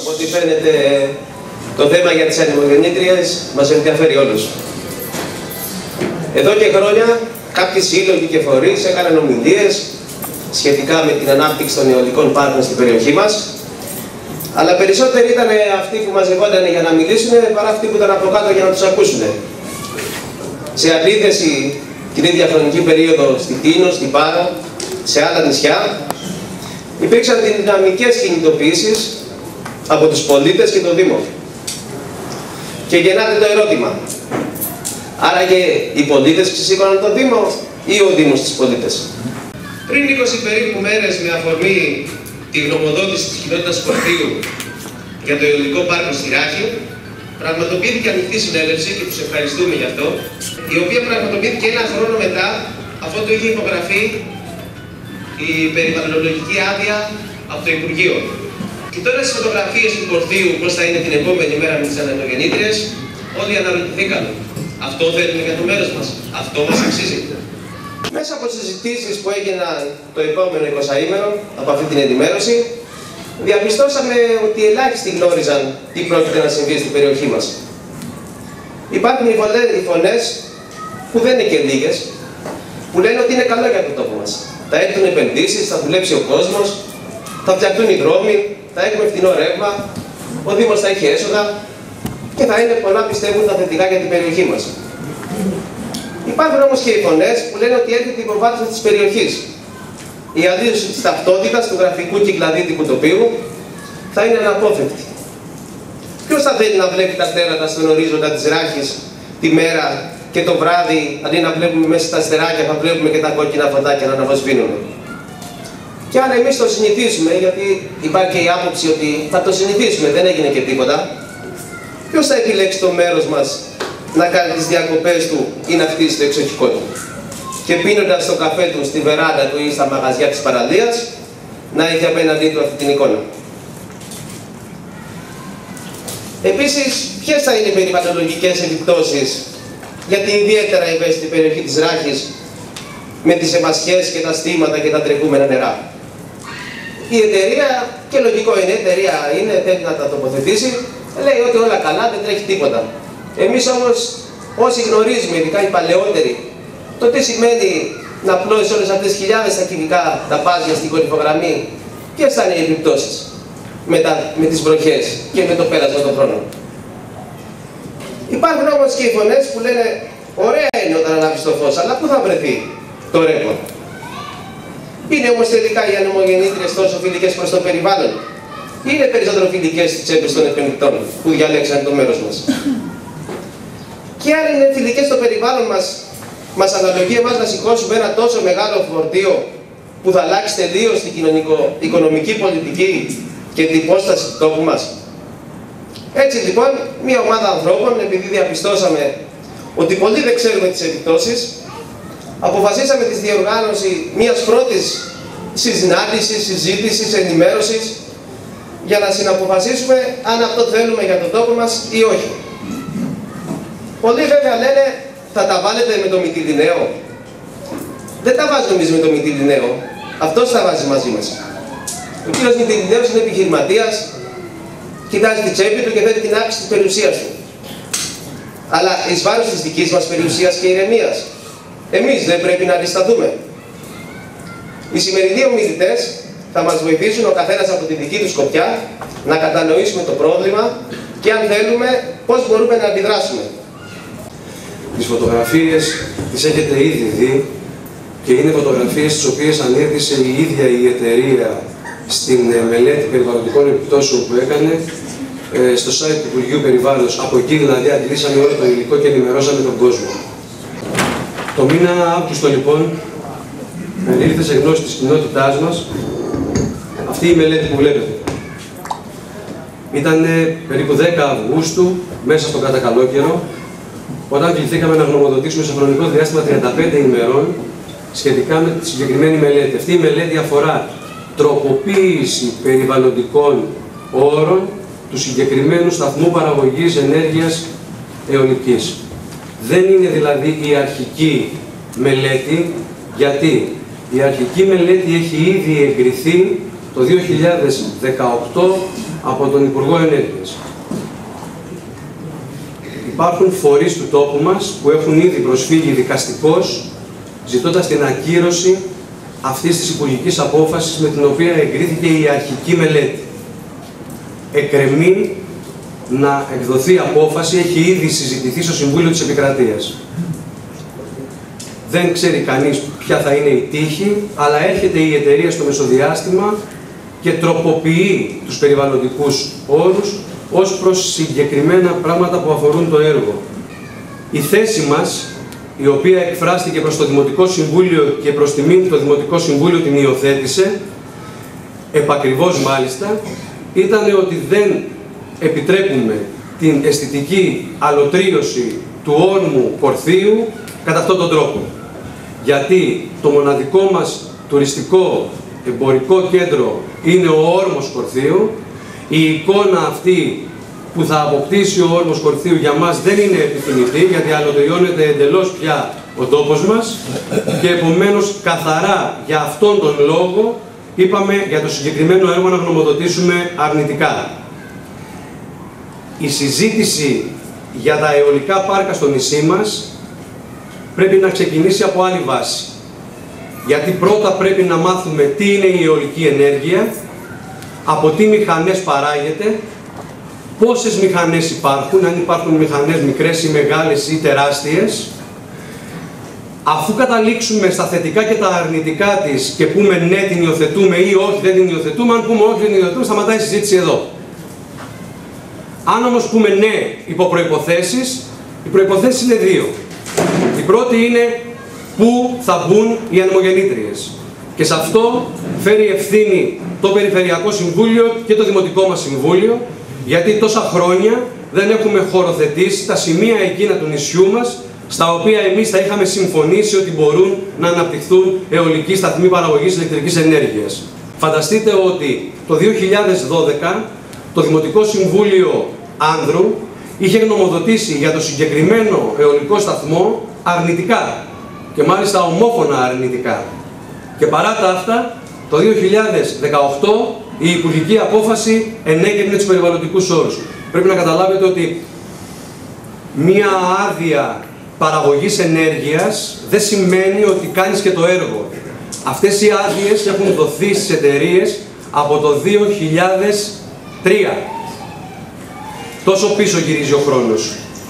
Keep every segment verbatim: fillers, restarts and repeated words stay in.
Από ό,τι φαίνεται, το θέμα για τις ανεμογεννήτριες μας ενδιαφέρει όλους. Εδώ και χρόνια κάποιοι σύλλογοι και φορείς έκαναν ομιλίες σχετικά με την ανάπτυξη των αιωλικών πάρκων στην περιοχή μας, αλλά περισσότεροι ήταν αυτοί που μαζευόταν για να μιλήσουν παρά αυτοί που ήταν από κάτω για να τους ακούσουν. Σε αντίθεση την ίδια χρονική περίοδο στη Τίνο, στην Πάρο, σε άλλα νησιά, υπήρξαν δυναμικές κινητοποιήσεις από τους πολίτες και τον Δήμο. Και γεννάται το ερώτημα, άραγε οι πολίτες ξεσήκωναν τον Δήμο ή ο Δήμος τις πολίτες? Πριν είκοσι περίπου μέρες, με αφορμή τη γνωμοδότηση της κοινότητας Σκορπίου για το αιωλικό πάρκο στη Ράχη, πραγματοποιήθηκε ανοιχτή συνέλευση και τους ευχαριστούμε γι' αυτό, η οποία πραγματοποιήθηκε ένα χρόνο μετά, αφού το είχε υπογραφεί η περιβαλλοντολογική άδεια από το Υπουργείο. Και τώρα στις φωτογραφίες του κορφίου, πώς θα είναι την επόμενη μέρα με τις ανεμογεννήτριες, όλοι αναρωτηθήκαν. Αυτό θέλουμε για το μέρος μας. Αυτό μας αξίζει. Μέσα από τις συζητήσεις που έγιναν το επόμενο εικοσαήμερο από αυτή την ενημέρωση, διαπιστώσαμε ότι ελάχιστοι γνώριζαν τι πρόκειται να συμβεί στην περιοχή μας. Υπάρχουν οι φωνές, που δεν είναι και λίγες, που λένε ότι είναι καλό για τον τόπο μας. Θα έρθουν επενδύσεις, θα δουλέψει ο κόσμος, θα φτιαχτούν οι δρόμοι, θα έχουμε φθηνό ρεύμα, ο Δήμος θα έχει έσοδα και θα είναι πολλά, πιστεύουν, τα θετικά για την περιοχή μας. Υπάρχουν όμως και οι φωνές που λένε ότι έρχεται η υποβάθμιση της περιοχής. Η αντίληψη της ταυτότητας του γραφικού κυκλαδίτικου τοπίου θα είναι αναπόφευκτη. Ποιος θα θέλει να βλέπει τα τέρατα στον ορίζοντα της Ράχης τη μέρα και το βράδυ, αντί να βλέπουμε μέσα στα αστεράκια, θα βλέπουμε και τα κόκκινα φωτάκια να αναβοσβήνουν? Και αν εμείς το συνηθίσουμε, γιατί υπάρχει και η άποψη ότι θα το συνηθίσουμε, δεν έγινε και τίποτα, ποιος θα επιλέξει το μέρος μας να κάνει τις διακοπές του ή να χτίσει το εξοχικό του? Και πίνοντας το καφέ του στη βεράντα του ή στα μαγαζιά της παραλίας, να έχει απέναντί του αυτή την εικόνα. Επίσης, ποιες θα είναι οι περιβαλλοντολογικές επιπτώσεις για την ιδιαίτερα ευαίσθητη περιοχή της Ράχης με τις εμασιές και τα στήματα και τα τρεχούμενα νερά? Η εταιρεία, και λογικό είναι, η εταιρεία είναι, θέλει να τα τοποθετήσει, λέει ότι όλα καλά, δεν τρέχει τίποτα. Εμείς όμως, όσοι γνωρίζουμε, ειδικά οι παλαιότεροι, το τι σημαίνει να πλώσεις όλες αυτές τις χιλιάδες τα κυβικά τα πάζια στην κορυφογραμμή, ποιες θα είναι οι επιπτώσεις με, τα, με τις βροχές και με το πέρασμα των χρόνων? Υπάρχουν όμως και οι φωνές που λένε, ωραία είναι όταν ανάβεις το φως, αλλά πού θα βρεθεί το ρεύμα? Είναι όμως τελικά οι ανεμογεννήτριες τόσο φιλικές προς το περιβάλλον? Είναι περισσότερο φιλικές στις τσέπες των επενδυτών που διαλέξαν το μέρος μας? Και αν είναι φιλικές στο περιβάλλον μας, μας αναλογεί εμάς να σηκώσουμε ένα τόσο μεγάλο φορτίο που θα αλλάξει τελείως την κοινωνικο-οικονομική πολιτική και την υπόσταση του τόπου μας? Έτσι λοιπόν, μια ομάδα ανθρώπων, επειδή διαπιστώσαμε ότι πολλοί δεν ξέρουμε τις επιπτώσεις, αποφασίσαμε τη διοργάνωση μιας πρώτης συνάντησης, συζήτησης, ενημέρωσης, για να συναποφασίσουμε αν αυτό θέλουμε για τον τόπο μας ή όχι. Πολλοί βέβαια λένε, θα τα βάλετε με το Μυτιληναίο? Δεν τα βάζουμε εμείς με το Μυτιληναίο, αυτός τα βάζει μαζί μας. Ο κύριος Μυτιληναίος είναι επιχειρηματίας, κοιτάζει τη τσέπη του και θέλει την άξιση της περιουσίας του. Αλλά εις βάρος της δικής μας περιουσίας και ηρεμίας, εμείς δεν πρέπει να αντισταθούμε? Οι σημερινοί ομιλητές θα μας βοηθήσουν ο καθένας από τη δική του σκοπιά να κατανοήσουμε το πρόβλημα και αν θέλουμε πώς μπορούμε να αντιδράσουμε. Τις φωτογραφίες τις έχετε ήδη δει και είναι φωτογραφίες τις οποίες ανέδεισε η ίδια η εταιρεία στην μελέτη περιβαλλοντικών επιπτώσεων που έκανε στο site του Υπουργείου Περιβάλλοντος. Από εκεί δηλαδή αντιλήσαμε όλο το υλικό και ενημερώσαμε τον κόσμο. Το μήνα Αύγουστο λοιπόν ήρθε σε γνώση της κοινότητάς μας αυτή η μελέτη που βλέπετε. Ήταν περίπου δέκα Αυγούστου, μέσα στον κατακαλό καιρό, όταν κληθήκαμε να γνωμοδοτήσουμε σε χρονικό διάστημα τριάντα πέντε ημερών σχετικά με τη συγκεκριμένη μελέτη. Αυτή η μελέτη αφορά τροποποίηση περιβαλλοντικών όρων του συγκεκριμένου σταθμού παραγωγής ενέργειας αιωλικής. Δεν είναι δηλαδή η αρχική μελέτη, γιατί η αρχική μελέτη έχει ήδη εγκριθεί το δύο χιλιάδες δεκαοκτώ από τον Υπουργό Ενέργειας. Υπάρχουν φορείς του τόπου μας που έχουν ήδη προσφύγει δικαστικώς, ζητώντας την ακύρωση αυτής της υπουργικής απόφασης με την οποία εγκρίθηκε η αρχική μελέτη. Εκκρεμεί να εκδοθεί απόφαση, έχει ήδη συζητηθεί στο Συμβούλιο της Επικρατείας. Δεν ξέρει κανείς ποια θα είναι η τύχη, αλλά έρχεται η εταιρεία στο μεσοδιάστημα και τροποποιεί τους περιβαλλοντικούς όρους ως προς συγκεκριμένα πράγματα που αφορούν το έργο. Η θέση μας, η οποία εκφράστηκε προς το Δημοτικό Συμβούλιο και προς τιμήν το Δημοτικό Συμβούλιο την υιοθέτησε, επακριβώς μάλιστα, ήταν ότι δεν επιτρέπουμε την αισθητική αλωτρίωση του όρμου Κορθείου κατά αυτόν τον τρόπο. Γιατί το μοναδικό μας τουριστικό εμπορικό κέντρο είναι ο όρμος Κορθείου. Η εικόνα αυτή που θα αποκτήσει ο όρμος Κορθείου για μας δεν είναι επιθυμητή, γιατί αλωτριώνεται εντελώς πια ο τόπος μας και επομένως καθαρά για αυτόν τον λόγο είπαμε για το συγκεκριμένο έργο να γνωμοδοτήσουμε αρνητικά. Η συζήτηση για τα αιωλικά πάρκα στο νησί μας πρέπει να ξεκινήσει από άλλη βάση. Γιατί πρώτα πρέπει να μάθουμε τι είναι η αιωλική ενέργεια, από τι μηχανές παράγεται, πόσες μηχανές υπάρχουν, αν υπάρχουν μηχανές μικρές ή μεγάλες ή τεράστιες. Αφού καταλήξουμε στα θετικά και τα αρνητικά της και πούμε ναι την υιοθετούμε ή όχι δεν την υιοθετούμε, αν πούμε όχι δεν την υιοθετούμε σταματάει η συζήτηση εδώ. Αν όμως πούμε ναι υπό προϋποθέσεις, οι προϋποθέσεις είναι δύο. Η πρώτη είναι πού θα μπουν οι ανεμογεννήτριες. Και σε αυτό φέρει ευθύνη το Περιφερειακό Συμβούλιο και το Δημοτικό μας Συμβούλιο, γιατί τόσα χρόνια δεν έχουμε χωροθετήσει τα σημεία εκείνα του νησιού μας, στα οποία εμείς θα είχαμε συμφωνήσει ότι μπορούν να αναπτυχθούν αιωλικοί σταθμοί παραγωγής ηλεκτρικής ενέργειας. Φανταστείτε ότι το δύο χιλιάδες δώδεκα το Δημοτικό Συμβούλιο Άνδρου είχε γνωμοδοτήσει για το συγκεκριμένο αιωλικό σταθμό αρνητικά και μάλιστα ομόφωνα αρνητικά. Και παρά τα αυτά, το δύο χιλιάδες δεκαοκτώ η υπουργική απόφαση ενέκρινε τους περιβαλλοντικούς όρους. Πρέπει να καταλάβετε ότι μία άδεια παραγωγής ενέργειας δεν σημαίνει ότι κάνεις και το έργο. Αυτές οι άδειες έχουν δοθεί στις εταιρείες από το δύο χιλιάδες τρία. Τόσο πίσω γυρίζει ο χρόνος.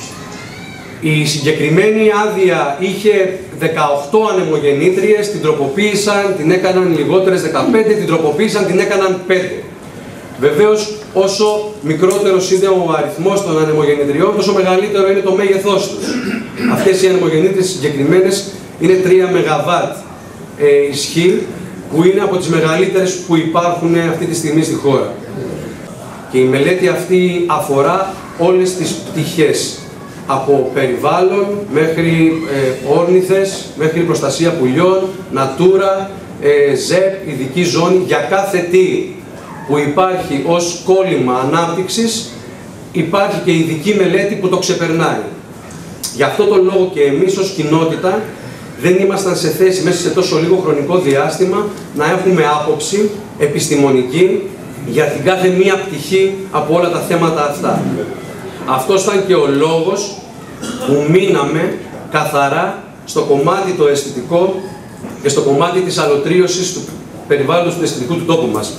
Η συγκεκριμένη άδεια είχε δεκαοκτώ ανεμογεννήτριες, την τροποποίησαν, την έκαναν λιγότερες δεκαπέντε, την τροποποίησαν, την έκαναν πέντε. Βεβαίως, όσο μικρότερος είναι ο αριθμός των ανεμογεννητριών, τόσο μεγαλύτερο είναι το μέγεθός τους. Αυτές οι ανεμογεννήτριες συγκεκριμένες είναι τρία μεγαβάτ ε, ισχύ, που είναι από τις μεγαλύτερες που υπάρχουν αυτή τη στιγμή στη χώρα. Και η μελέτη αυτή αφορά όλες τις πτυχές, από περιβάλλον μέχρι ε, όρνηθες, μέχρι προστασία πουλιών, νατούρα, ε, ζεπ, ειδική ζώνη, για κάθε τι που υπάρχει ως κόλλημα ανάπτυξης, υπάρχει και ειδική μελέτη που το ξεπερνάει. Γι' αυτό τον λόγο και εμείς ως κοινότητα δεν ήμασταν σε θέση μέσα σε τόσο λίγο χρονικό διάστημα να έχουμε άποψη επιστημονική για την κάθε μία πτυχή από όλα τα θέματα αυτά. Αυτός ήταν και ο λόγος που μείναμε καθαρά στο κομμάτι το αισθητικό και στο κομμάτι της αλωτρίωσης του περιβάλλοντος του αισθητικού του τόπου μας.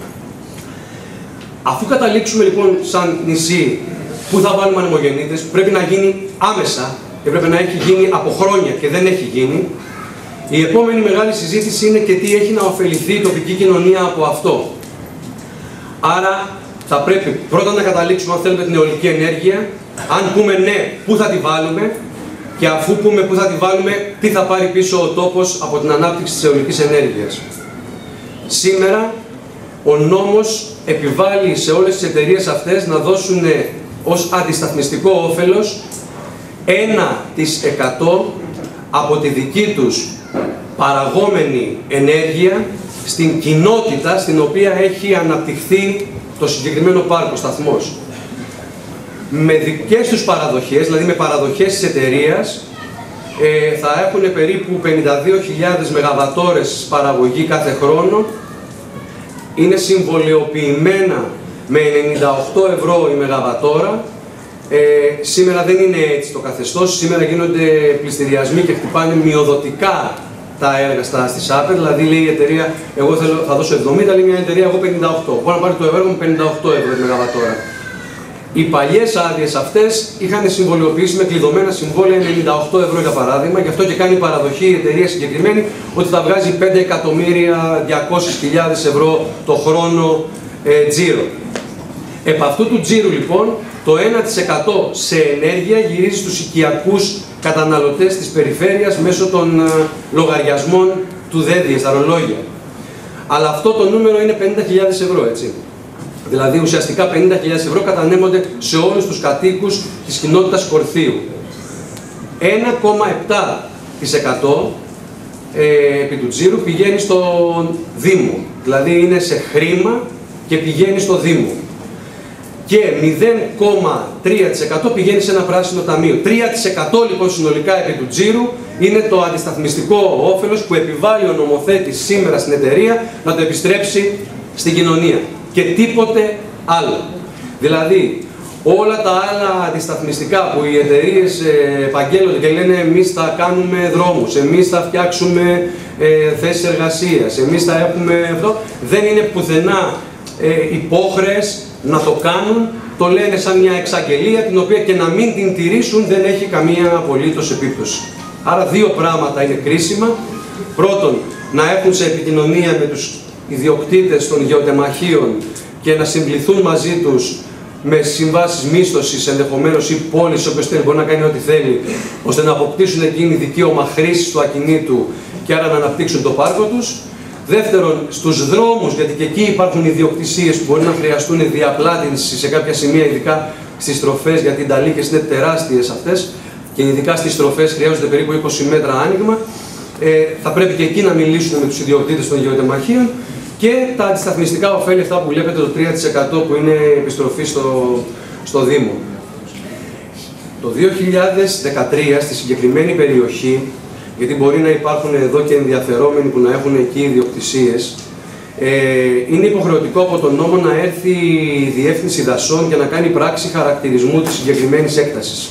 Αφού καταλήξουμε λοιπόν σαν νησί που θα βάλουμε ανεμογεννήτριες, πρέπει να γίνει άμεσα και πρέπει να έχει γίνει από χρόνια και δεν έχει γίνει. Η επόμενη μεγάλη συζήτηση είναι και τι έχει να ωφεληθεί η τοπική κοινωνία από αυτό. Άρα θα πρέπει πρώτα να καταλήξουμε αν θέλουμε την αιωλική ενέργεια, αν πούμε ναι, πού θα τη βάλουμε και αφού πούμε πού θα τη βάλουμε, τι θα πάρει πίσω ο τόπος από την ανάπτυξη της αιωλικής ενέργειας. Σήμερα ο νόμος επιβάλλει σε όλες τις εταιρείες αυτές να δώσουν ως αντισταθμιστικό όφελος ένα τοις εκατό από τη δική τους παραγόμενη ενέργεια στην κοινότητα στην οποία έχει αναπτυχθεί το συγκεκριμένο πάρκο, σταθμός. Με δικές τους παραδοχές, δηλαδή με παραδοχές της εταιρείας, ε, θα έχουν περίπου πενήντα δύο χιλιάδες μεγαβατόρες παραγωγή κάθε χρόνο. Είναι συμβολαιοποιημένα με ενενήντα οκτώ ευρώ η μεγαβατόρα. Ε, σήμερα δεν είναι έτσι το καθεστώς, σήμερα γίνονται πληστηριασμοί και χτυπάνε μειοδοτικά τα έργα στα, στη ΣΑΠΕ, δηλαδή λέει η εταιρεία, εγώ θέλω, θα δώσω εβδομήντα, λέει μια εταιρεία, εγώ πενήντα οκτώ. Μπορώ να πάρει το έργο μου πενήντα οκτώ ευρώ τη μεγαβατόρα. Οι παλιές άδειες αυτές είχαν συμβολιοποιήσει με κλειδωμένα συμβόλαια ενενήντα οκτώ ευρώ για παράδειγμα, γι' αυτό και κάνει παραδοχή η εταιρεία συγκεκριμένη ότι θα βγάζει πέντε εκατομμύρια διακόσιες χιλιάδες ευρώ το χρόνο ε, τζίρο. Επ' αυτού του τζίρου λοιπόν, το ένα τοις εκατό σε ενέργεια γυρίζει στους οικιακούς καταναλωτές της περιφέρειας μέσω των ε, λογαριασμών του ΔΕΔΙΕ, στα ρολόγια. Αλλά αυτό το νούμερο είναι πενήντα χιλιάδες ευρώ, έτσι. Δηλαδή ουσιαστικά πενήντα χιλιάδες ευρώ κατανέμονται σε όλους τους κατοίκους της κοινότητας Κορθείου. ένα κόμμα επτά τοις εκατό ε, επί του τζίρου πηγαίνει στον Δήμο. Δηλαδή είναι σε χρήμα και πηγαίνει στο Δήμο. Και μηδέν κόμμα τρία τοις εκατό πηγαίνει σε ένα πράσινο ταμείο. τρία τοις εκατό λοιπόν συνολικά επί του τζίρου είναι το αντισταθμιστικό όφελος που επιβάλλει ο νομοθέτης σήμερα στην εταιρεία να το επιστρέψει στην κοινωνία. Και τίποτε άλλο. Δηλαδή, όλα τα άλλα αντισταθμιστικά που οι εταιρείες ε, επαγγέλλονται και λένε εμείς θα κάνουμε δρόμους, εμείς θα φτιάξουμε ε, θέσεις εργασίας, εμείς θα έχουμε αυτό, δεν είναι πουθενά ε, υπόχρεες να το κάνουν, το λένε σαν μια εξαγγελία την οποία και να μην την τηρήσουν δεν έχει καμία απολύτως επίπτωση. Άρα δύο πράγματα είναι κρίσιμα. Πρώτον, να έχουν σε επικοινωνία με τους ιδιοκτήτες των γεωτεμαχίων και να συμπληθούν μαζί τους με συμβάσεις μίσθωσης ενδεχομένως ή πώληση, όποιος θέλει μπορεί να κάνει ό,τι θέλει, ώστε να αποκτήσουν εκείνη δικαίωμα χρήσης του ακινήτου και άρα να αναπτύξουν το πάρκο τους. Δεύτερον, στους δρόμους, γιατί και εκεί υπάρχουν ιδιοκτησίες που μπορεί να χρειαστούν διαπλάτηση σε κάποια σημεία, ειδικά στις στροφές, γιατί οι νταλίκες είναι τεράστιες αυτές και ειδικά στις στροφές χρειάζονται περίπου είκοσι μέτρα άνοιγμα. Ε, θα πρέπει και εκεί να μιλήσουν με τους ιδιοκτήτες των γεωτεμαχίων και τα αντισταθμιστικά ωφέλη αυτά που βλέπετε, το τρία τοις εκατό που είναι επιστροφή στο, στο Δήμο. Το δύο χιλιάδες δεκατρία στη συγκεκριμένη περιοχή, γιατί μπορεί να υπάρχουν εδώ και ενδιαφερόμενοι που να έχουν εκεί ιδιοκτησίες, ε, είναι υποχρεωτικό από τον νόμο να έρθει η Διεύθυνση Δασών και να κάνει πράξη χαρακτηρισμού της συγκεκριμένης έκτασης.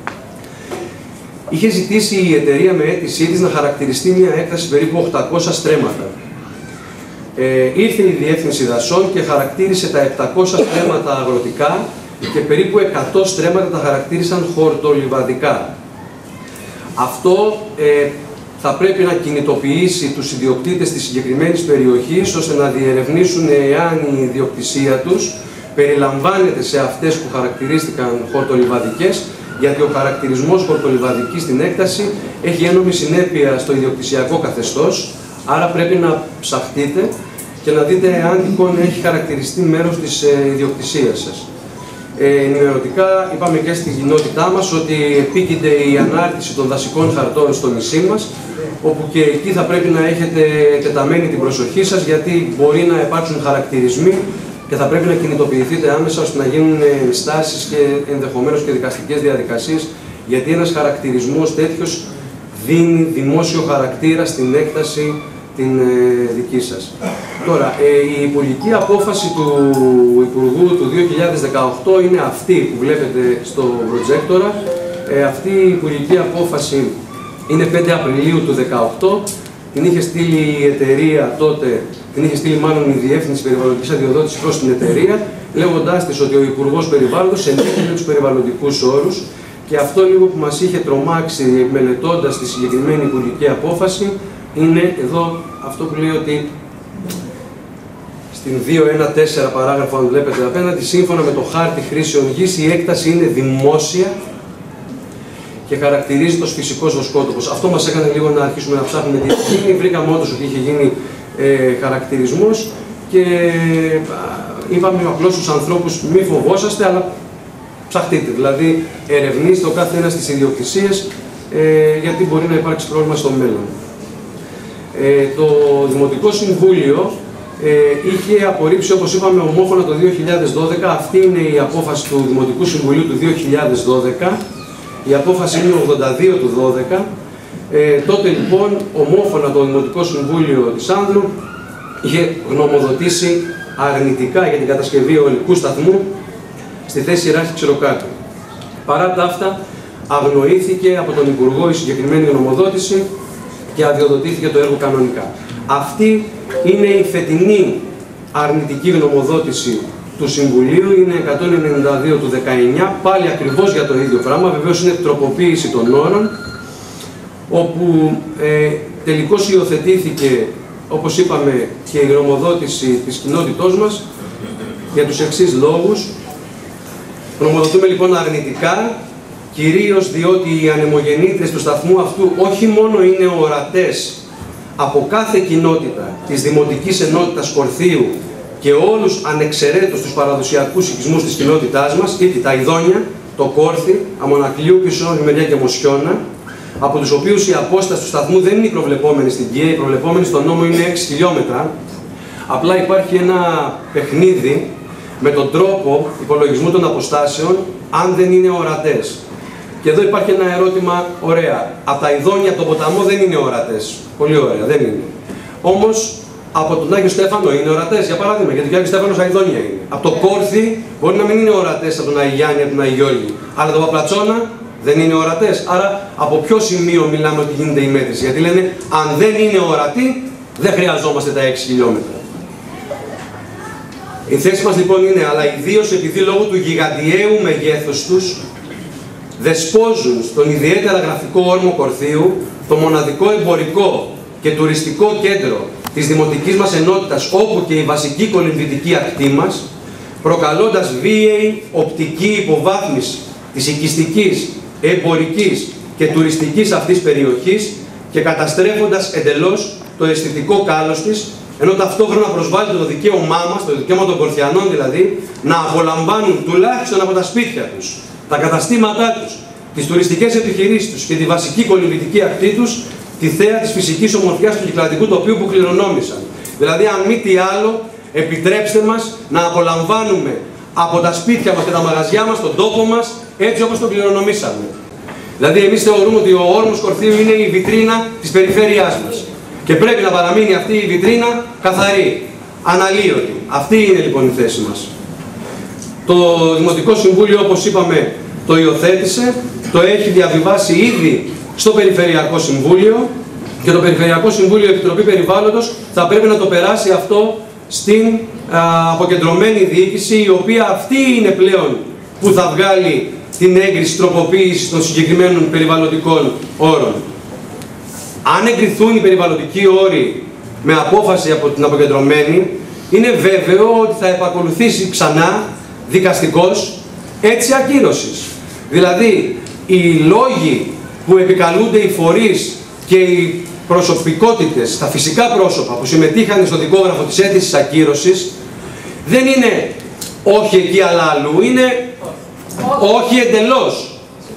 Είχε ζητήσει η εταιρεία με αίτησή της να χαρακτηριστεί μια έκταση περίπου οκτακόσια στρέμματα. Ε, ήρθε η Διεύθυνση Δασών και χαρακτήρισε τα επτακόσια στρέμματα αγροτικά και περίπου εκατό στρέμματα τα χαρακτήρισαν χορτολιβαδικά. Αυτό ε, θα πρέπει να κινητοποιήσει τους ιδιοκτήτες της συγκεκριμένης περιοχής ώστε να διερευνήσουν εάν η ιδιοκτησία τους περιλαμβάνεται σε αυτές που χαρακτηρίστηκαν χορτολιβαδικές, γιατί ο χαρακτηρισμός χορτολιβαδική στην έκταση έχει ένομη συνέπεια στο ιδιοκτησιακό καθεστώς, άρα πρέπει να ψαχτείτε και να δείτε εάν τυχόν έχει χαρακτηριστεί μέρος της ε, ιδιοκτησίας σας. Ε, ενημερωτικά είπαμε και στην κοινότητά μας ότι επίκυνται η ανάρτηση των δασικών χαρτών στο νησί μας, όπου και εκεί θα πρέπει να έχετε τεταμένη την προσοχή σας, γιατί μπορεί να υπάρξουν χαρακτηρισμοί και θα πρέπει να κινητοποιηθείτε άμεσα ώστε να γίνουν ενστάσεις και ενδεχομένως και δικαστικές διαδικασίες, γιατί ένας χαρακτηρισμός τέτοιος δίνει δημόσιο χαρακτήρα στην έκταση την ε, δική σας. Τώρα, ε, η υπουργική απόφαση του Υπουργού του δύο χιλιάδες δεκαοκτώ είναι αυτή που βλέπετε στο προτζέκτορα. Ε, αυτή η υπουργική απόφαση είναι πέντε Απριλίου του δύο χιλιάδες δεκαοκτώ. Την είχε στείλει η εταιρεία τότε, την είχε στείλει μάλλον η Διεύθυνση Περιβαλλοντικής Αδειοδότησης προς την εταιρεία, λέγοντάς της ότι ο Υπουργός Περιβάλλοντος ενέκρινε τους περιβαλλοντικούς όρους. Και αυτό λίγο που μας είχε τρομάξει μελετώντας τη συγκεκριμένη υπουργική απόφαση είναι εδώ αυτό που λέει ότι στην δύο ένα τέσσερα παράγραφο, αν βλέπετε απέναντι, σύμφωνα με το χάρτη χρήσεων γης, η έκταση είναι δημόσια και χαρακτηρίζεται ως φυσικός βοσκότοπος. Αυτό μας έκανε λίγο να αρχίσουμε να ψάχνουμε τι είχε γίνει. Βρήκαμε όντως ότι είχε γίνει ε, χαρακτηρισμός και ε, είπαμε απλώς στους ανθρώπους μη φοβόσαστε, αλλά ψαχτείτε. Δηλαδή ερευνήστε ο κάθε ένας τις ιδιοκτησίες, ε, γιατί μπορεί να υπάρξει πρόβλημα στο μέλλον. Ε, το Δημοτικό Συμβούλιο ε, είχε απορρίψει, όπως είπαμε, ομόφωνα το δύο χιλιάδες δώδεκα. Αυτή είναι η απόφαση του Δημοτικού Συμβουλίου του δύο χιλιάδες δώδεκα. Η απόφαση είναι ογδόντα δύο του δώδεκα. Ε, τότε λοιπόν ομόφωνα το Δημοτικό Συμβούλιο της Άνδρου είχε γνωμοδοτήσει αρνητικά για την κατασκευή αιωλικού σταθμού στη θέση Ράχη Ξηροκάτου. Παρά τα αυτά, αγνοήθηκε από τον Υπουργό η συγκεκριμένη γνωμοδότηση και αδειοδοτήθηκε το έργο κανονικά. Αυτή είναι η φετινή αρνητική γνωμοδότηση του Συμβουλίου, είναι εκατόν ενενήντα δύο του δεκαεννιά, πάλι ακριβώς για το ίδιο πράγμα, βεβαίως είναι τροποποίηση των όρων, όπου ε, τελικώς υιοθετήθηκε, όπως είπαμε, και η γνωμοδότηση της κοινότητός μας για τους εξής λόγους. Γνωμοδοτούμε λοιπόν αρνητικά, κυρίως διότι οι ανεμογεννήτριες του σταθμού αυτού όχι μόνο είναι ορατές από κάθε κοινότητα της Δημοτικής Ενότητας Κορθείου και όλους ανεξαιρέτως τους παραδοσιακούς οικισμούς της κοινότητάς μας, είτε τα Ιδόνια, το Κόρθι, Αμονακλείου, Πισώνη, Μεριά και Μοσχιώνα, από τους οποίους η απόσταση του σταθμού δεν είναι η προβλεπόμενη στην ΚΙΕ, η προβλεπόμενη στον νόμο είναι έξι χιλιόμετρα. Απλά υπάρχει ένα παιχνίδι με τον τρόπο υπολογισμού των αποστάσεων, αν δεν είναι ορατές. Και εδώ υπάρχει ένα ερώτημα, ωραία. Από τα Ιδόνια, από τον ποταμό δεν είναι ορατές. Πολύ ωραία, δεν είναι. Όμως, από τον Άγιο Στέφανο είναι ορατές, για παράδειγμα, γιατί ο Άγιος Στέφανος Αηδόνια είναι. Από το Κόρθι μπορεί να μην είναι ορατές από τον Αγιάννη, από τον Αγιώργη. Αλλά το Παπλατσόνα δεν είναι ορατές. Άρα, από ποιο σημείο μιλάμε ότι γίνεται η μέτρηση? Γιατί λένε, αν δεν είναι ορατή, δεν χρειαζόμαστε τα έξι χιλιόμετρα. Η θέση μας λοιπόν είναι, αλλά ιδίως επειδή λόγω του γιγαντιαίου μεγέθους τους, δεσπόζουν στον ιδιαίτερα γραφικό όρμο Κορθείου, το μοναδικό εμπορικό και τουριστικό κέντρο της Δημοτικής μας Ενότητας, όπου και η βασική κολυμβητική ακτή μας, προκαλώντας βίαιη οπτική υποβάθμιση της οικιστικής, εμπορικής και τουριστικής αυτής περιοχής και καταστρέφοντας εντελώς το αισθητικό κάλος της, ενώ ταυτόχρονα προσβάλλει το δικαίωμά μας, το δικαίωμα των Κορθιανών δηλαδή, να απολαμβάνουν τουλάχιστον από τα σπίτια τους, τα καταστήματά τους, τις τουριστικές επιχειρήσεις τους και τη βασική κολυμβητική ακτή τους, τη θέα της φυσικής ομορφιάς του κυκλαδικού τοπίου που κληρονόμησαν. Δηλαδή, αν μη τι άλλο, επιτρέψτε μας να απολαμβάνουμε από τα σπίτια μας και τα μαγαζιά μας, τον τόπο μας, έτσι όπως τον κληρονομήσαμε. Δηλαδή, εμείς θεωρούμε ότι ο όρμος Κορθείου είναι η βιτρίνα της περιφέρειάς μας. Και πρέπει να παραμείνει αυτή η βιτρίνα καθαρή, αναλύωτη. Αυτή είναι λοιπόν η θέση μας. Το Δημοτικό Συμβούλιο, όπως είπαμε, το υιοθέτησε, το έχει διαβιβάσει ήδη στο Περιφερειακό Συμβούλιο και το Περιφερειακό Συμβούλιο Επιτροπή Περιβάλλοντος θα πρέπει να το περάσει αυτό στην α, αποκεντρωμένη διοίκηση, η οποία αυτή είναι πλέον που θα βγάλει την έγκριση τροποποίησης των συγκεκριμένων περιβαλλοντικών όρων. Αν εγκριθούν οι περιβαλλοντικοί όροι με απόφαση από την αποκεντρωμένη, είναι βέβαιο ότι θα επακολουθήσει ξανά δικαστικός έτσι ακύρωσης. Δηλαδή, οι λόγοι που επικαλούνται οι φορείς και οι προσωπικότητες, τα φυσικά πρόσωπα που συμμετείχαν στο δικόγραφο της αίτησης ακύρωσης, δεν είναι όχι εκεί αλλά αλλού, είναι όχι εντελώς.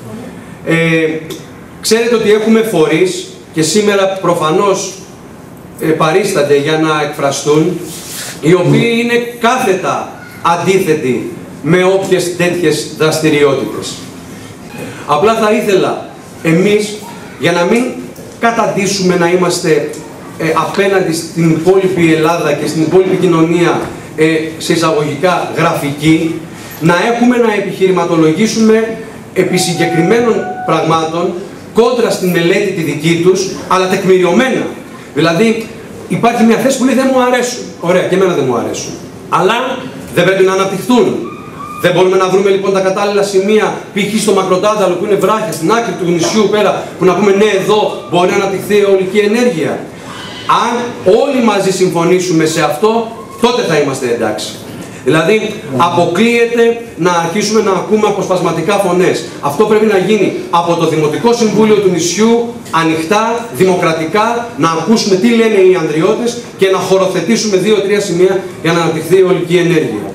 Ε, ξέρετε ότι έχουμε φορείς και σήμερα προφανώς ε, παρίστανται για να εκφραστούν, οι οποίοι είναι κάθετα αντίθετοι με όποιες τέτοιες δραστηριότητες. Απλά θα ήθελα εμείς, για να μην καταντήσουμε να είμαστε ε, απέναντι στην υπόλοιπη Ελλάδα και στην υπόλοιπη κοινωνία ε, σε εισαγωγικά γραφική, να έχουμε να επιχειρηματολογήσουμε επί συγκεκριμένων πραγμάτων κόντρα στην μελέτη τη δική τους, αλλά τεκμηριωμένα. Δηλαδή, υπάρχει μια θέση που λέει δεν μου αρέσουν. Ωραία, και εμένα δεν μου αρέσουν. Αλλά δεν πρέπει να αναπτυχθούν. Δεν μπορούμε να βρούμε λοιπόν τα κατάλληλα σημεία, π.χ. στο Μακροτάνταλο που είναι βράχια, στην άκρη του νησιού πέρα, που να πούμε ναι, εδώ μπορεί να αναπτυχθεί αιωλική ενέργεια. Αν όλοι μαζί συμφωνήσουμε σε αυτό, τότε θα είμαστε εντάξει. Δηλαδή, αποκλείεται να αρχίσουμε να ακούμε αποσπασματικά φωνές. Αυτό πρέπει να γίνει από το Δημοτικό Συμβούλιο του νησιού, ανοιχτά, δημοκρατικά, να ακούσουμε τι λένε οι ανδριώτες και να χωροθετήσουμε δύο-τρία σημεία για να αναπτυχθεί η αιωλική ενέργεια.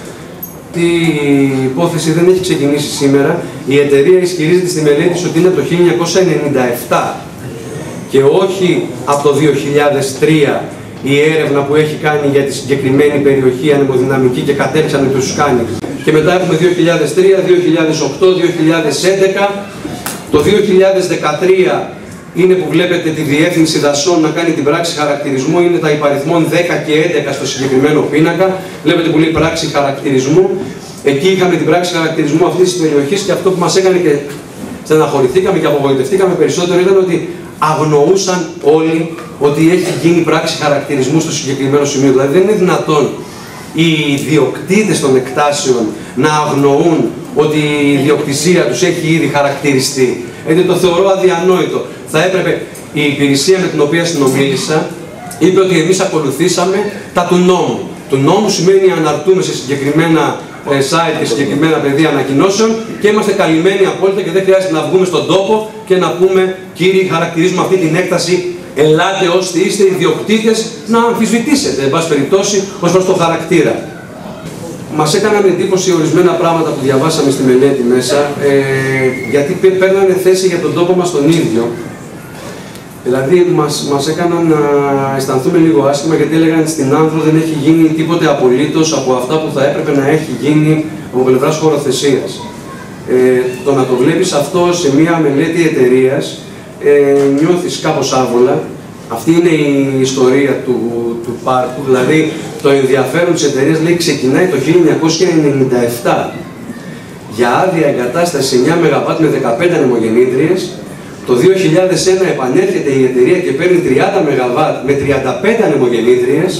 Η υπόθεση δεν έχει ξεκινήσει σήμερα. Η εταιρεία ισχυρίζεται στη μελέτη ότι είναι από το χίλια εννιακόσια ενενήντα επτά και όχι από το δύο χιλιάδες τρία η έρευνα που έχει κάνει για τη συγκεκριμένη περιοχή ανεμοδυναμική και κατέληξαν να τους κάνει. Και μετά έχουμε δύο χιλιάδες τρία, δύο χιλιάδες οκτώ, δύο χιλιάδες έντεκα. Το δύο χιλιάδες δεκατρία είναι που βλέπετε τη Διεύθυνση Δασών να κάνει την πράξη χαρακτηρισμού, είναι τα υπαριθμών δέκα και έντεκα στο συγκεκριμένο πίνακα. Βλέπετε που λέει πράξη χαρακτηρισμού. Εκεί είχαμε την πράξη χαρακτηρισμού αυτής της περιοχής και αυτό που μας έκανε και στεναχωρηθήκαμε και απογοητευτήκαμε περισσότερο ήταν ότι αγνοούσαν όλοι ότι έχει γίνει πράξη χαρακτηρισμού στο συγκεκριμένο σημείο. Δηλαδή δεν είναι δυνατόν οι ιδιοκτήτες των εκτάσεων να αγνοούν ότι η ιδιοκτησία τους έχει ήδη χαρακτηριστεί. Έτσι το θεωρώ αδιανόητο. Θα έπρεπε η υπηρεσία με την οποία συνομίλησα είπε ότι εμείς ακολουθήσαμε τα του νόμου. Του νόμου σημαίνει αναρτούμε σε συγκεκριμένα site και συγκεκριμένα πεδία ανακοινώσεων και είμαστε καλυμμένοι απόλυτα και δεν χρειάζεται να βγούμε στον τόπο και να πούμε κύριοι, χαρακτηρίζουμε αυτή την έκταση. Ελάτε ώστε είστε ιδιοκτήτες να αμφισβητήσετε, εν πάση περιπτώσει, ως προς το χαρακτήρα. Μας έκαναν εντύπωση ορισμένα πράγματα που διαβάσαμε στη μελέτη μέσα, ε, γιατί παίρνανε θέση για τον τόπο μας τον ίδιο. Δηλαδή, μας, μας έκαναν να αισθανθούμε λίγο άσχημα, γιατί έλεγαν στην Άνδρο δεν έχει γίνει τίποτε απολύτως από αυτά που θα έπρεπε να έχει γίνει από πλευράς χωροθεσίας. Ε, το να το βλέπεις αυτό σε μια μελέτη εταιρείας, Ε, νιώθεις κάπως άβολα. Αυτή είναι η ιστορία του, του πάρκου. Δηλαδή, το ενδιαφέρον της εταιρείας λέει ξεκινάει το χίλια εννιακόσια ενενήντα επτά για άδεια εγκατάσταση εννιά μεγαβάτ με δεκαπέντε ανεμογεννήτριες. Το δύο χιλιάδες ένα επανέρχεται η εταιρεία και παίρνει τριάντα μεγαβάτ με τριάντα πέντε ανεμογεννήτριες.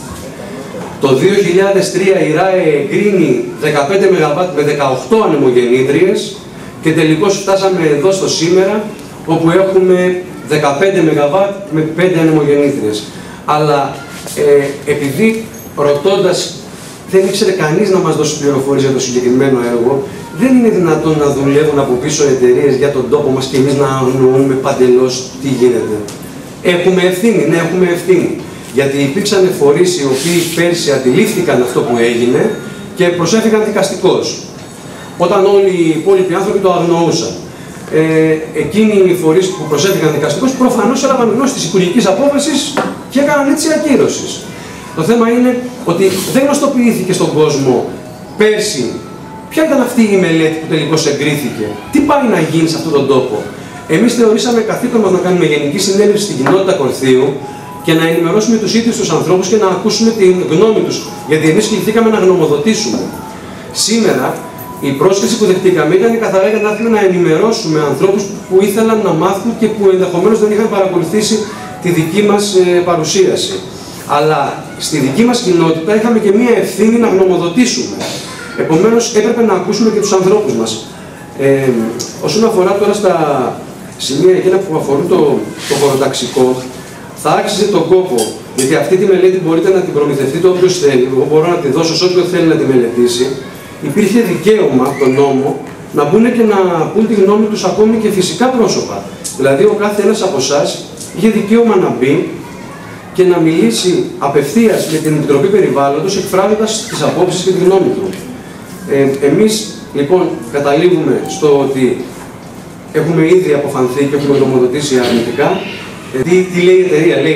Το δύο χιλιάδες τρία η ΡΑΕ εγκρίνει δεκαπέντε μεγαβάτ με δεκαοκτώ ανεμογεννήτριες και τελικώς φτάσαμε εδώ στο σήμερα, όπου έχουμε δεκαπέντε μεγαβάτ με πέντε ανεμογεννήτριες. Αλλά ε, επειδή ρωτώντας δεν ήξερε κανείς να μας δώσει πληροφορίες για το συγκεκριμένο έργο, δεν είναι δυνατόν να δουλεύουν από πίσω εταιρείες για τον τόπο μας και εμείς να αγνοούμε παντελώς τι γίνεται. Έχουμε ευθύνη, ναι, έχουμε ευθύνη. Γιατί υπήρξαν φορείς οι οποίοι πέρσι αντιλήφθηκαν αυτό που έγινε και προσέφηκαν δικαστικώς. Όταν όλοι οι υπόλοιποι άνθρωποι το αγνοούσαν. Ε, εκείνοι οι φορείς που προσέφηκαν δικαστικώς προφανώς έλαβαν γνώση της υπουργικής απόφασης και έκαναν έτσι ακύρωσης. Το θέμα είναι ότι δεν γνωστοποιήθηκε στον κόσμο πέρσι ποια ήταν αυτή η μελέτη που τελικώς εγκρίθηκε, τι πάει να γίνει σε αυτόν τον τόπο. Εμείς θεωρήσαμε καθήκον μας να κάνουμε γενική συνέλευση στην κοινότητα Κορθείου και να ενημερώσουμε τους ίδιους τους ανθρώπους και να ακούσουμε την γνώμη τους, γιατί εμείς κληθήκαμε να γνωμοδοτήσουμε. Σήμερα η πρόσκληση που δεχτήκαμε ήταν καθαρά για να θέλουμε να ενημερώσουμε ανθρώπους που ήθελαν να μάθουν και που ενδεχομένως δεν είχαν παρακολουθήσει τη δική μας ε, παρουσίαση. Αλλά στη δική μας κοινότητα είχαμε και μία ευθύνη να γνωμοδοτήσουμε. Επομένως έπρεπε να ακούσουμε και τους ανθρώπους μας. Ε, όσον αφορά τώρα στα σημεία εκείνα που αφορούν το, το χωροταξικό, θα άξιζε τον κόπο, γιατί αυτή τη μελέτη μπορείτε να την προμηθευτείτε όποιος θέλει. Εγώ μπορώ να τη δώσω σε όποιον θέλει να τη μελετήσει. Υπήρχε δικαίωμα από τον νόμο να μπουν και να πούν τη γνώμη τους ακόμη και φυσικά πρόσωπα. Δηλαδή, ο κάθε ένας από εσάς είχε δικαίωμα να μπει και να μιλήσει απευθείας με την Επιτροπή Περιβάλλοντος, εκφράζοντας τις απόψεις και τη γνώμη του. Ε, εμείς, λοιπόν, καταλήγουμε στο ότι έχουμε ήδη αποφανθεί και έχουμε γνωμοδοτήσει αρνητικά. Ε, τι, τι λέει η εταιρεία, λέει.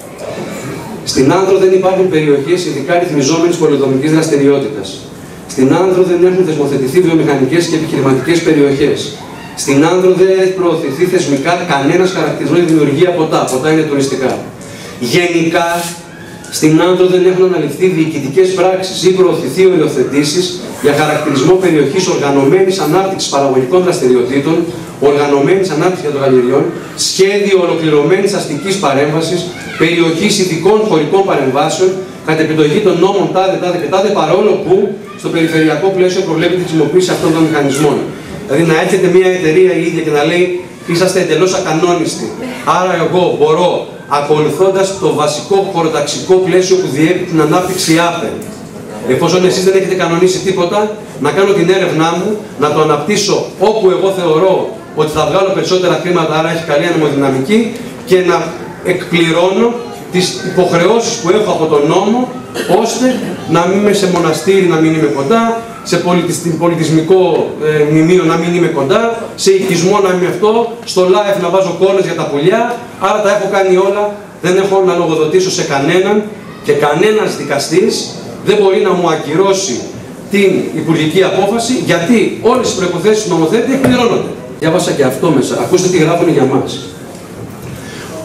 Στην Άνδρο δεν υπάρχουν περιοχές ειδικά ρυθμιζόμενης πολυδομικής δραστηριότητας. Στην Άνδρο δεν έχουν θεσμοθετηθεί βιομηχανικές και επιχειρηματικές περιοχές. Στην Άνδρο δεν έχει προωθηθεί θεσμικά κανένας χαρακτηρισμός για δημιουργία ποτά. Ποτά είναι τουριστικά. Γενικά, στην Άνδρο δεν έχουν αναλυφθεί διοικητικές πράξεις ή προωθηθεί οριοθετήσεις για χαρακτηρισμό περιοχής οργανωμένης ανάπτυξης παραγωγικών δραστηριοτήτων, οργανωμένης ανάπτυξης χαρτοκαλλιεργειών, σχέδιο ολοκληρωμένης αστικής παρέμβασης, περιοχής ειδικών χωρικών παρεμβάσεων, κατ' επιλογή των νόμων τάδε, τάδε και τάδε, παρόλο που στο περιφερειακό πλαίσιο προβλέπει τη χρησιμοποίηση αυτών των μηχανισμών. Δηλαδή να έρχεται μια εταιρεία η ίδια και να λέει είσαστε εντελώς ακανόνιστοι. Άρα εγώ μπορώ, ακολουθώντας το βασικό χωροταξικό πλαίσιο που διέπει την ανάπτυξη ΑΠΕ, εφόσον εσείς δεν έχετε κανονίσει τίποτα, να κάνω την έρευνά μου, να το αναπτύσσω όπου εγώ θεωρώ ότι θα βγάλω περισσότερα χρήματα, άρα έχει καλή ανεμοδυναμική, και να εκπληρώνω τις υποχρεώσεις που έχω από τον νόμο, ώστε να μην είμαι σε μοναστήρι, να μην είμαι κοντά, σε πολιτισμικό ε, μνημείο να μην είμαι κοντά, σε οικισμό να είμαι αυτό, στο live να βάζω κόλλες για τα πουλιά, άρα τα έχω κάνει όλα, δεν έχω να λογοδοτήσω σε κανέναν και κανένας δικαστής δεν μπορεί να μου ακυρώσει την υπουργική απόφαση, γιατί όλες οι προϋποθέσεις του νομοθέτη εκπληρώνονται. Διάβασα και αυτό μέσα, ακούστε τι γράφουν για μας.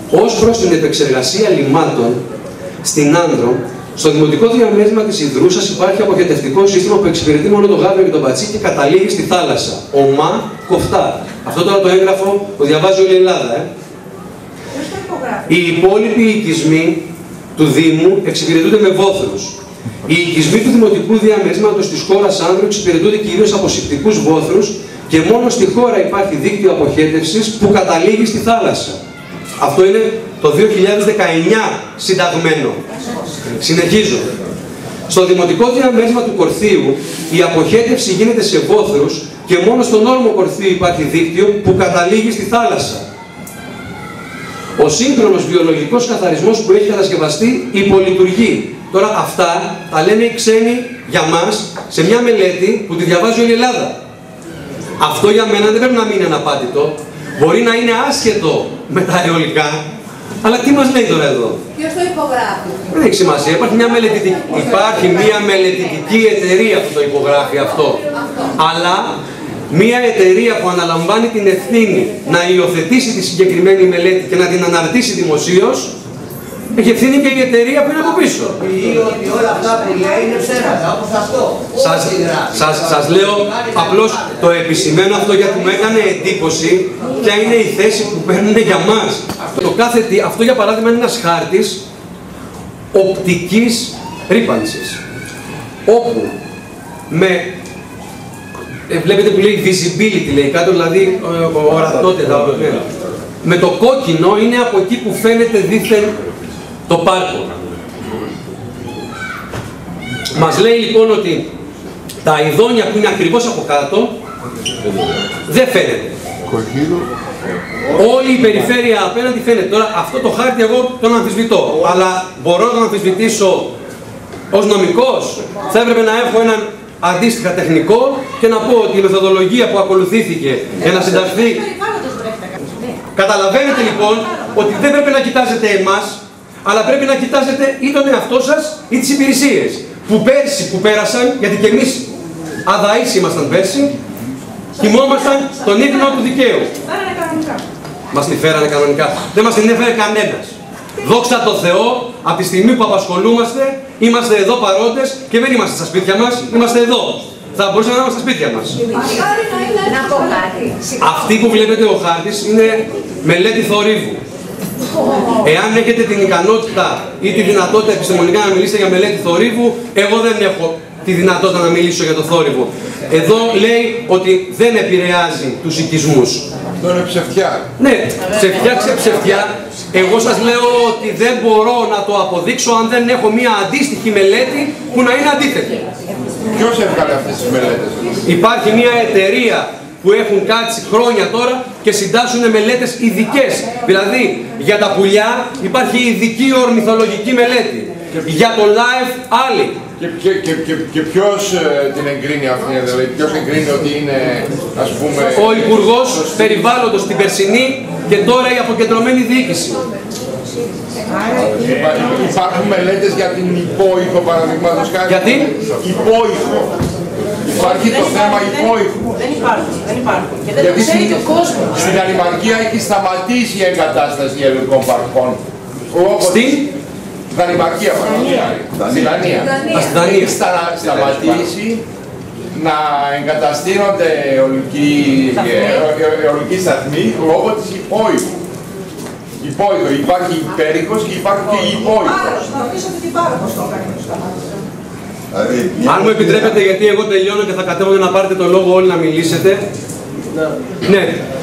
Ως προς την επεξεργασία λιμάτων στην Άνδρο, στο δημοτικό διαμέρισμα της Ιδρούσας υπάρχει αποχετευτικό σύστημα που εξυπηρετεί μόνο το γάβιο και το πατσί και καταλήγει στη θάλασσα. Ομά κοφτά. Αυτό τώρα το έγγραφο το διαβάζει όλη η Ελλάδα. Ε. Οι υπόλοιποι οικισμοί του Δήμου εξυπηρετούνται με βόθρους. Οι οικισμοί του δημοτικού διαμερίσματος της χώρας Άνδρου εξυπηρετούνται κυρίως από σηπτικούς βόθρους και μόνο στη χώρα υπάρχει δίκτυο αποχέτευσης που καταλήγει στη θάλασσα. Αυτό είναι το δύο χιλιάδες δεκαεννιά συνταγμένο. Συνεχίζω. Στο δημοτικό διαμέρισμα του Κορθείου η αποχέτευση γίνεται σε βόθρους και μόνο στον όρμο Κορθείου υπάρχει δίκτυο που καταλήγει στη θάλασσα. Ο σύγχρονος βιολογικός καθαρισμός που έχει κατασκευαστεί υπολειτουργεί. Τώρα αυτά τα λένε οι ξένοι για μας σε μια μελέτη που τη διαβάζει όλη η Ελλάδα. Αυτό για μένα δεν πρέπει να μείνει αναπάντητο. Μπορεί να είναι άσχετο με τα αιωλικά, αλλά τι μας λέει τώρα εδώ. Ποιος το υπογράφει? Δεν έχει σημασία. Υπάρχει μια μελετητική, υπάρχει μια μελετητική εταιρεία που το υπογράφει αυτό. Αλλά μια εταιρεία που αναλαμβάνει την ευθύνη να υιοθετήσει τη συγκεκριμένη μελέτη και να την αναρτήσει δημοσίως, έχει ευθύνη και η εταιρεία που είναι από πίσω. Ή ότι όλα αυτά που λέει είναι ψέματα, όπως αυτό. Σας, σας, σας λέω απλώς το επισημαίνω αυτό γιατί μου έκανε εντύπωση ποια είναι η θέση που παίρνουν για μας. Το κάθε, αυτό για παράδειγμα είναι ένας χάρτης οπτικής ρύπανσης. Όπου με, ε, βλέπετε που λέει visibility, λέει κάτω, δηλαδή ε, ορατότητα. Ναι. Με το κόκκινο είναι από εκεί που φαίνεται δήθεν το πάρκο. Μας λέει λοιπόν ότι τα ειδόνια που είναι ακριβώς από κάτω δεν φαίνεται. Όλη η περιφέρεια απέναντι φαίνεται. Τώρα αυτό το χάρτη εγώ τον αμφισβητώ. Αλλά μπορώ να τον αμφισβητήσω ως νομικός. Θα έπρεπε να έχω έναν αντίστοιχα τεχνικό και να πω ότι η μεθοδολογία που ακολουθήθηκε για να συνταχθεί. Καταλαβαίνετε λοιπόν ότι δεν πρέπει να κοιτάζετε εμάς, αλλά πρέπει να κοιτάζετε ή τον εαυτό σας ή τις υπηρεσίες. Που πέρσι που πέρασαν, γιατί και εμείς αδαείς ήμασταν πέρσι, κοιμόμασταν τον ύπνο του δικαίου. Μας τη φέρανε κανονικά. Δεν μας την έφερε κανένας. Δόξα τω Θεώ, από τη στιγμή που απασχολούμαστε, είμαστε εδώ παρόντες και δεν είμαστε στα σπίτια μας, είμαστε εδώ. Θα μπορούσαμε να είμαστε στα σπίτια μας. Να πω κάτι. Αυτή που βλέπετε ο χάρτης είναι μελέτη θορύβου. Εάν έχετε την ικανότητα ή τη δυνατότητα επιστημονικά να μιλήσετε για μελέτη θορύβου, εγώ δεν έχω τη δυνατότητα να μιλήσω για το θόρυβο. Εδώ λέει ότι δεν επηρεάζει τους οικισμούς. Αυτό είναι ψευτιά. Ναι, ψευτιά ξεψευτιά. Εγώ σας λέω ότι δεν μπορώ να το αποδείξω αν δεν έχω μία αντίστοιχη μελέτη που να είναι αντίθετη. Ποιος έβγαλε αυτές τις μελέτες? Υπάρχει μία εταιρεία που έχουν κάτσει χρόνια τώρα και συντάσσουν μελέτες ειδικές. Δηλαδή, για τα πουλιά υπάρχει ειδική ορνηθολογική μελέτη. Για το live άλλη. Και, και, και, και, και ποιος ε, την εγκρίνει αυτή, δηλαδή ποιος εγκρίνει ότι είναι, ας πούμε... Ο Υπουργός Περιβάλλοντος την περσινή και τώρα η αποκεντρωμένη διοίκηση. Υπά, υπάρχουν μελέτες για την υπόϊχο, παραδείγματος χάρη. Γιατί? Υπόϊχο. Υπάρχει το θέμα υπόϊχου. Δεν υπάρχουν, δεν υπάρχουν. Και δεν Γιατί το ξέρει και ο κόσμος. στην Δανημαρκία έχει σταματήσει η εγκατάσταση αιωλικών παρκών. Στην Δανημαρκία, παραδείγματος. Στη Δανία. Έχει στα- σταματήσει να εγκαταστήνονται αιωλικοί αιωλικοί σταθμοί λόγω της υπόϊχου. Υπόϊχο. Υπάρχει υπέρηχος και υπάρχει και υπόϊχος. Νομίζω ότι την πάροχος το έκανε. Αν μου επιτρέπετε, γιατί εγώ τελειώνω και θα κατέβω για να πάρετε το λόγο όλοι να μιλήσετε. Ναι.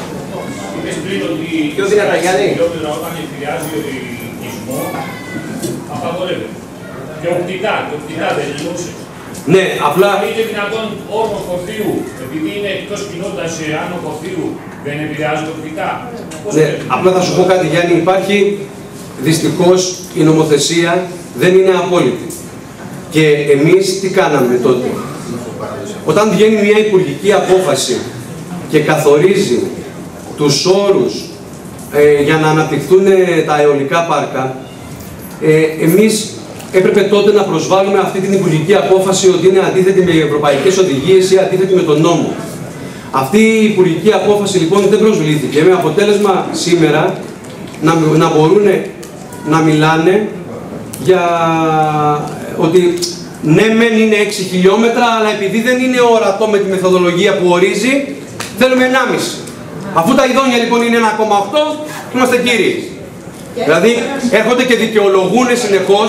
Ποιος είναι τα Γιάννη? Όταν επηρεάζει ο οικισμό, απαγορεύεται. Και οπτικά, και οπτικά δεν λύγωσε. Ναι, απλά... Είναι δυνατόν όρμο Κορθείου, επειδή είναι εκτός κοινότητας σε άνω Κορθείου, δεν επηρεάζεται οπτικά. Ναι, απλά θα σου πω κάτι, Γιάννη, υπάρχει δυστυχώς η νομοθεσία δεν είναι απόλυτη. Και εμείς τι κάναμε τότε? Όταν βγαίνει μια υπουργική απόφαση και καθορίζει τους όρους ε, για να αναπτυχθούν τα αιωλικά πάρκα, ε, εμείς έπρεπε τότε να προσβάλλουμε αυτή την υπουργική απόφαση ότι είναι αντίθετη με ευρωπαϊκές οδηγίες ή αντίθετη με τον νόμο. Αυτή η υπουργική απόφαση λοιπόν δεν προσβλήθηκε, με αποτέλεσμα σήμερα να, να μπορούν να μιλάνε για ότι ναι μεν είναι έξι χιλιόμετρα, αλλά επειδή δεν είναι ορατό με τη μεθοδολογία που ορίζει, θέλουμε ενάμιση. Αφού τα ειδόνια λοιπόν είναι ένα κόμμα οκτώ, είμαστε κύριοι. Δηλαδή έρχονται και δικαιολογούν συνεχώς.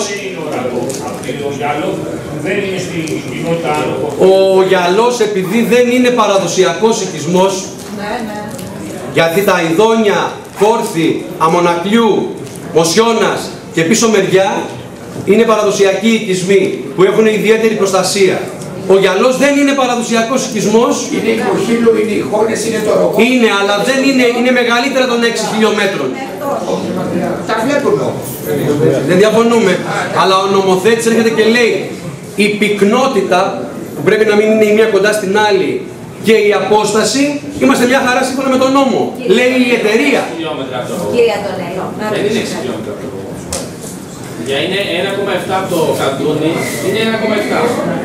Ο γυαλός, επειδή δεν είναι παραδοσιακός οικισμός, γιατί τα ειδόνια Κόρθη, Αμονακλιού, Μοσιώνας και πίσω μεριά είναι παραδοσιακοί οικισμοί που έχουν ιδιαίτερη προστασία. Ο γυαλός δεν είναι παραδοσιακός οικισμός. Είναι η Κοχύλου, είναι οι Χώνες, είναι το Ροκό. Είναι, αλλά δεν είναι, είναι μεγαλύτερα των έξι χιλιόμετρων. Τα βλέπουμε όμως. Δεν διαφωνούμε. Αλλά ο νομοθέτης έρχεται και λέει η πυκνότητα που πρέπει να μην είναι η μία κοντά στην άλλη και η απόσταση, είμαστε μια χαρά σύμφωνα με τον νόμο. Λέει η εταιρεία. Κύριε Αντωνέλο, δεν είναι έξι χιλιόμετρα. Για είναι ένα κόμμα επτά από το καντούνι, είναι ένα κόμμα επτά.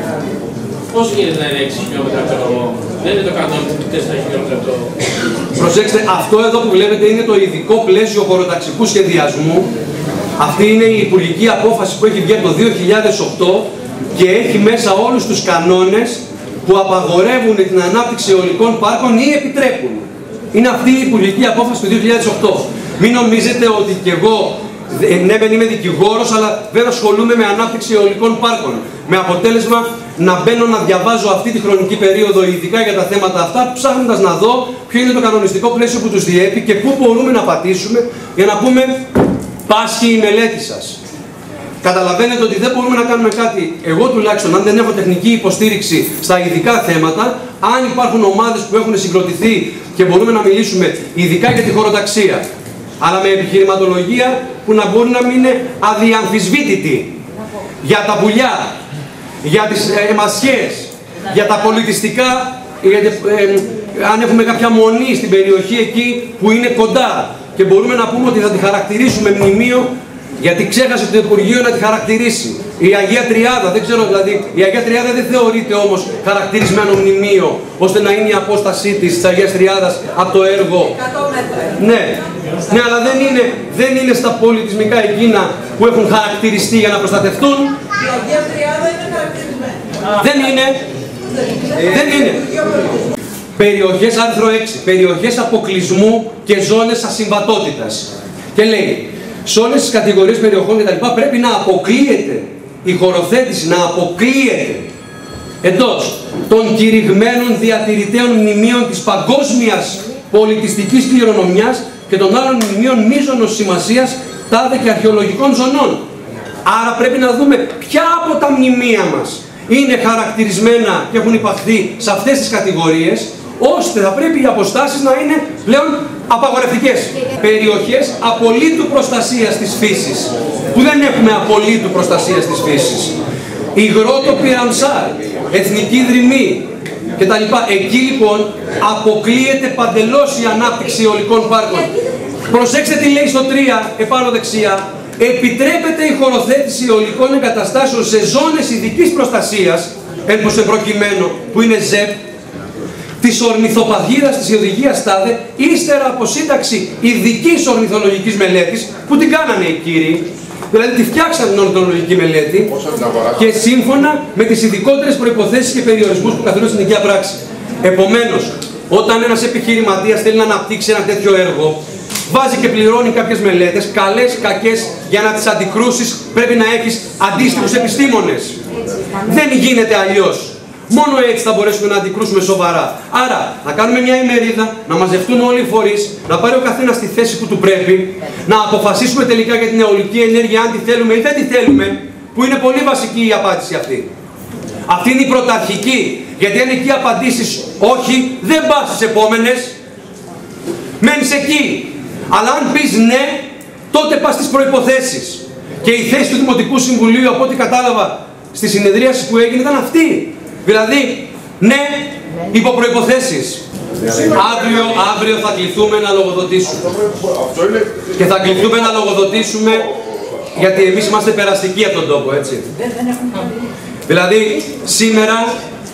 Πώς γίνεται να είναι έξι χιλιόμετρα από το νόμο? Δεν είναι το καντούνι που είναι τέσσερα χιλιόμετρα από το... Προσέξτε, αυτό εδώ που βλέπετε είναι το ειδικό πλαίσιο χωροταξικού σχεδιασμού. Αυτή είναι η υπουργική απόφαση που έχει βγει από το δύο χιλιάδες οκτώ και έχει μέσα όλους τους κανόνες που απαγορεύουν την ανάπτυξη αιωλικών πάρκων ή επιτρέπουν. Είναι αυτή η υπουργική απόφαση του δύο χιλιάδες οκτώ. Μην νομίζετε ότι κι εγώ, ναι μεν είμαι δικηγόρος, αλλά δεν ασχολούμαι με ανάπτυξη αιωλικών πάρκων. Με αποτέλεσμα να μπαίνω να διαβάζω αυτή τη χρονική περίοδο, ειδικά για τα θέματα αυτά, ψάχνοντας να δω ποιο είναι το κανονιστικό πλαίσιο που τους διέπει και πού μπορούμε να πατήσουμε για να πούμε πάσχει η μελέτη σας. Καταλαβαίνετε ότι δεν μπορούμε να κάνουμε κάτι, εγώ τουλάχιστον, αν δεν έχω τεχνική υποστήριξη στα ειδικά θέματα, αν υπάρχουν ομάδες που έχουν συγκροτηθεί και μπορούμε να μιλήσουμε ειδικά για τη χωροταξία, αλλά με επιχειρηματολογία που να μπορεί να μην είναι αδιαμφισβήτητη για τα πουλιά, για τις ε, μασιές, για τα πολιτιστικά, για, ε, αν έχουμε κάποια μονή στην περιοχή εκεί που είναι κοντά και μπορούμε να πούμε ότι θα τη χαρακτηρίσουμε μνημείο, γιατί ξέχασε το Υπουργείο να τη χαρακτηρίσει. Η Αγία Τριάδα, δεν ξέρω δηλαδή, η Αγία Τριάδα δεν θεωρείται όμως χαρακτηρισμένο μνημείο, ώστε να είναι η απόστασή της της Αγίας Τριάδας από το έργο. Ναι, ναι, αλλά δεν είναι, δεν είναι στα πολιτισμικά εκείνα που έχουν χαρακτηριστεί για να προστατευτούν. Η Αγία Τριάδα είναι χαρακτηρισμένη. Δεν είναι. Δεν είναι. Περιοχές, άρθρο έξι, περιοχές αποκλεισμού και ζώνες ασυμβατότητας. Και λέει, σε όλες τις κατηγορίες περιοχών κτλ. Πρέπει να αποκλείεται η χωροθέτηση, να αποκλείεται εντός των κηρυγμένων διατηρητέων μνημείων της παγκόσμιας πολιτιστικής κληρονομιάς και των άλλων μνημείων μείζωνος σημασίας τάδε και αρχαιολογικών ζωνών. Άρα πρέπει να δούμε ποια από τα μνημεία μας είναι χαρακτηρισμένα και έχουν υπαχθεί σε αυτές τις κατηγορίες, ώστε θα πρέπει οι αποστάσεις να είναι πλέον απαγορευτικές. Περιοχές απολύτου προστασίας της φύσης, που δεν έχουμε απολύτου προστασίας της φύσης. Υγρότοπη Ραμσάρ, εθνική δρυμή κτλ. Εκεί λοιπόν αποκλείεται παντελώς η ανάπτυξη αιωλικών πάρκων. Προσέξτε τι λέει στο τρία, επάνω δεξιά. Επιτρέπεται η χωροθέτηση αιωλικών εγκαταστάσεων σε ζώνες ειδικής προστασίας, όπως προκειμένου που είναι ΖΕΠ, της ορνηθοπαγίδας της οδηγίας ΤΑΔΕ, ύστερα από σύνταξη ειδικής ορνηθολογικής μελέτης, που την κάνανε οι κύριοι, δηλαδή τη φτιάξαν την ορνηθολογική μελέτη, και σύμφωνα με τις ειδικότερες προϋποθέσεις και περιορισμούς που καθορίζουν στην οικία πράξη. Επομένως, όταν ένας επιχειρηματίας θέλει να αναπτύξει ένα τέτοιο έργο, βάζει και πληρώνει κάποιες μελέτες, καλές, κακές, για να τις αντικρούσεις πρέπει να έχεις αντίστοιχους επιστήμονες. Δεν γίνεται αλλιώς. Μόνο έτσι θα μπορέσουμε να αντικρούσουμε σοβαρά. Άρα, να κάνουμε μια ημερίδα, να μαζευτούν όλοι οι φορείς, να πάρει ο καθένας τη θέση που του πρέπει, να αποφασίσουμε τελικά για την αιωλική ενέργεια, αν τη θέλουμε ή δεν τη θέλουμε, που είναι πολύ βασική η απάντηση αυτή. Αυτή είναι η πρωταρχική, γιατί αν εκεί απαντήσεις όχι, δεν πας στις επόμενες, μένεις εκεί. Αλλά αν πεις ναι, τότε πας στις προϋποθέσεις. Και η θέση του Δημοτικού Συμβουλίου, από ό,τι κατάλαβα στη συνεδρίαση που έγινε, ήταν αυτή. Δηλαδή, ναι, υπό προϋποθέσεις. Αύριο, αύριο θα κληθούμε να λογοδοτήσουμε. Και θα κληθούμε να λογοδοτήσουμε, γιατί εμείς είμαστε περαστικοί από τον τόπο, έτσι. Δηλαδή, σήμερα,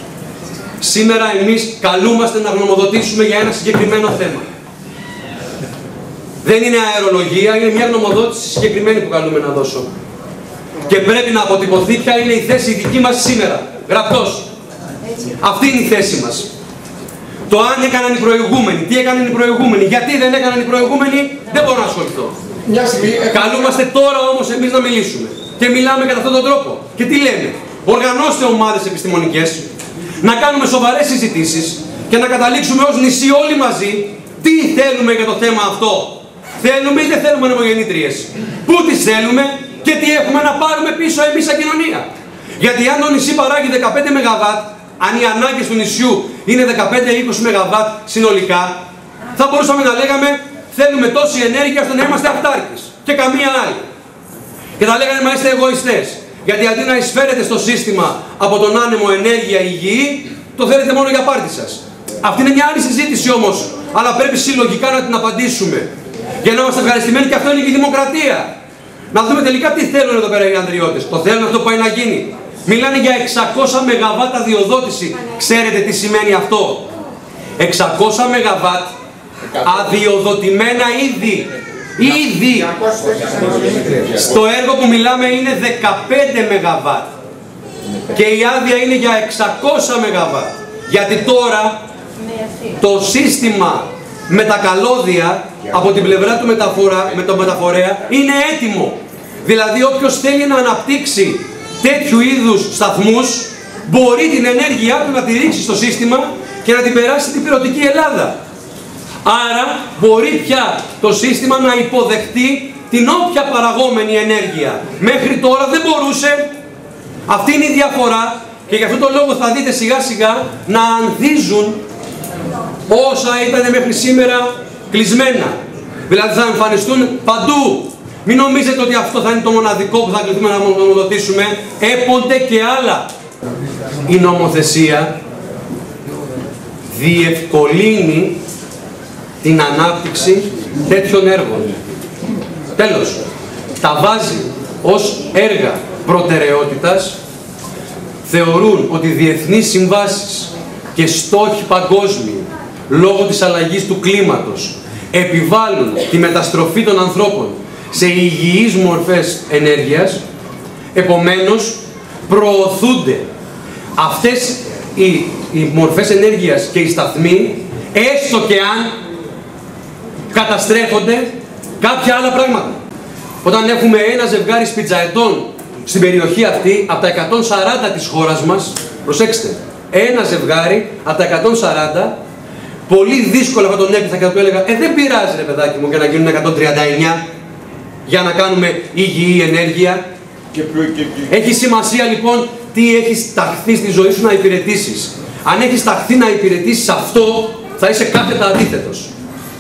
σήμερα εμείς καλούμαστε να γνωμοδοτήσουμε για ένα συγκεκριμένο θέμα. Δεν είναι αερολογία, είναι μια γνωμοδότηση συγκεκριμένη που καλούμε να δώσω. Και πρέπει να αποτυπωθεί ποια είναι η θέση δική μας σήμερα. Γραπτός. Αυτή είναι η θέση μας. Το αν έκαναν οι προηγούμενοι, τι έκαναν οι προηγούμενοι, γιατί δεν έκαναν οι προηγούμενοι, δεν μπορώ να ασχοληθώ. Καλούμαστε τώρα όμως εμείς να μιλήσουμε. Και μιλάμε κατά αυτόν τον τρόπο. Και τι λέμε? Οργανώστε ομάδες επιστημονικές, να κάνουμε σοβαρές συζητήσεις και να καταλήξουμε ως νησί όλοι μαζί τι θέλουμε για το θέμα αυτό. Θέλουμε ή δεν θέλουμε νομογεννήτριες? Πού τις θέλουμε και τι έχουμε να πάρουμε πίσω εμείς σαν κοινωνία? Γιατί αν το νησί παράγει δεκαπέντε μεγαβάτ, αν οι ανάγκες του νησιού είναι δεκαπέντε με είκοσι μεγαβάτ συνολικά, θα μπορούσαμε να λέγαμε θέλουμε τόση ενέργεια ώστε να είμαστε αυτάρκες και καμία άλλη. Και θα λέγανε μα είστε εγωιστές. Γιατί αντί να εισφέρετε στο σύστημα από τον άνεμο ενέργεια υγιή, το θέλετε μόνο για πάρτι σας. Αυτή είναι μια άλλη συζήτηση όμως, αλλά πρέπει συλλογικά να την απαντήσουμε. Για να είμαστε ευχαριστημένοι, και αυτό είναι και η δημοκρατία. Να δούμε τελικά τι θέλουν εδώ πέρα οι ανδριώτες. Το θέλουν αυτό που πάει να γίνει? Μιλάνε για εξακόσια μεγαβάτ αδειοδότηση. Ξέρετε τι σημαίνει αυτό? εξακόσια μεγαβάτ αδειοδοτημένα ήδη. Ήδη. Στο έργο που μιλάμε είναι δεκαπέντε μεγαβάτ. Και η άδεια είναι για εξακόσια μεγαβάτ. Γιατί τώρα το σύστημα με τα καλώδια από την πλευρά του μεταφορά, με το μεταφορέα είναι έτοιμο. Δηλαδή όποιος θέλει να αναπτύξει τέτοιου είδους σταθμούς μπορεί την ενέργειά του να τη ρίξει στο σύστημα και να την περάσει στην πυρωτική Ελλάδα. Άρα μπορεί πια το σύστημα να υποδεχτεί την όποια παραγόμενη ενέργεια. Μέχρι τώρα δεν μπορούσε. Αυτή είναι η διαφορά και γι' αυτό το λόγο θα δείτε σιγά σιγά να ανθίζουν όσα ήταν μέχρι σήμερα κλεισμένα. Δηλαδή θα εμφανιστούν παντού. Μην νομίζετε ότι αυτό θα είναι το μοναδικό που θα κληθούμε να νομοδοτήσουμε. Έπονται και άλλα. Η νομοθεσία διευκολύνει την ανάπτυξη τέτοιων έργων. Τέλος, τα βάζει ως έργα προτεραιότητας. Θεωρούν ότι διεθνείς συμβάσεις και στόχοι παγκόσμιοι λόγω της αλλαγής του κλίματος επιβάλλουν τη μεταστροφή των ανθρώπων σε υγιείς μορφές ενέργειας. Επομένως, προωθούνται αυτές οι, οι μορφές ενέργειας και οι σταθμοί, έστω και αν καταστρέφονται κάποια άλλα πράγματα. Όταν έχουμε ένα ζευγάρι σπιτζαετών στην περιοχή αυτή, από τα εκατόν σαράντα της χώρας μας, προσέξτε, ένα ζευγάρι από τα εκατόν σαράντα, πολύ δύσκολα θα τον έπιθα και θα του έλεγα «Ε, δεν πειράζει ρε παιδάκι μου, για να γίνουν εκατόν τριάντα εννιά, για να κάνουμε υγιή ενέργεια». Και, και, και. Έχει σημασία λοιπόν τι έχεις ταχθεί στη ζωή σου να υπηρετήσεις. Αν έχεις ταχθεί να υπηρετήσεις αυτό, θα είσαι κάθετα αντίθετος.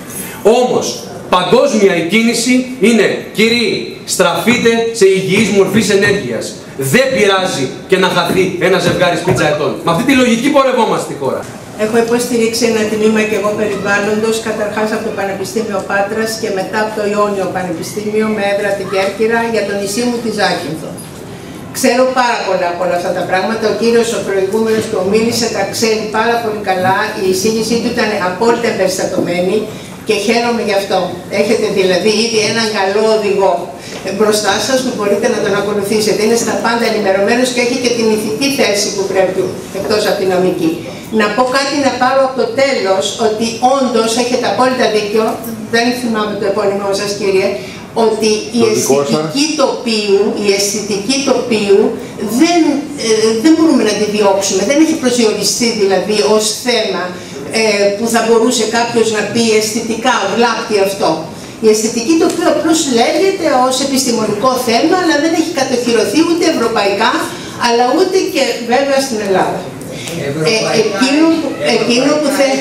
Όμως, παγκόσμια η κίνηση είναι, κύριοι, στραφείτε σε υγιής μορφής ενέργειας. Δεν πειράζει και να χαθεί ένα ζευγάρι σπιτζαετών. Με αυτή τη λογική πορευόμαστε στη χώρα. Έχω υποστηρίξει ένα τμήμα και εγώ περιβάλλοντος, καταρχάς από το Πανεπιστήμιο Πάτρας και μετά από το Ιόνιο Πανεπιστήμιο με έδρα την Κέρκυρα για το νησί μου τη Ζάκυνθο. Ξέρω πάρα πολλά από όλα αυτά τα πράγματα. Ο κύριος ο προηγούμενος που μίλησε τα ξέρει πάρα πολύ καλά. Η εισήγησή του ήταν απόλυτα εμπεριστατωμένη και χαίρομαι γι' αυτό. Έχετε δηλαδή ήδη έναν καλό οδηγό μπροστά σας που μπορείτε να τον ακολουθήσετε. Είναι στα πάντα ενημερωμένος και έχει και την ηθική θέση που πρέπει, εκτός από την νομική. Να πω κάτι να πάρω από το τέλος, ότι όντως έχετε απόλυτα δίκιο, δεν θυμάμαι το επώνυμό σας κύριε, ότι η αισθητική τοπίου, η αισθητική τοπίου δεν, ε, δεν μπορούμε να τη διώξουμε, δεν έχει προσδιοριστεί δηλαδή ως θέμα ε, που θα μπορούσε κάποιος να πει αισθητικά βλάπτει αυτό. Η αισθητική τοπίου απλώς λέγεται ως επιστημονικό θέμα, αλλά δεν έχει κατοχυρωθεί ούτε ευρωπαϊκά, αλλά ούτε και βέβαια στην Ελλάδα. Ε, εκείνο, που, εκείνο που θέλει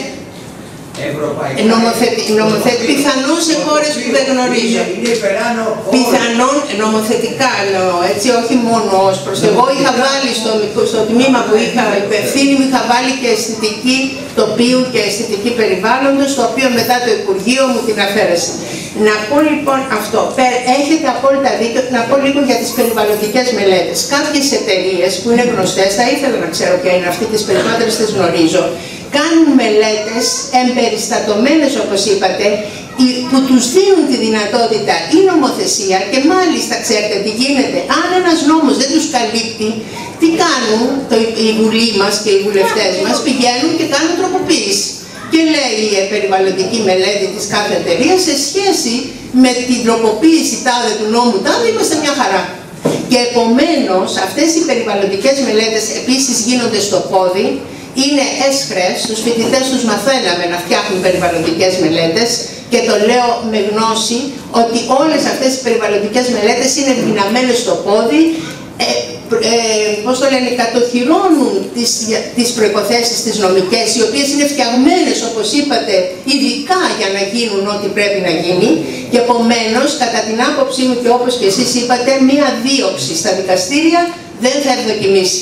νομοθετη, νομοθετη, πιθανόν σε χώρες που δεν γνωρίζω. Πιθανόν νομοθετικά εννοώ, έτσι, όχι μόνο ως προς. Εγώ είχα βάλει στο, στο τμήμα που είχα υπευθύνη, μου είχα βάλει και αισθητική τοπίου και αισθητική περιβάλλοντος, το οποίο μετά το Υπουργείο μου την αφαίρεσε. Να πω λοιπόν αυτό, έχετε απόλυτα δίκιο, να πω λίγο για τις περιβαλλοντικές μελέτες. Κάποιες εταιρείες που είναι γνωστές, θα ήθελα να ξέρω ποια είναι αυτή, τις περισσότερες τις γνωρίζω, κάνουν μελέτες εμπεριστατωμένες όπως είπατε που τους δίνουν τη δυνατότητα η νομοθεσία, και μάλιστα ξέρετε τι γίνεται, αν ένας νόμος δεν τους καλύπτει, τι κάνουν το, η Βουλή μας και οι βουλευτές μας, πηγαίνουν και κάνουν τροποποίηση. Και λέει η περιβαλλοντική μελέτη της κάθε εταιρείας, σε σχέση με την τροποποίηση τάδε του νόμου τάδε, είμαστε μια χαρά. Και επομένως αυτές οι περιβαλλοντικές μελέτες επίσης γίνονται στο πόδι, είναι έσχρες, τους φοιτητές τους μαθαίναμε να φτιάχνουν περιβαλλοντικές μελέτες, και το λέω με γνώση ότι όλες αυτές οι περιβαλλοντικές μελέτες είναι δυναμένες στο πόδι, ε, ε, πώς το λένε, κατοχυρώνουν τις, τις προϋποθέσεις τις νομικές, οι οποίες είναι φτιαγμένες, όπως είπατε, ειδικά για να γίνουν ό,τι πρέπει να γίνει, και επομένως, κατά την άποψή μου και όπως και εσείς είπατε, μία δίωξη στα δικαστήρια δεν θα ευδοκιμήσει.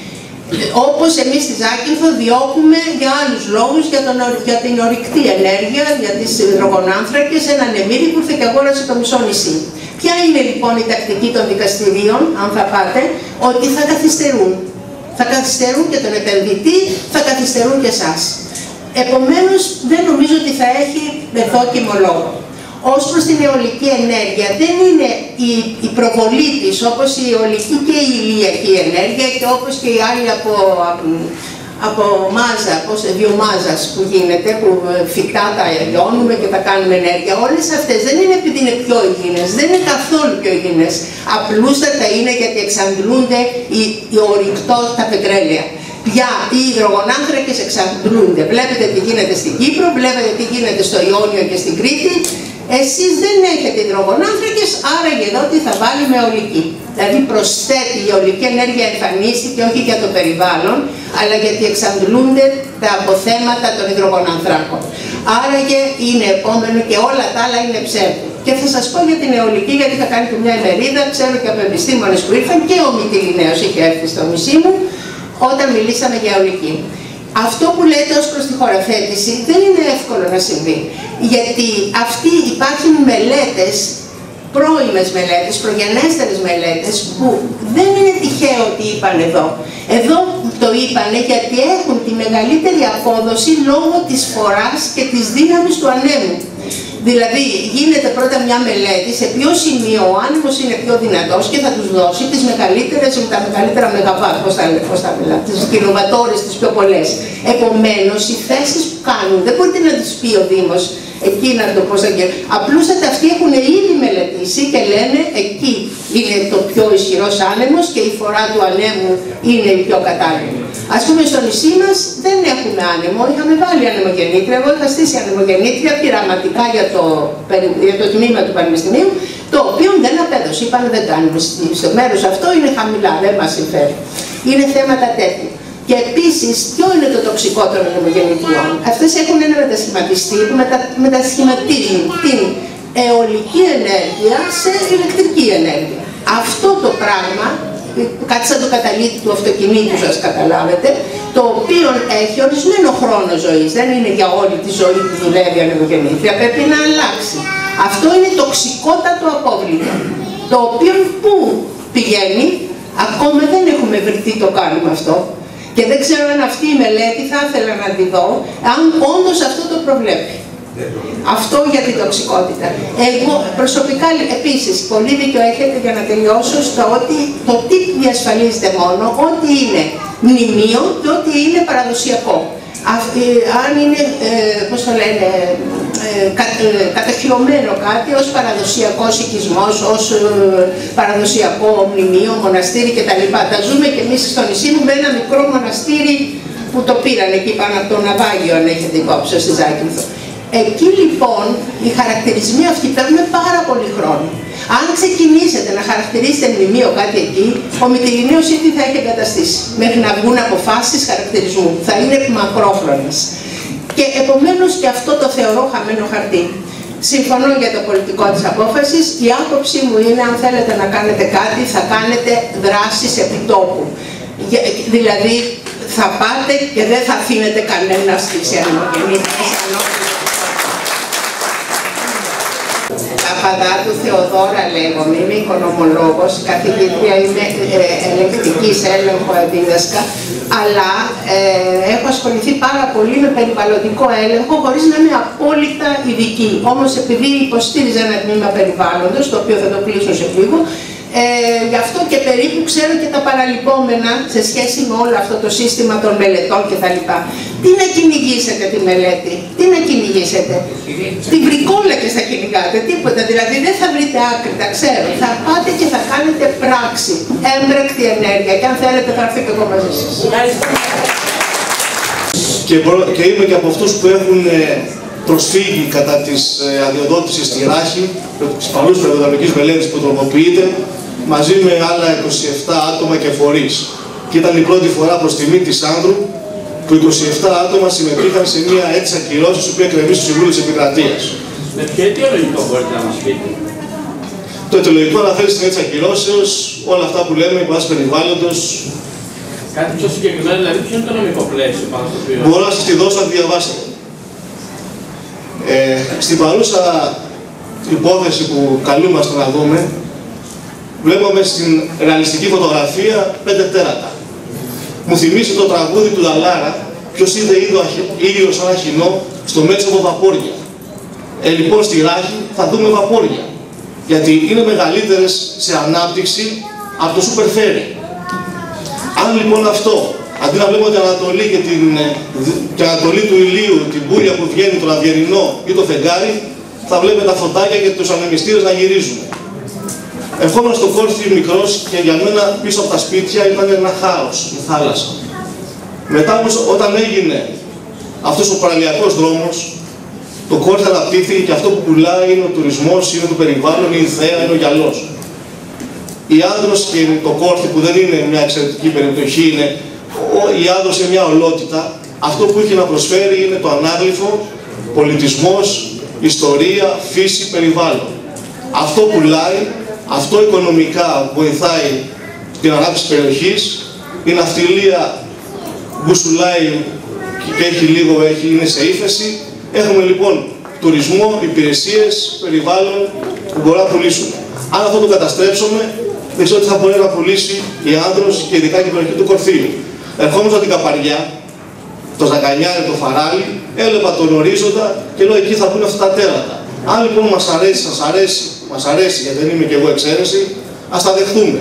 Όπως εμείς στη Ζάκυνθο διώκουμε για άλλους λόγους, για, τον, για την ορυκτή ενέργεια, για τις υδρογονάνθρακες, έναν εμμύρη που ήρθε και αγόρασε το μισό νησί. Ποια είναι λοιπόν η τακτική των δικαστηρίων, αν θα πάτε, ότι θα καθυστερούν. Θα καθυστερούν και τον επενδυτή, θα καθυστερούν και εσάς. Επομένως, δεν νομίζω ότι θα έχει δόκιμο λόγο. Ως προς την αιωλική ενέργεια, δεν είναι η, η προβολή της, όπως η αιωλική και η ηλιακή ενέργεια, και όπως και οι άλλοι από, από, από μάζα, πώς, βιομάζας που γίνεται, που φυτά τα λιώνουμε και τα κάνουμε ενέργεια. Όλες αυτές δεν είναι επειδή είναι πιο υγιεινές, δεν είναι καθόλου πιο υγιεινές. Απλούστατα είναι γιατί εξαντλούνται οι, οι ορυκτό τα πετρέλαια. Πια οι υδρογονάνθρακες εξαντλούνται. Βλέπετε τι γίνεται στην Κύπρο, βλέπετε τι γίνεται στο Ιόνιο και στην Κρήτη. Εσείς δεν έχετε υδρογονάνθρακες, άρα για εδώ τι θα βάλει με αιωλική. Δηλαδή προσθέτει η αιωλική ενέργεια, εμφανίστηκε όχι για το περιβάλλον, αλλά γιατί εξαντλούνται τα αποθέματα των υδρογονανθράκων. Άραγε είναι επόμενο και όλα τα άλλα είναι ψεύδι. Και θα σας πω για την αιωλική, γιατί θα κάνει και μια ημερίδα, ξέρω και από επιστήμονες που ήρθαν, και ο Μυτιληναίος είχε έρθει στο νησί μου, όταν μιλήσαμε για αιωλική. Αυτό που λέτε ως προς τη χωραφέτηση δεν είναι εύκολο να συμβεί, γιατί αυτοί υπάρχουν μελέτες, πρώιμες μελέτες, προγενέστερες μελέτες, που δεν είναι τυχαίο ότι είπαν εδώ. Εδώ το είπανε γιατί έχουν τη μεγαλύτερη απόδοση λόγω της φοράς και της δύναμης του ανέμου. Δηλαδή γίνεται πρώτα μια μελέτη σε ποιο σημείο ο άνεμος είναι πιο δυνατός και θα τους δώσει τις μεγαλύτερες, τα μεγαλύτερα μεγαβάτ, πώς τα λέτε, πώς τα μιλάτε, τις κιλοβατόρες, τις πιο πολλές. Επομένως, οι θέσεις που κάνουν δεν μπορείτε να τις πει ο Δήμος εκεί να το πώς θα γίνει. Απλούστατα αυτοί έχουν ήδη μελετήσει και λένε εκεί είναι το πιο ισχυρός άνεμος και η φορά του ανέμου είναι η πιο κατάλληλη. Ας πούμε στο νησί μας δεν έχουμε άνεμο, είχαμε βάλει ανεμογεννήτρια, εγώ είχα στήσει ανεμογεννήτρια πειραματικά για το, για το τμήμα του Πανεπιστημίου, το οποίο δεν απέδωσε, είπανε δεν κάνουμε, στο μέρος αυτό είναι χαμηλά, δεν μας συμφέρει. Είναι θέματα τέτοια. Και επίσης, ποιο είναι το τοξικό των ανεμογεννητριών? Αυτές έχουν ένα μετασχηματιστή που μετα, μετασχηματίζουν την αιωλική ενέργεια σε ηλεκτρική ενέργεια. Αυτό το πράγμα, κάτι σαν το καταλήτη του αυτοκινήτου σας καταλάβετε, το οποίο έχει ορισμένο χρόνο ζωής, δεν είναι για όλη τη ζωή που δουλεύει ανεμογεννήτρια, πρέπει να αλλάξει. Αυτό είναι τοξικότατο απόβλητο, το οποίο πού πηγαίνει, ακόμα δεν έχουμε βρει τι το κάνουμε αυτό. Και δεν ξέρω αν αυτή η μελέτη θα ήθελα να τη δω, αν όντως αυτό το προβλέπει. Αυτό για την τοξικότητα. Εγώ προσωπικά επίσης πολύ δίκιο έχετε για να τελειώσω στο ότι το τι διασφαλίζεται μόνο ότι είναι μνημείο και ότι είναι παραδοσιακό. Αν είναι, ε, πώς το λένε, ε, κα, ε, κατοχυρωμένο κάτι ως παραδοσιακός οικισμός, ως ε, παραδοσιακό μνημείο, μοναστήρι κτλ. Τα ζούμε και εμείς στο νησί μου με ένα μικρό μοναστήρι που το πήραν εκεί πάνω από το ναυάγιο, αν έχετε υπόψη, στη Ζάκυνθο. Εκεί λοιπόν οι χαρακτηρισμοί αυτοί παίρνουν πάρα πολύ χρόνο. Αν ξεκινήσετε να χαρακτηρίσετε μνημείο κάτι εκεί, ο Μυτιληναίος ήδη θα έχει εγκαταστήσει μέχρι να βγουν αποφάσεις χαρακτηρισμού. Θα είναι μακρόχρονες. Και επομένως και αυτό το θεωρώ χαμένο χαρτί. Συμφωνώ για το πολιτικό της απόφασης. Η άποψή μου είναι αν θέλετε να κάνετε κάτι, θα κάνετε δράσεις επιτόπου. Δηλαδή θα πάτε και δεν θα αφήνετε κανένα στις ανεμογεννήτριες. Παπαδάτου Θεοδώρα λέγομαι, είμαι οικονομολόγος, καθηγήτρια, είμαι ε, ελεγκτικής έλεγχο δίδασκα, αλλά ε, έχω ασχοληθεί πάρα πολύ με περιβαλλοντικό έλεγχο χωρίς να είμαι απόλυτα ειδική. Όμως επειδή υποστήριζα ένα τμήμα περιβάλλοντος, το οποίο θα το κλείσω σε λίγο, Ε, γι' αυτό και περίπου ξέρω και τα παραλυπόμενα σε σχέση με όλο αυτό το σύστημα των μελετών κτλ. Τι να κυνηγήσετε τη μελέτη, τι να κυνηγήσετε, την βρικόλα και θα κυνηγάτε, τίποτα, δηλαδή δεν θα βρείτε άκρη, τα ξέρω. Θα πάτε και θα κάνετε πράξη, έμπρακτη ενέργεια και αν θέλετε θα έρθω και εγώ μαζί σας. Και, και είμαι και από αυτούς που έχουν προσφύγει κατά της αδειοδότησης στη Ράχη, της παρούσης περιβαλλοντικής μελέτης που τροποποιείται, μαζί με άλλα είκοσι επτά άτομα και φορείς. Και ήταν η πρώτη φορά προς τιμή της Άνδρου που είκοσι επτά άτομα συμμετείχαν σε μια αίτηση ακυρώσεως η οποία εκκρεμεί στο Συμβούλιο της Επικρατείας. Με ποιο αιτιολογικό μπορείτε να μας πείτε? Το αιτιολογικό αναφέρει στην αίτηση ακυρώσεως όλα αυτά που λέμε, υποβάσεις περιβάλλοντος. Κάτι πιο συγκεκριμένο, δηλαδή ποιο είναι το νομικό πλαίσιο πάνω στο οποίο? Μπορώ να σας τη δώσω να τη διαβάσετε. Ε, στην παρούσα υπόθεση που καλούμαστε να δούμε, βλέπουμε στην ρεαλιστική φωτογραφία πέντε τέρατα. Μου θυμίζει το τραγούδι του Λαλάρα, ποιος είδε ήλιο σαν αχινό στο μέτσοβο βαπόρια. Ε, λοιπόν, στη Ράχη θα δούμε βαπόρια, γιατί είναι μεγαλύτερες σε ανάπτυξη από το Super Ferry. Αν λοιπόν αυτό, αντί να βλέπουμε την Ανατολή και την, την Ανατολή του ηλίου, την πουλια που βγαίνει, τον Αυγερινό ή το φεγγάρι, θα βλέπουμε τα φωτάκια και τους ανεμιστήρες να γυρίζουν. Ερχόμουν στο Κόρθι μικρός και για μένα πίσω από τα σπίτια ήταν ένα χάος, η θάλασσα. Μετά όμως όταν έγινε αυτός ο παραλιακός δρόμος, το Κόρθι αναπτύχθηκε και αυτό που πουλάει είναι ο τουρισμός, είναι το περιβάλλον, είναι η θέα, είναι ο γυαλός. Η Άνδρος και το Κόρθι που δεν είναι μια εξαιρετική περιοχή, είναι η Άνδρος είναι μια ολότητα. Αυτό που έχει να προσφέρει είναι το ανάγλυφο, πολιτισμός, ιστορία, φύση, περιβάλλον. Αυτό πουλάει, αυτό οικονομικά βοηθάει την ανάπτυξη της περιοχής. Η ναυτιλία μπουσουλάει και έχει λίγο, έχει, είναι σε ύφεση. Έχουμε λοιπόν τουρισμό, υπηρεσίες, περιβάλλον που μπορούμε να πουλήσουμε. Αν αυτό το καταστρέψουμε, δεν ξέρω τι θα μπορεί να πουλήσει η Άνδρος και ειδικά και η περιοχή του Κορθίου. Ερχόμουν από την Καπαριά, το Ζακανιάρι, το Φαράλι, έβλεπα τον ορίζοντα και λέω εκεί θα πούνε αυτά τα τέρατα. Αν λοιπόν μας αρέσει, σας αρέσει, μας αρέσει γιατί δεν είμαι και εγώ εξαίρεση, ας τα δεχτούμε.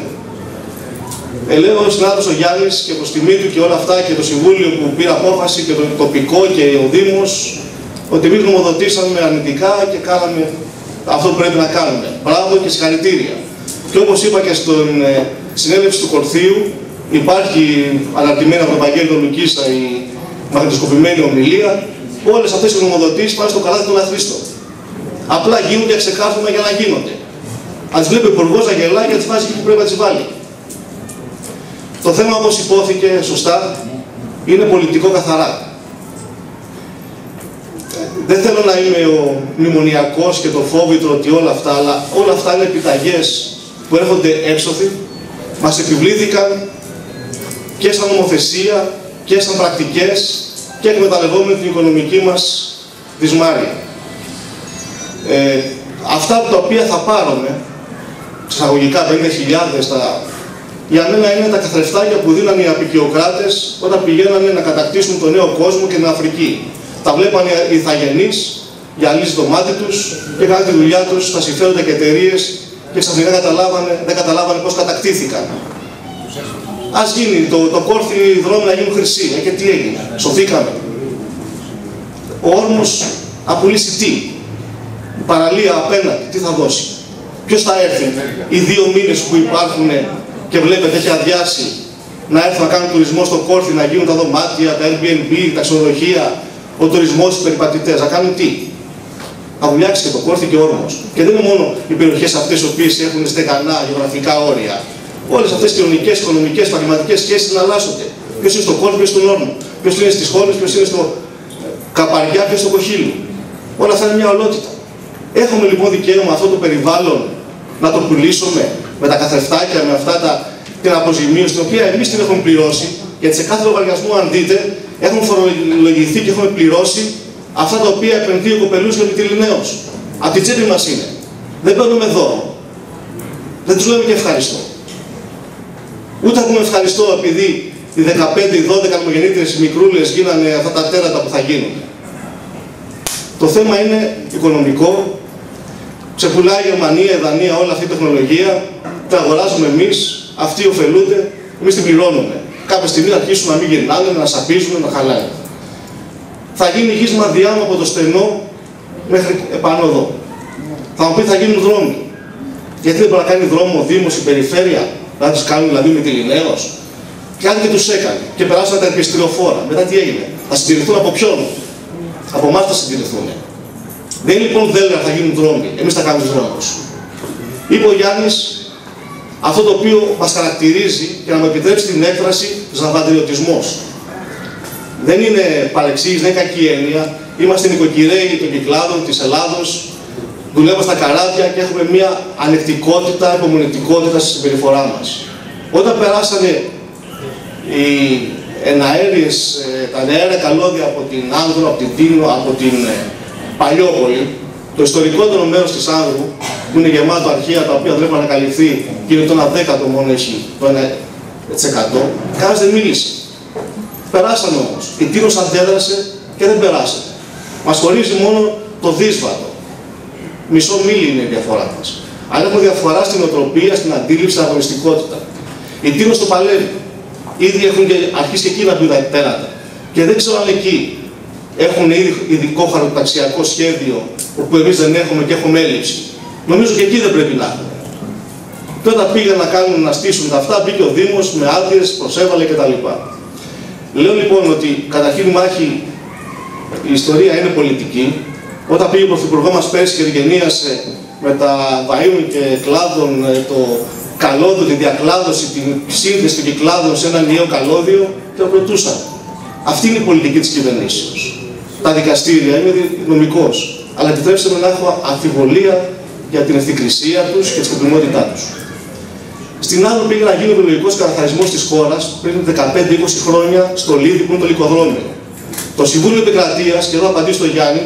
Ε, λέω ο συνάδελφος ο Γιάννης και προς τιμή του και όλα αυτά και το Συμβούλιο που πήρε απόφαση και το τοπικό και ο Δήμος, ότι εμείς νομοδοτήσαμε αρνητικά και κάναμε αυτό που πρέπει να κάνουμε. Μπράβο και συγχαρητήρια. Και όπως είπα και στην ε, συνέλευση του Κορθίου, υπάρχει αναρτημένη από τον Βαγγέλη τον Λουκίστα η μαγνητοσκοπημένη ομιλία, όλες αυτές οι νομοδοτήσεις πάνε στο καλάθι των αχρήστων. Απλά γίνονται ξεκάθαρα για να γίνονται. Αν τις βλέπει ο υπουργός να γελάει και τις βάζει εκεί που πρέπει να τις βάλει. Το θέμα, όπως υπόθηκε σωστά, είναι πολιτικό καθαρά. Δεν θέλω να είμαι ο μνημονιακός και το φόβητρο ότι όλα αυτά, αλλά όλα αυτά είναι επιταγές που έρχονται έξωθη, μας επιβλήθηκαν και σαν νομοθεσία και σαν πρακτικές και εκμεταλλευόμενοι την οικονομική μας δυσμάρεια. Ε, αυτά τα οποία θα πάρουμε, εισαγωγικά πενήντα χιλιάδες, τα... για μένα είναι τα καθρεφτάκια που δίναν οι απικιοκράτες όταν πηγαίνανε να κατακτήσουν τον νέο κόσμο και την Αφρική. Τα βλέπανε οι ηθαγενείς, γυαλίζει το μάτι τους και κάνανε τη δουλειά τους στα συμφέροντα και εταιρείες και ξαφνικά καταλάβανε, δεν καταλάβανε πώς κατακτήθηκαν. Ας γίνει το, το Κόρθι, οι δρόμοι να γίνουν χρυσοί. Ε, και τι έγινε, σωθήκαμε. Ο όρμος απολύσει τι, η παραλία απέναντι, τι θα δώσει. Ποιος θα έρθει οι δύο μήνες που υπάρχουν και βλέπετε έχει αδειάσει να έρθουν να κάνουν τουρισμό στο Κόρθι, να γίνουν τα δωμάτια, τα Airbnb, τα ξενοδοχεία, ο τουρισμός, οι περιπατητές, να κάνουν τι. Να βουλιάξει και το Κόρθι και ο Όρμος. Και δεν είναι μόνο οι περιοχές αυτές οι οποίες έχουν στεγανά γεωγραφικά όρια. Όλες αυτές οι κοινωνικές, οικονομικές, πραγματικές σχέσεις να αλλάσσονται. Ποιος είναι στο Κόρθι, ποιος είναι στον Όρμο. Ποιος είναι στις χώρες, ποιος είναι στο Καπαριά, ποιος στο Κοχύλου. Όλα αυτά είναι μια ολότητα. Έχουμε λοιπόν δικαίωμα αυτό το περιβάλλον να το πουλήσουμε με τα καθρεφτάκια, με αυτά τα, την αποζημίωση, την οποία εμείς την έχουμε πληρώσει, γιατί σε κάθε λογαριασμό, αν δείτε, έχουμε φορολογηθεί και έχουμε πληρώσει αυτά τα οποία επενδύει ο κοπελούς και ο Μητυλινέος. Από την τσέπη μας είναι. Δεν παίρνουμε δώρο. Δεν τους λέμε και ευχαριστώ. Ούτε ακούμε ευχαριστώ επειδή οι δεκαπέντε οι δώδεκα νομογεννήτριες μικρούλες γίνανε αυτά τα τέρατα που θα γίνουν. Το θέμα είναι οικονομικό. Ξεπουλάει η Γερμανία, η Δανία, όλη αυτή η τεχνολογία. Τα αγοράζουμε εμείς, αυτοί ωφελούνται, εμείς την πληρώνουμε. Κάποια στιγμή θα αρχίσουν να μην γυρνάνε, να σαπίζουν, να χαλάνε. Θα γίνει γύσμα διάμω από το στενό μέχρι επάνω εδώ. Θα μου πει θα γίνουν δρόμοι. Γιατί δεν μπορεί να κάνει δρόμο ο Δήμος, η Περιφέρεια, να τους κάνουν δηλαδή με τη Λινέος. Και άλλοι και τους έκανε. Και περάσαν τα επιστηριοφόρα. Μετά τι έγινε. Θα συντηρηθούν από ποιον. Από εμάς θα συντηρηθούν. Δεν είναι λοιπόν δέλεα θα γίνουν δρόμοι. Εμείς θα κάνουμε τους δρόμους. Είπε ο Γιάννης αυτό το οποίο μας χαρακτηρίζει και να μου επιτρέψει την έκφραση ζαβαντριωτισμός. Δεν είναι παρεξήγηση, δεν είναι κακή έννοια. Είμαστε νοικοκυρέοι των κυκλάδων της Ελλάδος. Δουλεύουμε στα καράβια και έχουμε μια ανεκτικότητα, υπομονετικότητα στη συμπεριφορά μας. Όταν περάσανε οι εναέριες, τα νεαέρια καλώδια από την Άνδρο, από την Τίνο, από την Παλιόπολη, το ιστορικότερο μέρος της Άνδρου, που είναι γεμάτο αρχεία τα οποία δεν έχουν ανακαλυφθεί και είναι το ένα δέκατο μόνο έχει, το ένα τοις εκατό, κανένας δεν μίλησε. Περάσανε όμως. Η Τίνος αντέδρασε και δεν περάσανε. Μας χωρίζει μόνο το δύσβατο. Μισό μίλι είναι η διαφορά μας. Αλλά έχουμε διαφορά στην οτροπία, στην αντίληψη, στην αγωνιστικότητα. Η Τίνος το παλεύει. Ήδη έχουν και αρχίσει και εκεί να μπουν τα τέρατα. Και δεν ξέρω αν εκεί έχουν ήδη ειδικό χαρτοταξιακό σχέδιο, όπου εμείς δεν έχουμε και έχουμε έλλειψη. Νομίζω και εκεί δεν πρέπει να έχουμε. Και όταν πήγαν να κάνουν να στήσουν τα αυτά, μπήκε ο Δήμος με άδειες, προσέβαλε κτλ. Λέω λοιπόν ότι καταρχήν μάχη η ιστορία είναι πολιτική. Όταν πήγε ο Πρωθυπουργός μας πέρσι και γενίασε με τα βαΐων και κλάδων το καλώδιο, τη διακλάδωση, την σύνδεση των κυκλάδων σε ένα ενιαίο καλώδιο, και το ρωτούσαν. Αυτή είναι η πολιτική της κυβερνήσεως. Τα δικαστήρια, είμαι νομικός, αλλά επιτρέψτε με να έχω αμφιβολία για την ευθυκρισία τους και τη σκοπιμότητά τους. Στην Άδρο πήγε να γίνει ο βιολογικός καθαρισμός της χώρας πριν δεκαπέντε είκοσι χρόνια στο Λίδι που είναι το λικοδρόμιο. Το Συμβούλιο Επικρατείας, και εδώ απαντήσω στο Γιάννη,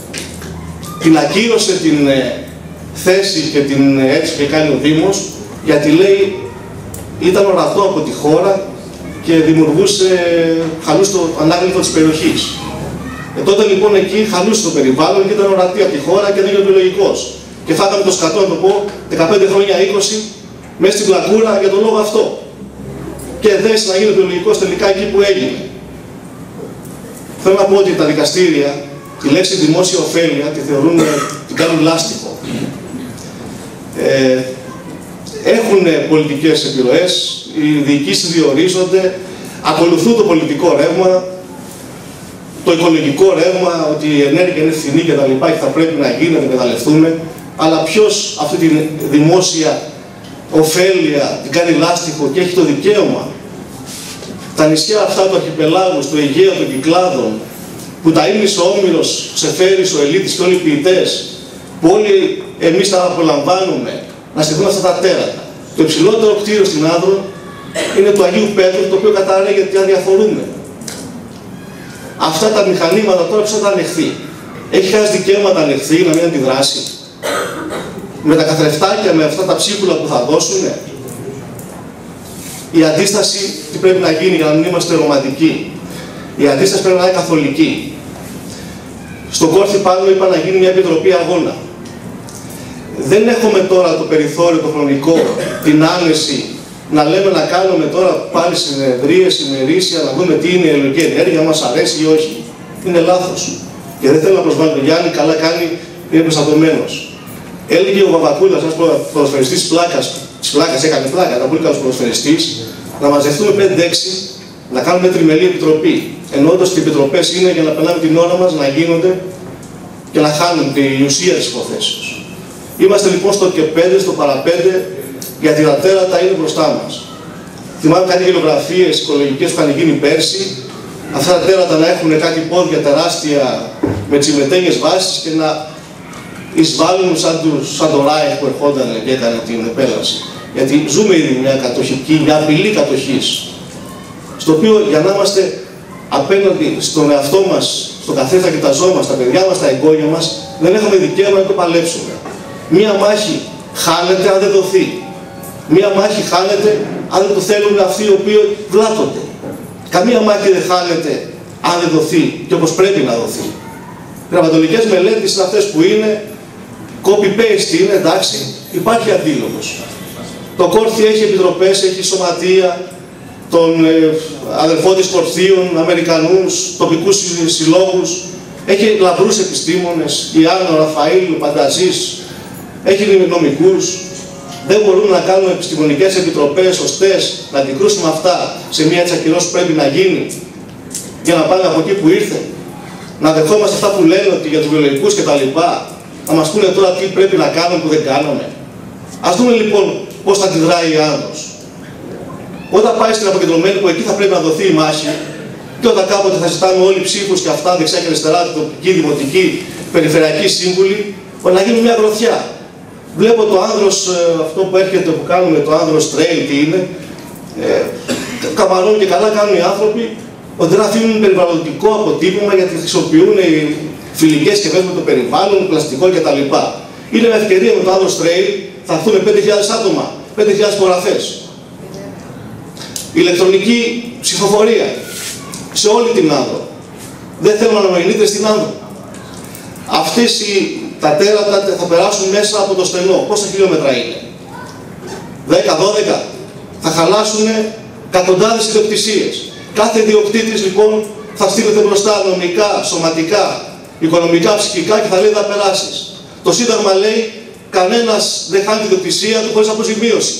την ακύρωσε την ε, θέση και την ε, έτσι και κάνει ο Δήμος, γιατί λέει ήταν ορατό από τη χώρα και δημιουργούσε, χαλούσε το ανάγλυφο της περιοχής. Ε, τότε λοιπόν εκεί χαλούσε το περιβάλλον και ήταν ορατή από τη χώρα και δεν είναι βιολογικός. Και φάγαμε το σκατό, να το πω, δεκαπέντε χρόνια, είκοσι, μέσα στην πλακούρα για τον λόγο αυτό. Και δέσει να γίνει βιολογικός τελικά εκεί που έγινε. Θέλω να πω ότι τα δικαστήρια τη λέξη δημόσια ωφέλεια τη θεωρούν, την κάνουν λάστιχο. Ε, έχουν πολιτικές επιρροές, οι διοικήσεις διορίζονται, ακολουθούν το πολιτικό ρεύμα, το οικολογικό ρεύμα, ότι η ενέργεια είναι φθηνή και τα λοιπά και θα πρέπει να γίνει, να την εκμεταλλευτούμε, αλλά ποιος αυτή τη δημόσια ωφέλεια την κάνει λάστιχο και έχει το δικαίωμα τα νησιά αυτά του αρχιπελάγου, του Αιγαίου, των Κυκλάδων, που τα Ήμνης, ο Όμηρος, Ξεφέρης, ο Ελίτης και όλοι οι ποιητές, που όλοι εμείς τα απολαμβάνουμε, να στηθούν αυτά τα τέρατα. Το υψηλότερο κτίριο στην Άδρο είναι του Αγίου Πέτρου, το οποίο καταραίει γιατί αδιαφορούμε. Αυτά τα μηχανήματα τώρα ποιος θα τα ανεχθεί. Έχει κανένας δικαίωμα να ανεχθεί, να μην αντιδράσει. Με τα καθρεφτάκια, με αυτά τα ψίχουλα που θα δώσουνε. Η αντίσταση τι πρέπει να γίνει για να μην είμαστε ρομαντικοί. Η αντίσταση πρέπει να είναι καθολική. Στον Κόρφη πάνω είπα να γίνει μια επιτροπή αγώνα. Δεν έχουμε τώρα το περιθώριο, το χρονικό, την άνεση να λέμε να κάνουμε τώρα πάλι συνεδρίες, ημερήσια, να δούμε τι είναι η ελληνική ενέργεια, μας αρέσει ή όχι. Είναι λάθος. Και δεν θέλω να προσβάλλω τον Γιάννη, καλά κάνει, είναι προστατωμένος. Έλεγε ο Βαβακούλας, ένας ποδοσφαιριστής της πλάκας, της πλάκας έκανε πλάκα, ήταν πολύ καλός ποδοσφαιριστής, να μαζευτούμε πέντε έξι, να κάνουμε τριμελή επιτροπή. Εννοώντας ότι οι επιτροπές είναι για να περνάμε την ώρα μας, να γίνονται και να χάνουν την ουσία της υποθέσεως. Είμαστε λοιπόν στο και πέντε, στο παραπέντε, γιατί τα τέρατα είναι μπροστά μας. Θυμάμαι κάτι γεωγραφίες οικολογικές που είχαν γίνει πέρσι, αυτά τα τέρατα να έχουν κάτι πόδια τεράστια με τσιμετένιες βάσεις και να εισβάλλουν σαν, τους, σαν το Ράιχ που ερχόταν και έκανε την επέλαση. Γιατί ζούμε ήδη μια κατοχική, μια απειλή κατοχής, στο οποίο για να είμαστε απέναντι στον εαυτό μας, στον καθένα κοιταζόμαστε, τα παιδιά μας, τα εγγόνια μας, δεν έχουμε δικαίωμα να το παλέψουμε. Μία μάχη χάνεται αν δεν δοθεί. Μία μάχη χάνεται αν δεν το θέλουν αυτοί οι οποίοι βλάπτονται. Καμία μάχη δεν χάνεται αν δεν δοθεί και όπως πρέπει να δοθεί. Οι γραμματολογικές μελέτες είναι αυτές που είναι, copy-paste είναι, εντάξει, υπάρχει αντίλογος. Το Κόρθι έχει επιτροπές, έχει σωματεία των ε, αδελφών της Κορθίων, Αμερικανούς, τοπικούς συλλόγους, έχει λαμπρούς επιστήμονες, Ιάννο, Ραφαήλ, Πανταζής, έχει νομικούς. Δεν μπορούμε να κάνουμε επιστημονικές επιτροπές ώστες να αντικρούσουμε αυτά σε μια έτσι ακυρώσεις που πρέπει να γίνει για να πάμε από εκεί που ήρθε. Να δεχόμαστε αυτά που λένε ότι για τους βιολογικούς κτλ. Να μας πούνε τώρα τι πρέπει να κάνουμε που δεν κάνουμε. Ας δούμε λοιπόν πώς θα αντιδράει η άνδρος. Όταν πάει στην αποκεντρωμένη που εκεί θα πρέπει να δοθεί η μάχη και όταν κάποτε θα ζητάμε όλοι ψήφους και αυτά δεξιά και αριστερά, τοπική, δημοτική, περιφερειακή σύμβουλη, να γίνει μια γροθιά. Βλέπω το άνδρος, αυτό που έρχεται που κάνουμε, το άνδρος trail, τι είναι, ε, καμαρώνουν και καλά κάνουν οι άνθρωποι, ότι δεν αφήνουν περιβαλλοντικό αποτύπωμα γιατί χρησιμοποιούν οι φιλικές συσκευές με το περιβάλλον, πλαστικό κτλ. Είναι μια ευκαιρία με το άνδρος trail, θα έρθουν πέντε χιλιάδες άτομα, πέντε χιλιάδες υπογραφές. Ηλεκτρονική ψηφοφορία σε όλη την Άνδρο. Δεν θέλουμε αναμογεννήτρες στην Άνδρο. Αυτές οι, τα τέρατα θα περάσουν μέσα από το στενό. Πόσα χιλιόμετρα είναι? δέκα δώδεκα. Θα χαλάσουν εκατοντάδες ιδιοκτησίες. Κάθε ιδιοκτήτης λοιπόν θα στείλεται μπροστά νομικά, σωματικά, οικονομικά, ψυχικά και θα λέει θα περάσεις. Το Σύνταγμα λέει κανένας δεν χάνει την ιδιοκτησία του χωρίς αποζημίωση.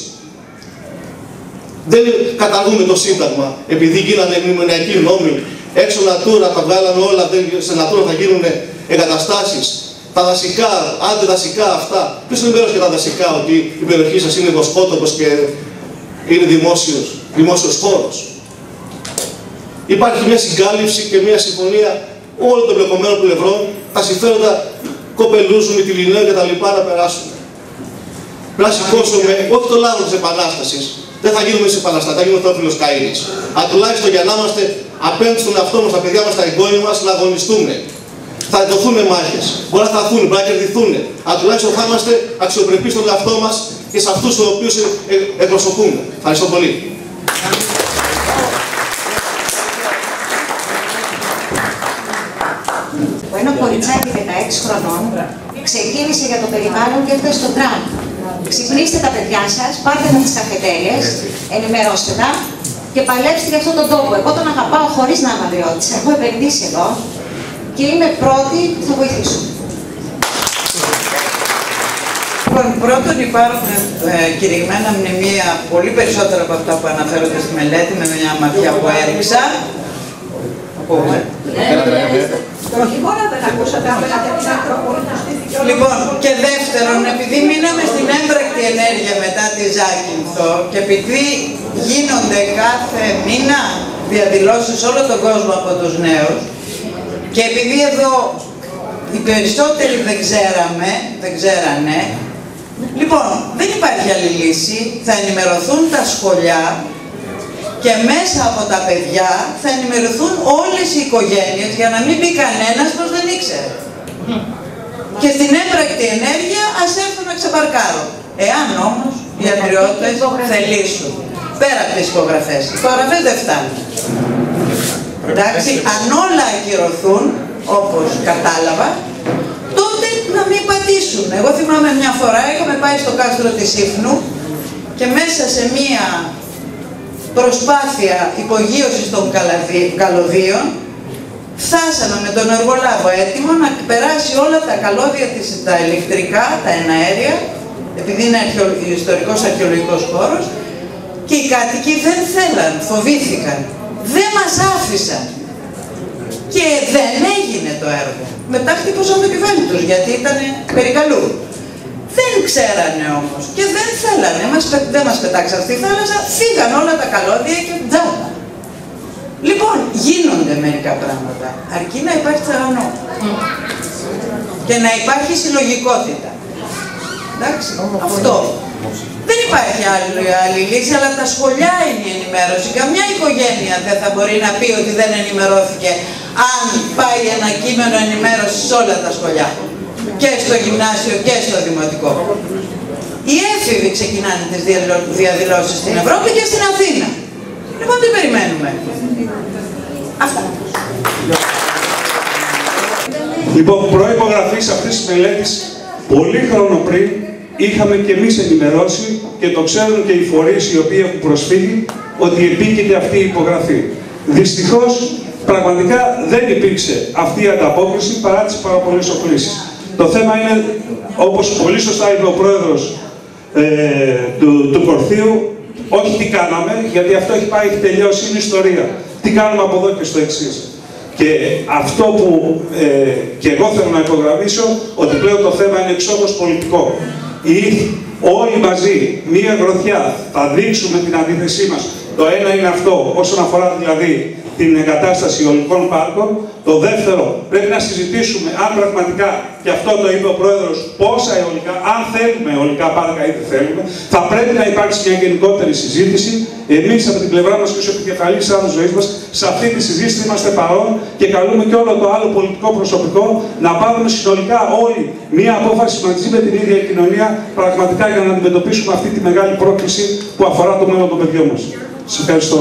Δεν καταργούμε το Σύνταγμα επειδή γίνανε μνημονιακοί νόμοι, έξω Natura τα βγάλανε όλα, σε Natura θα γίνουν εγκαταστάσεις. Τα δασικά, άντε δασικά αυτά. Ποιος ενημέρωσε και τα δασικά ότι η περιοχή σας είναι βοσκότοπος και είναι δημόσιος, δημόσιος χώρος? Υπάρχει μια συγκάλυψη και μια συμφωνία όλων των εμπλεκομένων πλευρών, τα συμφέροντα κοπελούζουν, Μυτιληναίου και τα λοιπά να περάσουν. Πρέπει να σηκώσουμε, όχι το λάθος της Επανάστασης, δεν θα γίνουμε σε επαναστατά, θα γίνουμε Θεόφιλος Καΐρης. Αλλά τουλάχιστον για να είμαστε απέναντι στον εαυτό μας, τα παιδιά μας, τα εγγόνια μας, να αγωνιστούμε. Θα δοθούν μάχες. Μπορεί να χαθούν, μπορεί να κερδιθούν. Αλλά τουλάχιστον θα είμαστε αξιοπρεπείς στον εαυτό μας και σε αυτούς τους οποίους εκπροσωπούμε. Ευχαριστώ πολύ. Που ένα κοριτσάκι δεκαέξι χρονών ξεκίνησε για το περιβάλλον και έφτασε στο τραμ. Ξυπνήστε τα παιδιά σας, πάρτε με τις καφετέριες, ενημερώστε τα και παλέψτε για αυτόν τον τόπο. Εγώ τον αγαπάω χωρίς να είμαι αγριώτης. Έχω επενδύσει εδώ και είμαι πρώτη που θα βοηθήσω. Λοιπόν, πρώτον υπάρχουν ε, κηρυγμένα μνημεία πολύ περισσότερα από αυτά που αναφέρονται στη μελέτη με μια ματιά που έριξα. Ακούμε. Όχι μόνο δεν ακούσατε, αλλά και την Ακρόπολη. Λοιπόν, και δεύτερον, επειδή μείναμε στην έμπρακτη ενέργεια μετά τη Ζάκυνθο και επειδή γίνονται κάθε μήνα διαδηλώσεις σε όλο τον κόσμο από τους νέους και επειδή εδώ οι περισσότεροι δεν ξέραμε, δεν ξέρανε, λοιπόν, δεν υπάρχει άλλη λύση, θα ενημερωθούν τα σχολιά και μέσα από τα παιδιά θα ενημερωθούν όλες οι οικογένειες για να μην πει κανένας πως δεν ήξερε. Και στην έμπρακτη ενέργεια ας έρθουν να ξεπαρκάρουν. Εάν όμως οι αγριώτες θελήσουν, πέρα από τις υπογραφές, οι υπογραφές δεν φτάνουν. Εντάξει, αν όλα ακυρωθούν, όπως κατάλαβα, τότε να μην πατήσουν. Εγώ θυμάμαι μια φορά, είχαμε πάει στο κάστρο της Ήφνου και μέσα σε μια προσπάθεια υπογείωσης των καλωδίων φτάσαμε με τον εργολάβο έτοιμο να περάσει όλα τα καλώδια, τα ηλεκτρικά, τα εναέρια, επειδή είναι ιστορικός αρχαιολογικός χώρος, και οι κάτοικοι δεν θέλαν, φοβήθηκαν. Δεν μας άφησαν. Και δεν έγινε το έργο. Μετά χτύπωσαν το κεφάλι τους, γιατί ήταν περικαλού. Δεν ξέρανε όμως και δεν θέλανε, μας, δεν μας πετάξαν στη θάλασσα, φύγαν όλα τα καλώδια και τζάμπα. Λοιπόν, γίνονται μερικά πράγματα, αρκεί να υπάρχει τσαγανό και να υπάρχει συλλογικότητα. Εντάξει, αυτό. Δεν υπάρχει άλλη, άλλη λύση, αλλά τα σχολιά είναι η ενημέρωση. Καμιά οικογένεια δεν θα μπορεί να πει ότι δεν ενημερώθηκε αν πάει ένα κείμενο ενημέρωση σε όλα τα σχολιά. και στο γυμνάσιο και στο δημοτικό. Οι έφηβοι ξεκινάνε τις διαδηλώσεις στην Ευρώπη και στην Αθήνα. Λοιπόν, τι περιμένουμε. Αυτά. Λοιπόν, προϋπογραφής αυτής της μελέτης, πολύ χρόνο πριν, είχαμε και εμείς ενημερώσει και το ξέρουν και οι φορείς οι οποίοι έχουν προσφύγει ότι επίκειται αυτή η υπογραφή. Δυστυχώς, πραγματικά δεν υπήρξε αυτή η ανταπόκριση παρά τις πάρα πολλές εκκλήσεις. Το θέμα είναι, όπως πολύ σωστά είπε ο πρόεδρος ε, του, του Κορθείου, όχι τι κάναμε, γιατί αυτό έχει πάει, έχει τελειώσει, είναι ιστορία. Τι κάνουμε από εδώ και στο εξής. Και αυτό που ε, και εγώ θέλω να υπογραμμίσω, ότι πλέον το θέμα είναι εξόχως πολιτικό. Ή όλοι μαζί, μία γροθιά, θα δείξουμε την αντίθεσή μας. Το ένα είναι αυτό, όσον αφορά δηλαδή την εγκατάσταση αιωλικών πάρκων. Το δεύτερο, πρέπει να συζητήσουμε αν πραγματικά, και αυτό το είπε ο Πρόεδρος, πόσα αιωλικά, αν θέλουμε αιωλικά πάρκα ή δεν θέλουμε, θα πρέπει να υπάρξει μια γενικότερη συζήτηση. Εμείς από την πλευρά μας και ως επικεφαλής της άλλης ζωής μας, σε αυτή τη συζήτηση είμαστε παρόν και καλούμε και όλο το άλλο πολιτικό προσωπικό να πάρουμε συνολικά όλοι μια απόφαση μαζί με την ίδια κοινωνία, πραγματικά για να αντιμετωπίσουμε αυτή τη μεγάλη πρόκληση που αφορά το μέλλον των παιδιών μας. Σας ευχαριστώ.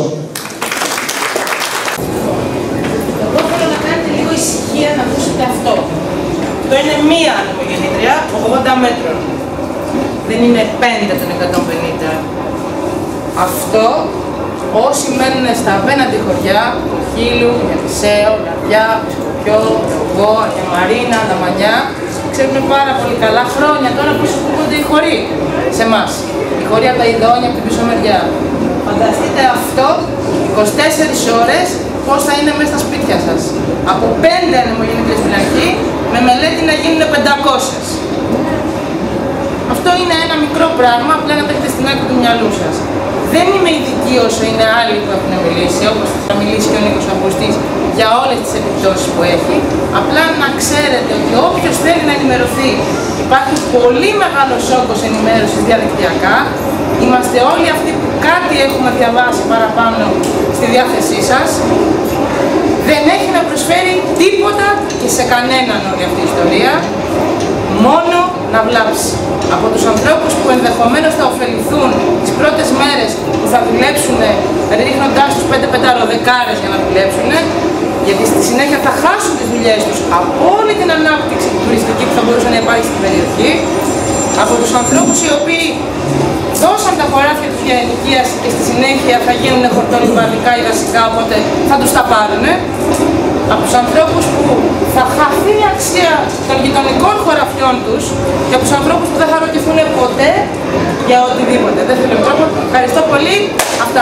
Εγώ θέλω να κάνετε λίγο ησυχία να ακούσετε αυτό. Αυτό είναι μία νομογεννήτρια ογδόντα μέτρων. Δεν είναι πέντε των εκατόν πενήντα. Αυτό όσοι μένουν στα απέναντι χωριά, του Χίλου, Νιατισαίο, Λαβιά, Σκοπιό, εγώ, Αγία Μαρίνα, Δαμανιά, ξέρουν πάρα πολύ καλά χρόνια τώρα που εισακούγονται οι χωροί σε εμάς. Η χωρία από τα Ιδόνια, από την πίσω μεριά. Φανταστείτε αυτό είκοσι τέσσερις ώρες πώς θα είναι μέσα στα σπίτια σας. Από πέντε ανεμογεννήτριες φυλακή, με μελέτη να γίνουν πεντακόσιες. Αυτό είναι ένα μικρό πράγμα, απλά να το έχετε στην άκρη του μυαλού σας. Δεν είμαι ειδική όσο είναι άλλοι που έχουν μιλήσει, όπως θα μιλήσει και ο Νίκος Αυγουστής, για όλες τις επιπτώσεις που έχει. Απλά να ξέρετε ότι όποιος θέλει να ενημερωθεί, υπάρχει πολύ μεγάλος όγκος ενημέρωσης διαδικτυακά. Είμαστε όλοι αυτοί που κάτι έχουμε διαβάσει παραπάνω στη διάθεσή σας. Δεν έχει να προσφέρει τίποτα και σε κανέναν όλη αυτή η ιστορία, μόνο να βλάψει. Από τους ανθρώπους που ενδεχομένως θα ωφεληθούν τις πρώτες μέρες που θα δουλέψουν ρίχνοντάς τους πέντε πενταροδεκάρες για να δουλέψουν, γιατί στη συνέχεια θα χάσουν τις δουλειές τους από όλη την ανάπτυξη τουριστική που θα μπορούσε να υπάρχει στην περιοχή, από τους ανθρώπους οι οποίοι δώσαν τα χωράφια τους για ενοικίαση και στη συνέχεια θα γίνουν χορτολιβαδικά ή δασικά, οπότε θα τους τα πάρουν. Από τους ανθρώπους που θα χαθεί η αξία των γειτονικών χωραφιών τους και από τους ανθρώπους που δεν θα ρωτηθούν ποτέ για οτιδήποτε. Δεν θέλω τρόπο. Ευχαριστώ πολύ. Αυτά.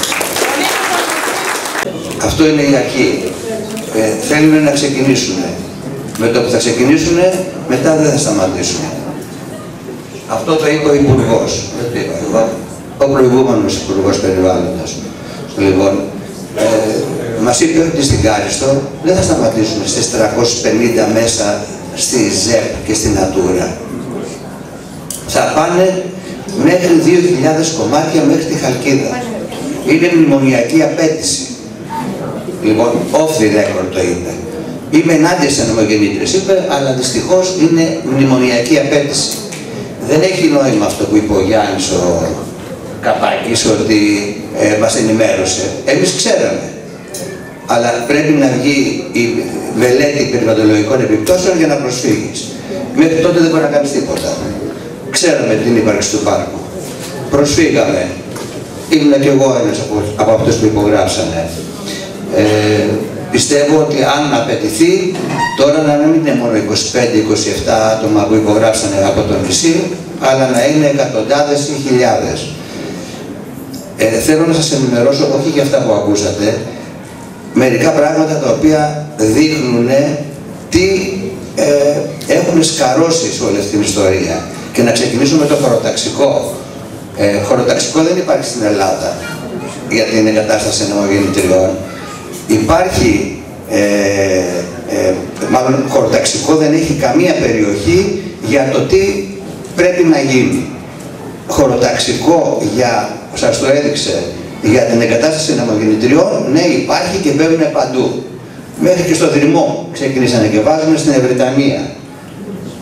Αυτό είναι η αρχή. Ε, θέλουν να ξεκινήσουν. Με το που θα ξεκινήσουν, μετά δεν θα σταματήσουν. Αυτό το είπε ο Υπουργός. Δεν το είπα εγώ. Ο προηγούμενος Υπουργός Περιβάλλοντος. Λοιπόν, ε, μας είπε ότι στην Κάριστο δεν θα σταματήσουν στις τριακόσιες πενήντα μέσα στη ΖΕΠ και στην Natura. Θα πάνε μέχρι δύο χιλιάδες κομμάτια μέχρι τη Χαλκίδα. Είναι μνημονιακή απέτηση. Λοιπόν, off the record το είπε. Είμαι ενάντια στις ανεμογεννήτριες, είπε, αλλά δυστυχώς είναι μνημονιακή απέτηση. Δεν έχει νόημα αυτό που είπε ο Γιάννης ο Καπάκης, ότι ε, μας ενημέρωσε. Εμείς ξέραμε. Αλλά πρέπει να βγει η μελέτη περιβαλλοντολογικών επιπτώσεων για να προσφύγεις. Μέχρι τότε δεν μπορεί να κάνεις τίποτα. Ξέραμε την ύπαρξη του πάρκου. Προσφύγαμε. Ήμουν και εγώ ένας από, από αυτούς που υπογράψανε. Ε, πιστεύω ότι αν απαιτηθεί, τώρα να μην είναι μόνο είκοσι πέντε είκοσι επτά άτομα που υπογράψανε από το νησί, αλλά να είναι εκατοντάδες ή χιλιάδες. Ε, θέλω να σας ενημερώσω, όχι για αυτά που ακούσατε, μερικά πράγματα τα οποία δείχνουν τι ε, έχουν σκαρώσει σε όλη αυτή την ιστορία. Και να ξεκινήσουμε με το χωροταξικό. Ε, χωροταξικό δεν υπάρχει στην Ελλάδα για την εγκατάσταση ανεμογεννητριών. Υπάρχει, ε, ε, μάλλον χωροταξικό δεν έχει καμία περιοχή για το τι πρέπει να γίνει. Χωροταξικό για, σας το έδειξε, για την εγκατάσταση ανεμογεννητριών, ναι, υπάρχει και μπαίνουν παντού. Μέχρι και στο Δρυμό ξεκινήσανε και βάζουν στην Ευρυτανία.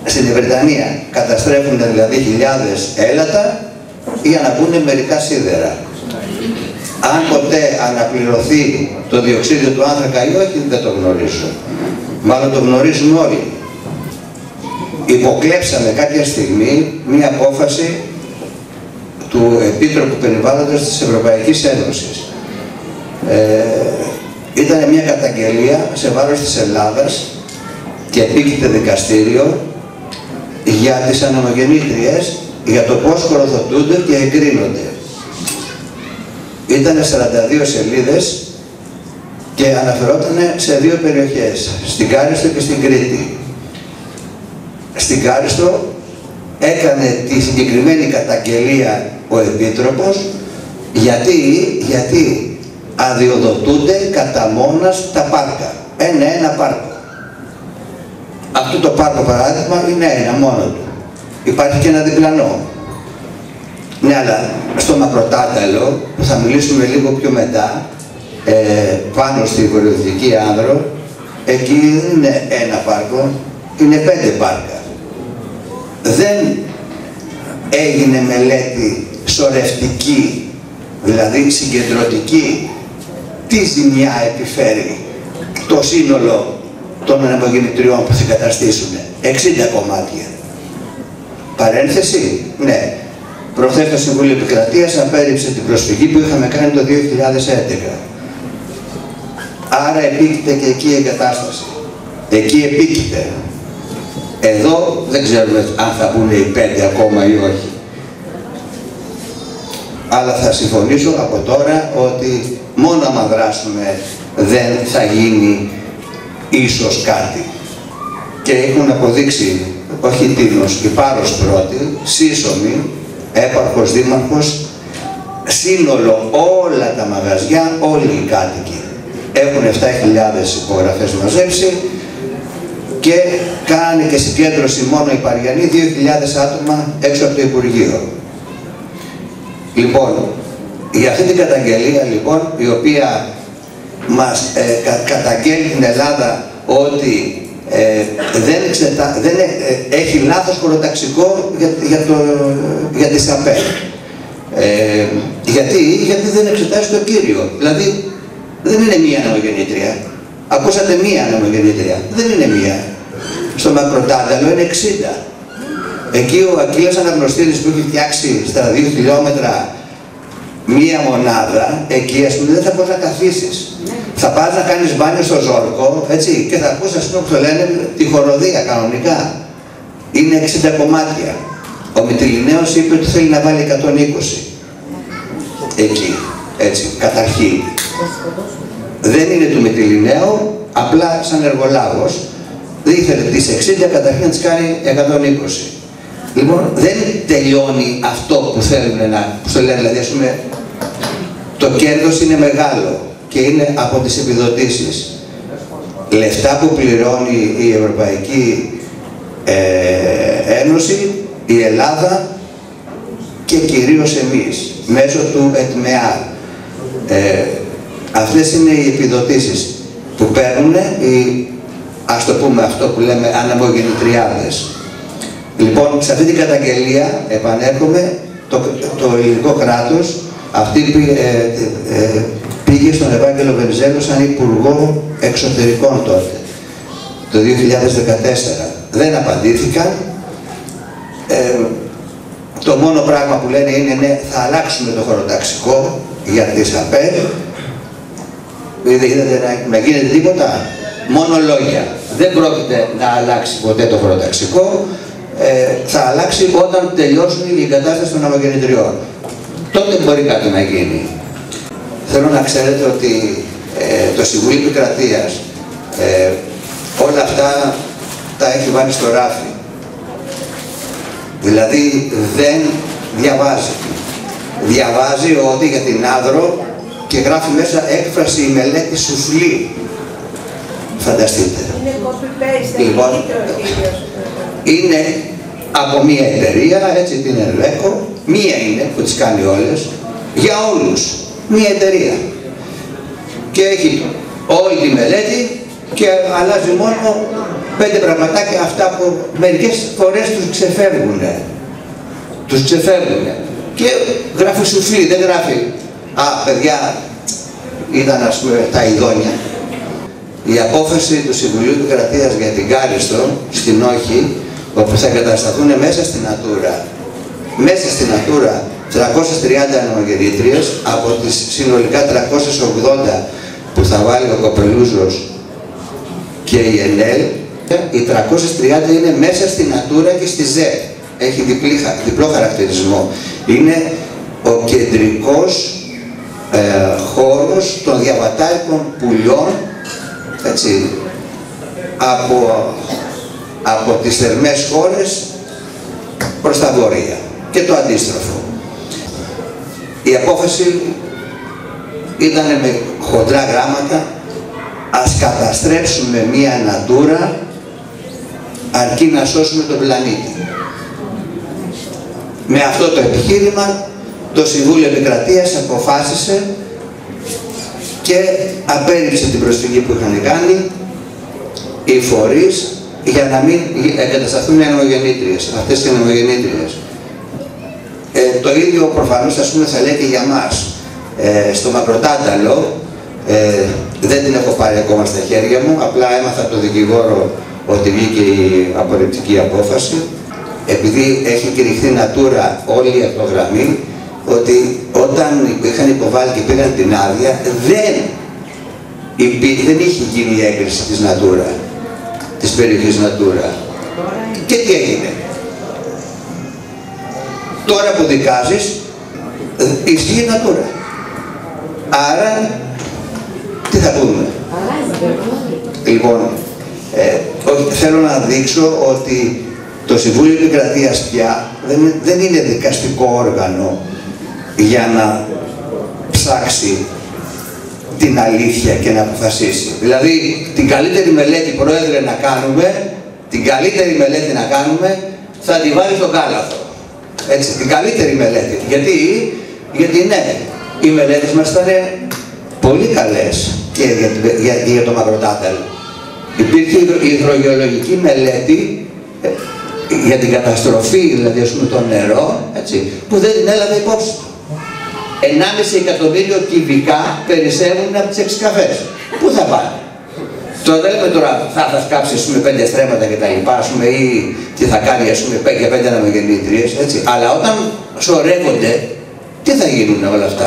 στην Βρετανία καταστρέφουν δηλαδή χιλιάδες έλατα για να μπουν μερικά σίδερα. Αν ποτέ αναπληρωθεί το διοξείδιο του άνθρακα ή όχι, δεν το γνωρίζω. Μάλλον το γνωρίζουμε όλοι. Υποκλέψαμε κάποια στιγμή μία απόφαση του Επίτροπου Περιβάλλοντος της Ευρωπαϊκής Ένωσης. Ε, ήταν μια καταγγελία σε βάρος της Ελλάδας και επίκειται δικαστήριο για τις ανεμογεννήτριες, για το πώς χωροθετούνται και εγκρίνονται. Ήταν σαράντα δύο σελίδες και αναφερόταν σε δύο περιοχές, στην Κάριστο και στην Κρήτη. Στην Κάριστο έκανε τη συγκεκριμένη καταγγελία ο Επίτροπος γιατί, γιατί αδειοδοτούνται κατά μόνας τα πάρκα. Ένα-ένα πάρκο. Αυτό το πάρκο παράδειγμα είναι ένα μόνο του. Υπάρχει και ένα διπλανό. Ναι, αλλά στο Μακροτάταλο, που θα μιλήσουμε λίγο πιο μετά, ε, πάνω στη βορειοδυτική Άνδρο, εκεί δεν είναι ένα πάρκο, είναι πέντε πάρκα. Δεν έγινε μελέτη σωρευτική, δηλαδή συγκεντρωτική, τι ζημιά επιφέρει το σύνολο των ανεμογεννητριών που θα καταστήσουν. εξήντα κομμάτια. Παρένθεση, ναι. Προχθές το Συμβούλιο Επικρατείας απέρριψε την προσφυγή που είχαμε κάνει το δύο χιλιάδες έντεκα. Άρα επίκειται και εκεί η εγκατάσταση. Εκεί επίκειται. Εδώ δεν ξέρουμε αν θα μπουν οι πέντε ακόμα ή όχι. Αλλά θα συμφωνήσω από τώρα ότι μόνο άμα δράσουμε δεν θα γίνει ίσως κάτι. Και έχουν αποδείξει, όχι Τίνος, η Πάρος πρώτη, σύσσωμη, έπαρχος, δήμαρχος, σύνολο όλα τα μαγαζιά, όλοι οι κάτοικοι έχουν επτά χιλιάδες υπογραφές μαζέψει και κάνει και συγκέντρωση μόνο η Παριανή δύο χιλιάδες άτομα έξω από το Υπουργείο. Λοιπόν, για αυτή την καταγγελία λοιπόν, η οποία μας ε, κα, καταγγέλει την Ελλάδα ότι ε, δεν, εξετα... δεν ε, έχει λάθος χωροταξικό για, για, το, για τη ΣΑΠΕ. Ε, γιατί, γιατί δεν εξετάζει το κύριο. Δηλαδή, δεν είναι μία ανεμογεννήτρια. Ακούσατε μία ανεμογεννήτρια. Δεν είναι μία. Στο Μακροτάταλο είναι εξήντα. Εκεί ο Ακύλας Αναγνωστήρης που έχει φτιάξει στα δύο χιλιόμετρα μία μονάδα, εκεί ας πούμε δεν θα μπορείς να καθίσεις. Θα πας να κάνεις μπάνιο στο Ζόρκο, έτσι, και θα ακούς ας πούμε που το λένε τη χοροδία κανονικά. Είναι εξήντα κομμάτια. Ο Μυτιληναίος είπε ότι θέλει να βάλει εκατόν είκοσι. Εκεί, έτσι, καταρχήν. Δεν είναι του Μυτιληναίου, απλά σαν εργολάβος. Δεν ήθελε τις εξήντα, καταρχήν να τις κάνει εκατόν είκοσι. Λοιπόν, δεν τελειώνει αυτό που θέλουν να, που λένε, δηλαδή ας πούμε, το κέρδος είναι μεγάλο και είναι από τις επιδοτήσεις. Λεφτά που πληρώνει η Ευρωπαϊκή ε, Ένωση, η Ελλάδα και κυρίως εμείς, μέσω του ΕΤΜΕΑ. Ε, αυτές είναι οι επιδοτήσεις που παίρνουν οι, ας το πούμε αυτό που λέμε, ανεμογεννητριάδες. Λοιπόν, σε αυτή την καταγγελία, επανέρχομαι, το, το ελληνικό κράτος, αυτή ε, ε, πήγε στον Ευάγγελο Βενιζέλο σαν υπουργό εξωτερικών τότε, το δύο χιλιάδες δεκατέσσερα. Δεν απαντήθηκαν. Ε, το μόνο πράγμα που λένε είναι ναι, θα αλλάξουμε το χωροταξικό για τις ΑΠΕ. Είδατε να, να γίνεται τίποτα. Μόνο λόγια. Δεν πρόκειται να αλλάξει ποτέ το χωροταξικό. Ε, θα αλλάξει όταν τελειώσουν η εγκατάσταση των ανεμογεννητριών. Τότε μπορεί κάτι να γίνει. Θέλω να ξέρετε ότι ε, το Συμβούλιο Επικρατείας ε, όλα αυτά τα έχει βάλει στο ράφι. Δηλαδή δεν διαβάζει. Διαβάζει ότι για την Άνδρο και γράφει μέσα έκφραση η μελέτη σουφλή. Φανταστείτε. Είναι copy-paste. Λοιπόν, είναι από μία εταιρεία, έτσι την Ελέκο, μία είναι που τις κάνει όλες, για όλους, μία εταιρεία. Και έχει όλη τη μελέτη και αλλάζει μόνο πέντε πραγματάκια αυτά που μερικές φορές τους ξεφεύγουν. Τους ξεφεύγουν. Και γράφει σουφλί, δεν γράφει «Α, παιδιά, ήταν ας πούμε τα ειδόνια». Η απόφαση του Συμβουλίου Επικρατείας για την Κάριστο, στην Όχη, όπου θα εγκατασταθούν μέσα στην Natura, μέσα στην Natura τριακόσιες τριάντα ανεμογεννήτριες από τις συνολικά τριακόσιες ογδόντα που θα βάλει ο Κοπελούζος και η ΕΝΕΛ, οι τριακόσιες τριάντα είναι μέσα στη Natura και στη ΖΕΤ. Έχει διπλή, διπλό χαρακτηρισμό. Είναι ο κεντρικός ε, χώρος των διαβατάρικων πουλιών, έτσι, από, από τις θερμές χώρες προς τα βόρεια και το αντίστροφο. Η απόφαση ήταν με χοντρά γράμματα, ας καταστρέψουμε μία Natura αρκεί να σώσουμε τον πλανήτη. Με αυτό το επιχείρημα το Συμβούλιο Επικρατείας αποφάσισε και απέρριψε την προσφυγή που είχαν κάνει οι φορείς για να μην εγκατασταθούν οι ανεμογεννήτριες, αυτές οι ανεμογεννήτριες. Ε, το ίδιο προφανώς ας πούμε θα λέει και για μας. Ε, στο Μακροτάνταλο, ε, δεν την έχω πάρει ακόμα στα χέρια μου, απλά έμαθα από τον δικηγόρο ότι βγήκε η απορριπτική απόφαση. Επειδή έχει κηρυχθεί Natura όλη η ακτογραμμή, ότι όταν είχαν υποβάλει και πήγαν την άδεια, δεν, δεν είχε γίνει η έγκριση της Natura, της περιοχής Natura. Και τι έγινε? Τώρα που δικάζεις, ισχύει Natura. Άρα, τι θα πούμε? Λοιπόν, ε, θέλω να δείξω ότι το Συμβούλιο Επικρατείας πια δεν, δεν είναι δικαστικό όργανο για να ψάξει την αλήθεια και να αποφασίσει. Δηλαδή, την καλύτερη μελέτη, Πρόεδρε, να κάνουμε, την καλύτερη μελέτη να κάνουμε, θα τη βάλει στον κάλαθο. Έτσι, την καλύτερη μελέτη. Γιατί, γιατί ναι, οι μελέτες μας ήταν πολύ καλές και για, για, για το Μακροτάνταλο. Υπήρχε η υδρογεολογική μελέτη ε, για την καταστροφή, δηλαδή ας πούμε το νερό, έτσι, που δεν την έλαβε υπόψη. ενάμιση εκατομμύριο κυβικά περισσεύουν από τις έξι καφές. Πού θα πάνε? Τώρα δεν λέμε τώρα θα, θα σκάψει ας πούμε, πέντε στρέμματα και τα λοιπά, ας πούμε, ή τι θα κάνει ας πούμε, για πέντε ανεμογεννήτριες, έτσι. Αλλά όταν σωρεύονται, τι θα γίνουν όλα αυτά?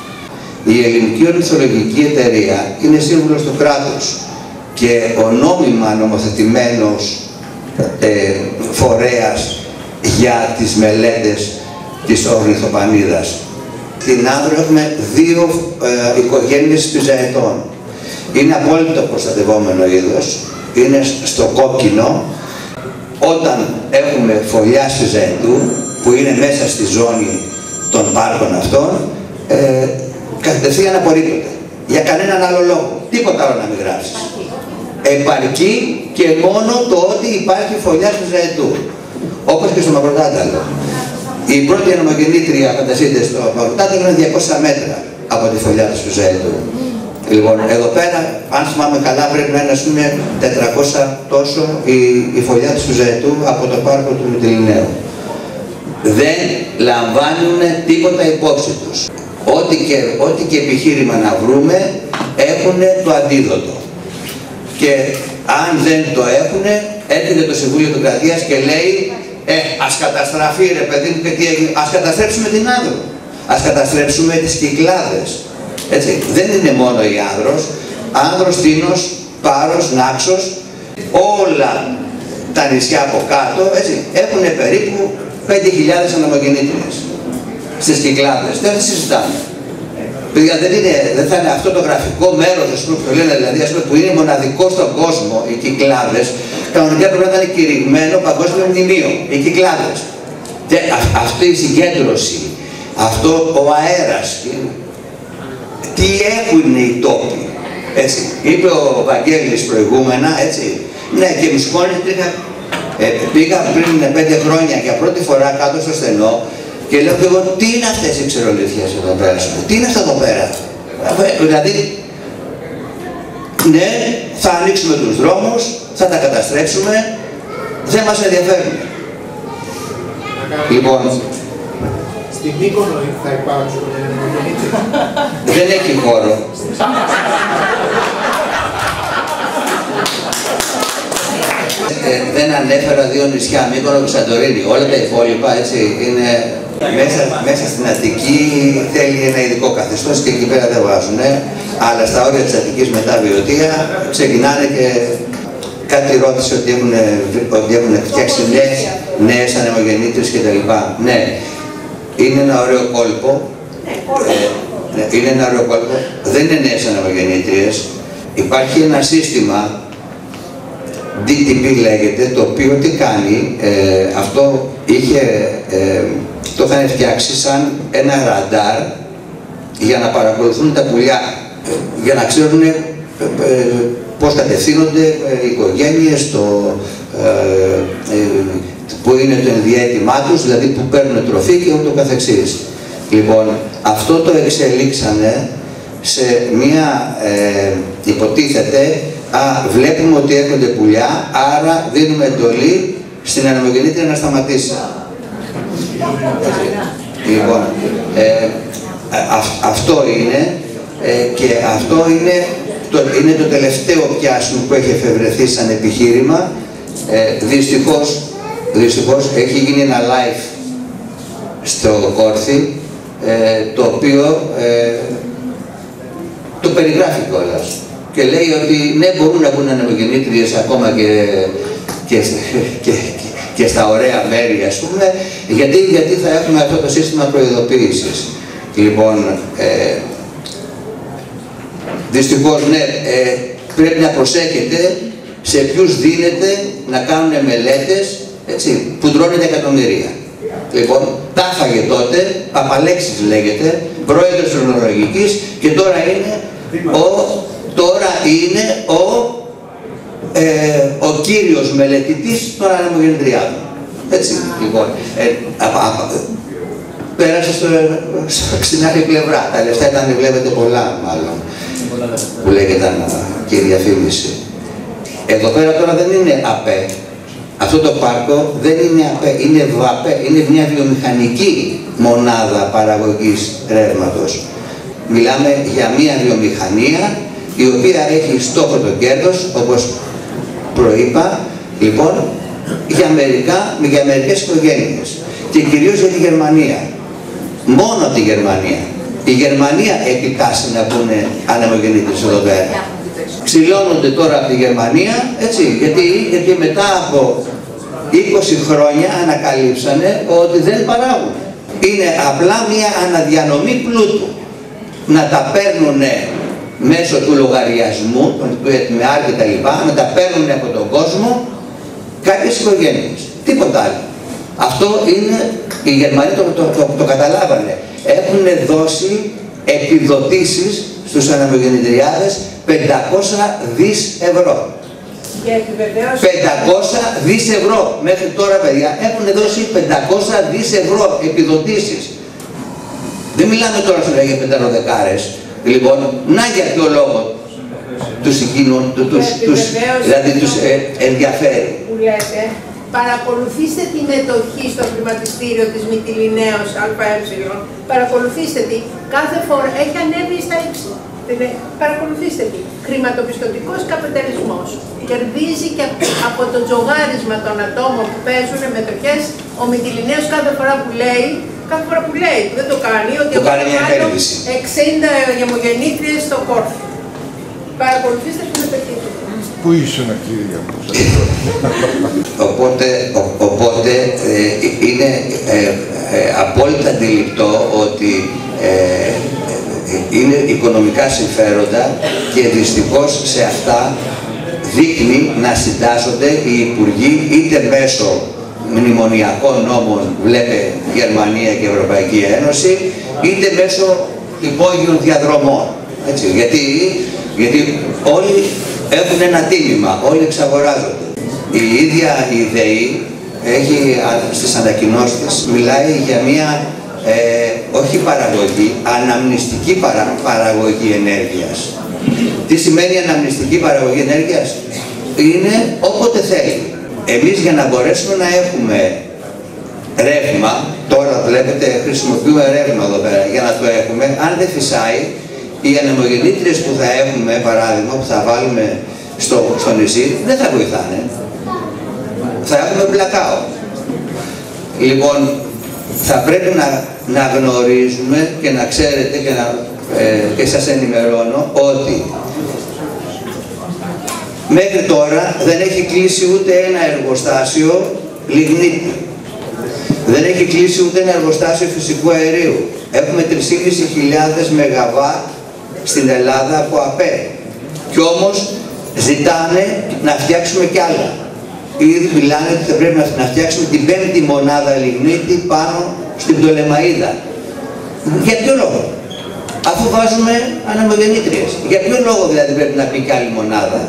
Η Ελληνική Ορνηθολογική Εταιρεία είναι σύμβουλος του κράτους και ο νόμιμα νομοθετημένος ε, φορέας για τις μελέτες της ορνηθοπανίδας. Στην Άνδρο έχουμε δύο ε, οικογένειες πιζαετών. Είναι απόλυτο προστατευόμενο είδος, είναι στο κόκκινο. Όταν έχουμε φωλιά πιζαετού, που είναι μέσα στη ζώνη των πάρκων αυτών, ε, κατευθείαν απορρίπτονται. Για κανέναν άλλο λόγο. Τίποτα άλλο να μην γράψεις. Επαρκεί και μόνο το ότι υπάρχει φωλιά πιζαετού. Όπως και στο Μακροτάνταλο. Η πρώτη ανεμογεννήτρια κατασύνδεση στο Μακροτάνταλο είναι διακόσια μέτρα από τη φωλιά της πιζαετού. Λοιπόν, εδώ πέρα, αν θυμάμαι καλά, πρέπει να είναι ας πούμε τετρακόσια τόσο η, η φωλιά της πιζαετού από το πάρκο του Μυτιληναίου. Δεν λαμβάνουν τίποτα υπόψη τους. Ό,τι και, ό,τι και επιχείρημα να βρούμε, έχουν το αντίδοτο. Και αν δεν το έχουν, έρχεται το Συμβούλιο Επικρατείας και λέει ε, ας καταστραφεί ρε παιδί μου και τι έγινε, ας καταστρέψουμε την Άνδρο, ας καταστρέψουμε τις Κυκλάδες. Έτσι, δεν είναι μόνο η Άνδρος, Άνδρος, Τίνος, Πάρος, Νάξος, όλα τα νησιά από κάτω, έτσι, έχουν περίπου πέντε χιλιάδες ανεμογεννήτριες στις Κυκλάδες. Δεν θα συζητάμε. Παιδιά, δεν, είναι, δεν θα είναι αυτό το γραφικό μέρος ας πούμε, που το λένε, δηλαδή, ας πούμε, που είναι μοναδικό στον κόσμο, οι Κυκλάδες, κανονικά πρέπει να ήταν κηρυγμένο παγκόσμιο μνημείο, οι Κυκλάδες. Και α, αυτή η συγκέντρωση, αυτό ο αέρας, τι έχουν οι τόποι, έτσι. Είπε ο Βαγγέλης προηγούμενα, έτσι, ναι, και Μισκόνη πήγα, ε, πήγα πριν πέντε χρόνια για πρώτη φορά κάτω στο στενό και λέω και εγώ, τι είναι αυτές οι ξερολιθιές εδώ πέρα, τι είναι αυτό εδώ πέρα. Δηλαδή, ναι, θα ανοίξουμε τους δρόμους, θα τα καταστρέψουμε, δεν μας ενδιαφέρουν. Λοιπόν, στην Μύκονο θα υπάρξουν ανεμογεννήτριες. δεν έχει χώρο. Ε, δεν ανέφερα δύο νησιά, Μύκονο και Σαντορίνη. Όλα τα υπόλοιπα έτσι είναι μέσα, μέσα στην Αττική, θέλει ένα ειδικό καθεστώς και εκεί πέρα δεν βάζουν. Αλλά στα όρια της Αττικής μετά Βιωτία ξεκινάνε και κάτι ρώτησε ότι έχουν, ότι έχουν φτιάξει νέες, νέες ανεμογεννήτριες κτλ. Ναι, είναι ένα ωραίο κόλπο. Ε, είναι ένα ωραίο κόλπο. Δεν είναι νέες ανεμογεννήτριες. Υπάρχει ένα σύστημα ντι τι πι λέγεται, το οποίο τι κάνει, ε, αυτό είχε, ε, το είχαν φτιάξει σαν ένα ραντάρ για να παρακολουθούν τα πουλιά, ε, για να ξέρουν ε, ε, πώς κατευθύνονται ε, οι οικογένειες, το, ε, ε, που είναι το ενδιαίτημά τους, δηλαδή που παίρνουν τροφή και ούτω καθεξής. Λοιπόν, αυτό το εξελίξανε σε μία, ε, υποτίθεται, α, βλέπουμε ότι έρχονται πουλιά, άρα δίνουμε εντολή στην ανεμογεννήτρια να σταματήσει. Λοιπόν, ε, α, αυτό είναι ε, και αυτό είναι το, είναι το τελευταίο πιάσιμο που έχει εφευρεθεί σαν επιχείρημα. Ε, δυστυχώς, δυστυχώς έχει γίνει ένα live στο Κόρθι, ε, το οποίο ε, το περιγράφει κιόλας και λέει ότι ναι, μπορούν να βγουν ανεμογεννήτριες ακόμα και, και, και, και στα ωραία μέρη, ας πούμε, γιατί, γιατί θα έχουμε αυτό το σύστημα προειδοποίησης. Λοιπόν, ε, δυστυχώς, ναι, ε, πρέπει να προσέχετε σε ποιους δίνετε να κάνουν μελέτες, έτσι, που τρώνε τα εκατομμύρια. Λοιπόν, τα έφαγε τότε, Παπαλέξης λέγεται, πρόεδρος ορνολογικής και τώρα είναι ο, τώρα είναι ο, ε, ο κύριος μελετητής των ανεμογεννητριάδων. Έτσι, λοιπόν, ε, α, α, πέρασε στο, στο, στην άλλη πλευρά. Τα λεφτά ήταν, βλέπετε, πολλά μάλλον, που λέγεται και η διαφήμιση. Εδώ πέρα τώρα δεν είναι ΑΠΕ. Αυτό το πάρκο δεν είναι ΑΠΕ, είναι ΒΑΠΕ, είναι μια βιομηχανική μονάδα παραγωγής ρεύματος. Μιλάμε για μια βιομηχανία η οποία έχει στόχο το κέρδος, όπως προείπα, λοιπόν, για, μερικά, για μερικές οικογένειες και κυρίως για τη Γερμανία. Μόνο τη Γερμανία. Η Γερμανία έχει τάση να πούνε ανεμογεννήτριες εδώ πέρα. Ξυλώνονται τώρα από τη Γερμανία, έτσι, γιατί, γιατί μετά από είκοσι χρόνια ανακαλύψανε ότι δεν παράγουν. Είναι απλά μια αναδιανομή πλούτου. Να τα παίρνουν μέσω του λογαριασμού, του ΕΤΜΕΑΡ και τα λοιπά, να τα παίρνουν από τον κόσμο κάποιες οικογένειες. Τίποτα άλλο. Αυτό είναι, οι Γερμανοί το, το, το, το καταλάβανε. Έχουν δώσει επιδοτήσεις στους ανεμογεννητριάδες πεντακόσια δις ευρώ. πεντακόσια δις ευρώ μέχρι τώρα, παιδιά, έχουν δώσει πεντακόσια δις ευρώ επιδοτήσεις. Δεν μιλάμε τώρα για πενταροδεκάρες. Λοιπόν, να για ποιο λόγο τους συγκινούν, τους, τους, δηλαδή τους ε, ενδιαφέρει. Που λέτε, παρακολουθήστε τη μετοχή στο χρηματιστήριο της Μυτιληναίος ΑΕ. Παρακολουθήστε τη. Κάθε φορά έχει ανέβει στα ύψη. Παρακολουθήστε τη. Χρηματοπιστωτικός καπιταλισμός. Κερδίζει και από το τζογάρισμα των ατόμων που παίζουν μετοχές. Ο Μυτιληναίος κάθε φορά που λέει, κάθε φορά που λέει, δεν το κάνει, ότι το κάνει μια επένδυση. εξήντα γεμογεννήτριες στο Κόρφι. Παρακολουθήστε τη μετοχή του. Πού ήσουν, κύριε μου? Οπότε, ο, οπότε ε, είναι ε, ε, απόλυτα αντιληπτό ότι ε, είναι οικονομικά συμφέροντα και δυστυχώς σε αυτά δείχνει να συντάσσονται οι υπουργοί είτε μέσω μνημονιακών νόμων, βλέπε Γερμανία και Ευρωπαϊκή Ένωση, είτε μέσω υπόγειων διαδρομών. Έτσι, γιατί, γιατί όλοι έχουν ένα τίμημα, όλοι εξαγοράζονται. Η ίδια η ΔΕΗ έχει στις ανακοινώσεις, μιλάει για μια ε, όχι παραγωγή, αναμνηστική παρα, παραγωγή ενέργειας. Τι σημαίνει αναμνηστική παραγωγή ενέργειας? είναι όποτε θέλει. Εμείς για να μπορέσουμε να έχουμε ρεύμα, τώρα βλέπετε χρησιμοποιούμε ρεύμα εδώ πέρα, για να το έχουμε, αν δεν φυσάει, οι ανεμογεννήτριες που θα έχουμε, παράδειγμα, που θα βάλουμε στο, στο νησί, δεν θα βοηθάνε. Θα έχουμε blackout. Λοιπόν, θα πρέπει να, να γνωρίζουμε και να ξέρετε και, να, ε, και σας ενημερώνω ότι μέχρι τώρα δεν έχει κλείσει ούτε ένα εργοστάσιο λιγνίτη. Δεν έχει κλείσει ούτε ένα εργοστάσιο φυσικού αερίου. Έχουμε τρεις χιλιάδες πεντακόσια μεγαβάτ στην Ελλάδα από ΑΠΕ. Κι όμως ζητάνε να φτιάξουμε κι άλλα. Ήδη μιλάνε ότι θα πρέπει να φτιάξουμε την πέμπτη μονάδα λιγνίτη πάνω στην Πτολεμαΐδα. Για ποιο λόγο? Αφού βάζουμε ανεμογεννήτριες. Για ποιο λόγο δηλαδή πρέπει να πει κι άλλη μονάδα?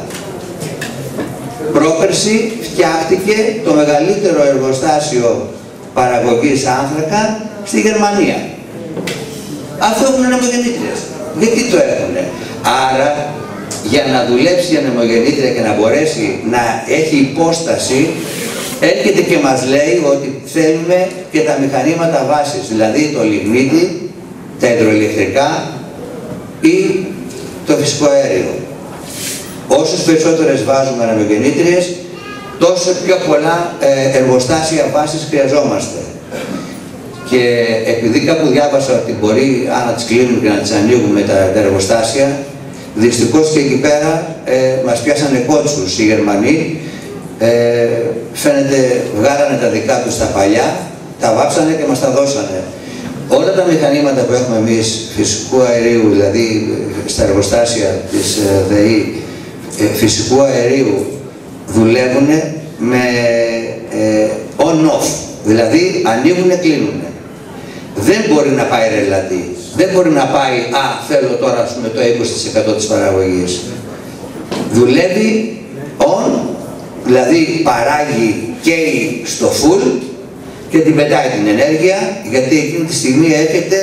Πρόπερση φτιάχτηκε το μεγαλύτερο εργοστάσιο παραγωγής άνθρακα στη Γερμανία. Αφού έχουν ανεμογεννήτριες. Γιατί το έχουνε? Άρα για να δουλέψει η ανεμογεννήτρια και να μπορέσει να έχει υπόσταση, έρχεται και μας λέει ότι θέλουμε και τα μηχανήματα βάσης, δηλαδή το λιγνίτη, τα υδροηλεκτρικά ή το φυσικό αέριο. Όσες περισσότερες βάζουμε ανεμογεννήτριες, τόσο πιο πολλά ε, εργοστάσια βάσης χρειαζόμαστε. Και επειδή κάπου διάβασα ότι μπορεί αν να τις κλείνουν και να τις ανοίγουμε τα, τα εργοστάσια, δυστυχώς και εκεί πέρα ε, μας πιάσανε κότσους οι Γερμανοί, ε, φαίνεται βγάλανε τα δικά τους τα παλιά, τα βάψανε και μας τα δώσανε. Όλα τα μηχανήματα που έχουμε εμείς φυσικού αερίου, δηλαδή στα εργοστάσια της ε, ΔΕΗ, ε, φυσικού αερίου, δουλεύουν με ε, on-off, δηλαδή ανοίγουνε, κλείνουνε. Δεν μπορεί να πάει ρελατή. Δεν μπορεί να πάει, α, θέλω τώρα ας πούμε, το είκοσι τοις εκατό της παραγωγής. Δουλεύει on, δηλαδή παράγει, καίει στο full και την πετάει την ενέργεια, γιατί εκείνη τη στιγμή έρχεται,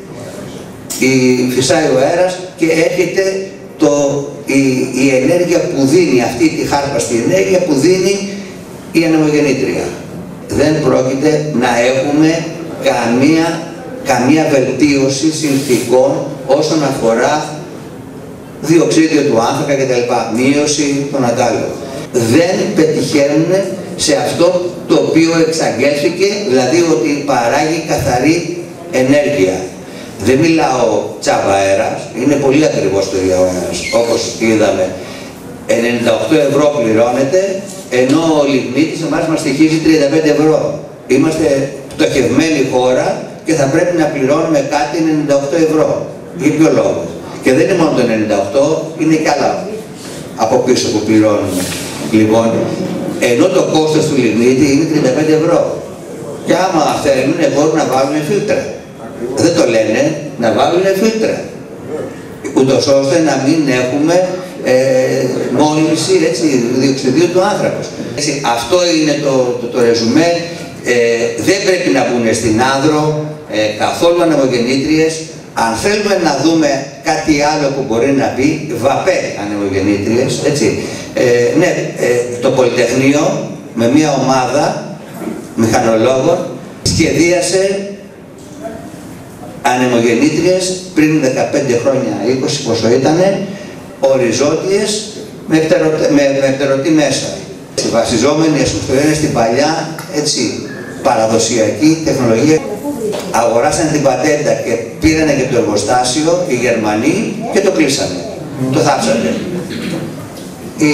η, φυσάει ο αέρας και έρχεται το, η, η ενέργεια που δίνει, αυτή τη χάρπαστη ενέργεια που δίνει η ανεμογεννήτρια. Δεν πρόκειται να έχουμε καμία καμία βελτίωση συνθηκών όσον αφορά διοξείδιο του άνθρακα κτλ. Μείωση των αντάλλων. Δεν πετυχαίνουν σε αυτό το οποίο εξαγγέλθηκε, δηλαδή ότι παράγει καθαρή ενέργεια. Δεν μιλάω τσάβα αέρας, είναι πολύ ακριβώς το ίδιο αέρας. Όπως είδαμε, ενενήντα οκτώ ευρώ πληρώνεται, ενώ ο λιγνίτης εμάς μας στοιχίζει τριάντα πέντε ευρώ. Είμαστε πτωχευμένη χώρα και θα πρέπει να πληρώνουμε κάτι ενενήντα οκτώ ευρώ. Για ποιο λόγο? Και δεν είναι μόνο το ενενήντα οκτώ, είναι και άλλα από πίσω που πληρώνουμε. Λοιπόν, ενώ το κόστος του λιγνίτη είναι τριάντα πέντε ευρώ. Και άμα θέλουν μπορούν να βάλουν φίλτρα. Δεν το λένε, να βάλουν φίλτρα. Ούτως ώστε να μην έχουμε ε, μόλυνση διοξειδίου του άνθρακος. Έτσι, αυτό είναι το, το, το ρεζουμέ. Ε, δεν πρέπει να μπουν στην Άνδρο ε, καθόλου ανεμογεννήτριες. Αν θέλουμε να δούμε κάτι άλλο που μπορεί να μπει, ΒΑΠΕ ανεμογεννήτριες, έτσι. Ε, ναι, ε, το Πολυτεχνείο με μια ομάδα μηχανολόγων σχεδίασε ανεμογεννήτριες πριν δεκαπέντε χρόνια, είκοσι πόσο ήτανε, οριζόντιες με, με, με φτερωτή μέσα. Βασιζόμενοι στην παλιά, έτσι, παραδοσιακή τεχνολογία. Αγοράσανε την πατέντα και πήρανε και το εργοστάσιο οι Γερμανοί και το κλείσανε. Το θάψανε. Οι...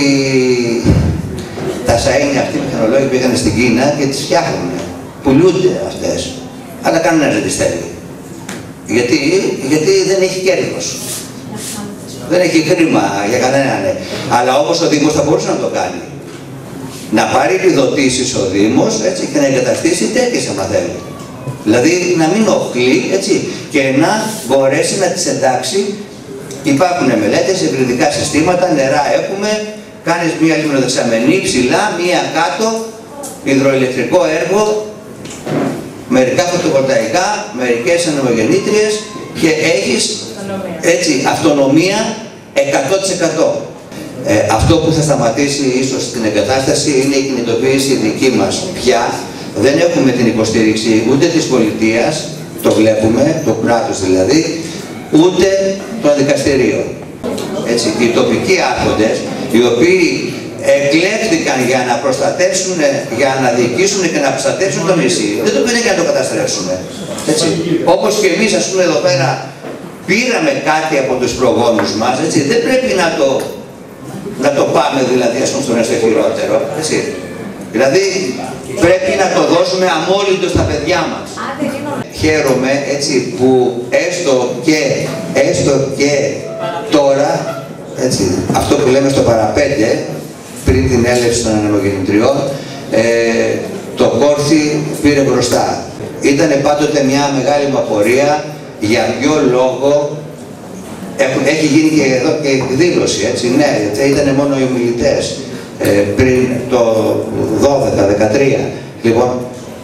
Τα σαΐνια αυτοί οι μηχανολόγοι πήγανε στην Κίνα και τις φτιάχνουν. Πουλούνται αυτές. Αλλά κανένας δεν τις θέλει. Γιατί, γιατί δεν έχει κέρδος. Δεν έχει χρήμα για κανέναν. Αλλά όπως ο Δήμος θα μπορούσε να το κάνει. Να πάρει επιδοτήσεις ο Δήμος, έτσι, και να εγκαταστήσει τέτοιες άμα θέλει. Δηλαδή να μην οχλεί, έτσι, και να μπορέσει να τις εντάξει. Υπάρχουν μελέτες, υβριδικά συστήματα, νερά έχουμε, κάνεις μία λιμνοδεξαμενή ψηλά, μία κάτω, υδροηλεκτρικό έργο, μερικά φωτοβολταϊκά, μερικές ανεμογεννήτριες και έχεις, έτσι, αυτονομία εκατό τοις εκατό. Ε, αυτό που θα σταματήσει ίσως την εγκατάσταση είναι η κινητοποίηση δική μας. Πια δεν έχουμε την υποστήριξη ούτε της πολιτείας, το βλέπουμε, το κράτος δηλαδή, ούτε των δικαστηρίων. Έτσι, οι τοπικοί άρχοντες, οι οποίοι εκλέχθηκαν για να προστατεύσουν, για να διοικήσουν και να προστατεύσουν το νησί, δεν το πήραν για να το καταστρέψουν. Έτσι. Όπως και εμείς, ας πούμε, εδώ πέρα πήραμε κάτι από τους προγόνους μας, έτσι, δεν πρέπει να το, να το πάμε δηλαδή, ας πούμε, στον έστω χειρότερο. Έτσι. Δηλαδή, πρέπει να το δώσουμε αμόλυντο στα παιδιά μας. Χαίρομαι, έτσι, που έστω και, έστω και τώρα, έτσι, αυτό που λέμε στο παραπέντε, πριν την έλευση των ανεμογεννητριών, ε, το Κόρθι πήρε μπροστά. Ήτανε πάντοτε μια μεγάλη μου απορία για ποιο λόγο, έχουν, έχει γίνει και εδώ και δήλωση, έτσι, ναι, ήταν μόνο οι ομιλητές ε, πριν το δώδεκα δεκατρία. Λοιπόν,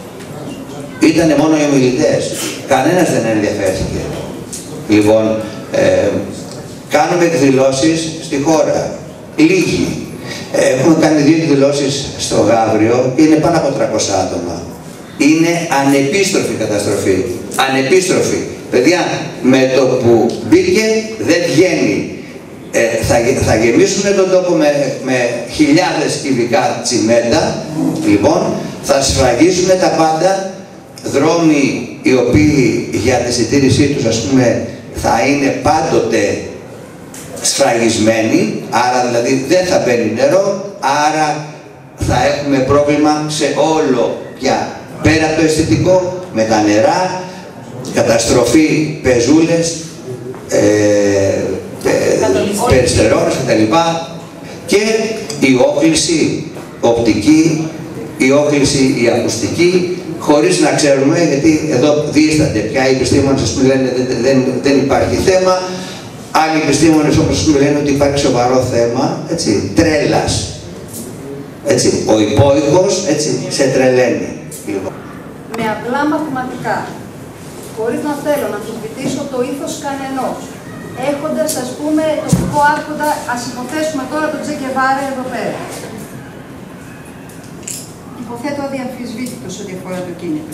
ήτανε μόνο οι ομιλητές, κανένας δεν ενδιαφέρθηκε. Λοιπόν, ε, κάνουμε εκδηλώσεις στη χώρα, λίγοι. Έχουμε κάνει δύο εκδηλώσεις στο Γαύριο και είναι πάνω από τριακόσια άτομα. Είναι ανεπίστροφη καταστροφή. Ανεπίστροφη. Παιδιά, με το που μπήκε δεν βγαίνει. Ε, θα, θα γεμίσουν τον τόπο με, με χιλιάδες κυβικά τσιμέντα. Λοιπόν, θα σφραγίσουν τα πάντα. Δρόμοι οι οποίοι για τη συντήρησή τους, ας πούμε, θα είναι πάντοτε σφραγισμένοι, άρα δηλαδή δεν θα μπαίνει νερό, άρα θα έχουμε πρόβλημα σε όλο πια. Πέρα από το αισθητικό, με τα νερά, καταστροφή πεζούλες, ε, ε, περιστερώνες κτλ. Και η όκληση οπτική, η όκληση η ακουστική, χωρίς να ξέρουμε, γιατί εδώ δίστανται πια οι επιστήμονες, ας πούμε, λένε δεν, δεν, δεν υπάρχει θέμα. Άλλοι επιστήμονες όπως λένε ότι υπάρχει σοβαρό θέμα, έτσι, τρέλας. Έτσι, ο υπόοικος, έτσι, σε τρελαίνει. Με απλά μαθηματικά, χωρίς να θέλω να αμφισβητήσω το ήθος κανενός, έχοντας, ας πούμε, τοπικό άρχοντα, ας υποθέσουμε τώρα τον Τζε Γκεβάρα εδώ πέρα. Υποθέτω αδιαμφισβήτητο σε ό,τι αφορά το κίνητρο.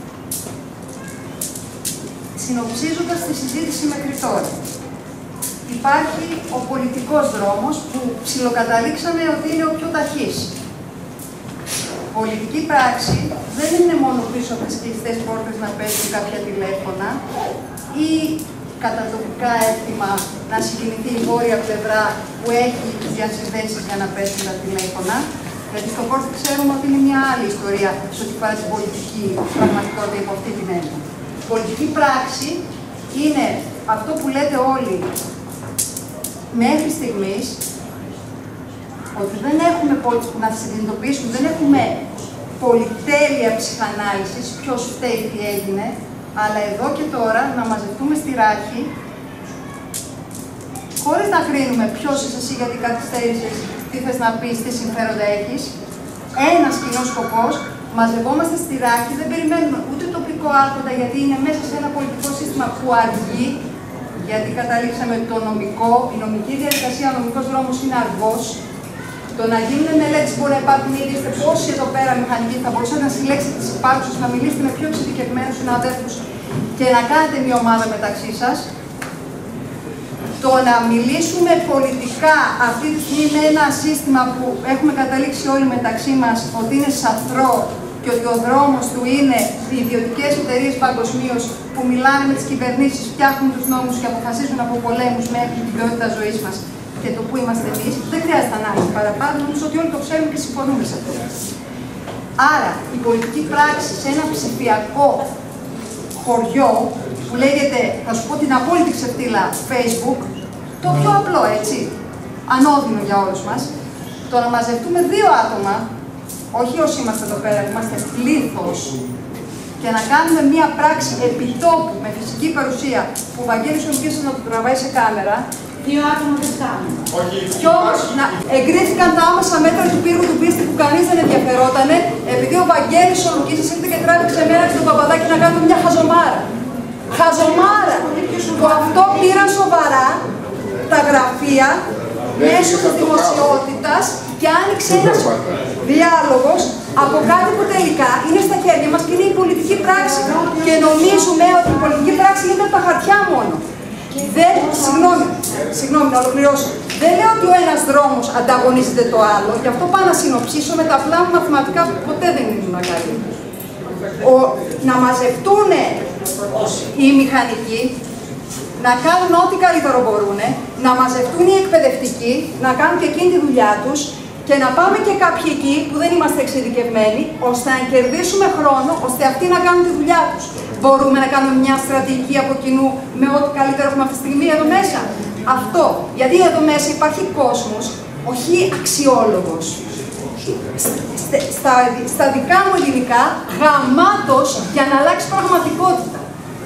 Συνοψίζοντας τη συζήτηση μέχρι τώρα, υπάρχει ο πολιτικός δρόμος που ψιλοκαταλήξαμε ότι είναι ο πιο ταχύς. Πολιτική πράξη δεν είναι μόνο πίσω από τις κλειστές πόρτες να παίζουν κάποια τηλέφωνα ή κατά τοπικά έκτημα να συγκινηθεί η βόρεια πλευρά που έχει τις διασυνδέσεις για να παίζουν τα τηλέφωνα. Γιατί στο Κόρθι ξέρουμε ότι είναι μια άλλη ιστορία σε ό,τι φορά την πολιτική πραγματικότητα υπό αυτή την έννοια. Πολιτική πράξη είναι αυτό που λέτε όλοι μέχρι στιγμής, ότι δεν έχουμε να συνειδητοποιήσουμε, δεν έχουμε πολυτέλεια ψυχανάλυσης, ποιος φταίει, τι έγινε, αλλά εδώ και τώρα να μαζευτούμε στη ράχη, χωρίς να κρίνουμε ποιος είσαι εσύ, γιατί καθυστέρησες, τι θες να πεις, τι συμφέροντα έχεις. Ένας κοινός σκοπός, μαζευόμαστε στη ράχη, δεν περιμένουμε ούτε τοπικό άρχοντα, γιατί είναι μέσα σε ένα πολιτικό σύστημα που αργεί, γιατί καταλήξαμε το νομικό, η νομική διαδικασία, ο νομικός δρόμος είναι αργός. Το να γίνουν μελέτες μπορεί να υπάρχουν ήδη, είστε πόσοι εδώ πέρα μηχανικοί, θα μπορούσατε να συλλέξετε τις υπάρχουσες, να μιλήσετε με πιο εξειδικευμένους συναδέλφους και να κάνετε μια ομάδα μεταξύ σας. Το να μιλήσουμε πολιτικά αυτή τη στιγμή με ένα σύστημα που έχουμε καταλήξει όλοι μεταξύ μας ότι είναι σαθρό και ότι ο δρόμος του είναι οι ιδιωτικές εταιρείες παγκοσμίως που μιλάνε με τις κυβερνήσεις, φτιάχνουν τους νόμους και αποφασίζουν από πολέμους μέχρι την ποιότητα ζωής μας και το που είμαστε εμείς, δεν χρειάζεται ανάλυση παραπάνω, νομίζω ότι όλοι το ξέρουμε και συμφωνούμε σε αυτό. Άρα, η πολιτική πράξη σε ένα ψηφιακό χωριό που λέγεται, θα σου πω την απόλυτη ξεφτύλα, Facebook, το πιο απλό, έτσι, ανώδυνο για όλους μας, το να μαζευτούμε δύο άτομα, όχι όσοι είμαστε εδώ πέρα, είμαστε πλήθος, και να κάνουμε μία πράξη επιτόπου με φυσική παρουσία που ο Βαγγέλης οδηγήσε να το τραβάει σε κάμερα. Δύο άτομα δεν φτάνουν. Κι όμως να εγκρίθηκαν τα άμεσα μέτρα του πύργου του πίστη που κανείς δεν ενδιαφερότανε, επειδή ο Βαγγέλης ο Λουκίσης ήρθε και τράβηξε μέρα στον Παπαδάκη να κάνουμε μια χαζομάρα. Χαζομάρα! Που αυτό πήραν σοβαρά τα γραφεία μέσω της δημοσιότητας και άνοιξε ένας διάλογος από κάτι που τελικά είναι στα χέρια μας και είναι η πολιτική πράξη. Και νομίζουμε ότι η πολιτική πράξη είναι από τα χαρτιά μόνο. Δεν, συγγνώμη, συγγνώμη, να ολοκληρώσω. Δεν λέω ότι ο ένας δρόμος ανταγωνίζεται το άλλο, γι' αυτό πάω να συνοψίσω με τα απλά μαθηματικά που ποτέ δεν ήμουν καλή. Ο, να μαζευτούν οι μηχανικοί, να κάνουν ό,τι καλύτερο μπορούν, να μαζευτούν οι εκπαιδευτικοί, να κάνουν και εκείνη τη δουλειά τους και να πάμε και κάποιοι εκεί που δεν είμαστε εξειδικευμένοι, ώστε να κερδίσουμε χρόνο, ώστε αυτοί να κάνουν τη δουλειά τους. Μπορούμε να κάνουμε μια στρατηγική από κοινού με ό,τι καλύτερο έχουμε αυτή τη στιγμή εδώ μέσα. Αυτό. Γιατί εδώ μέσα υπάρχει κόσμος, όχι αξιόλογος. Στα, στα δικά μου ελληνικά, γαμάτος για να αλλάξει πραγματικότητα.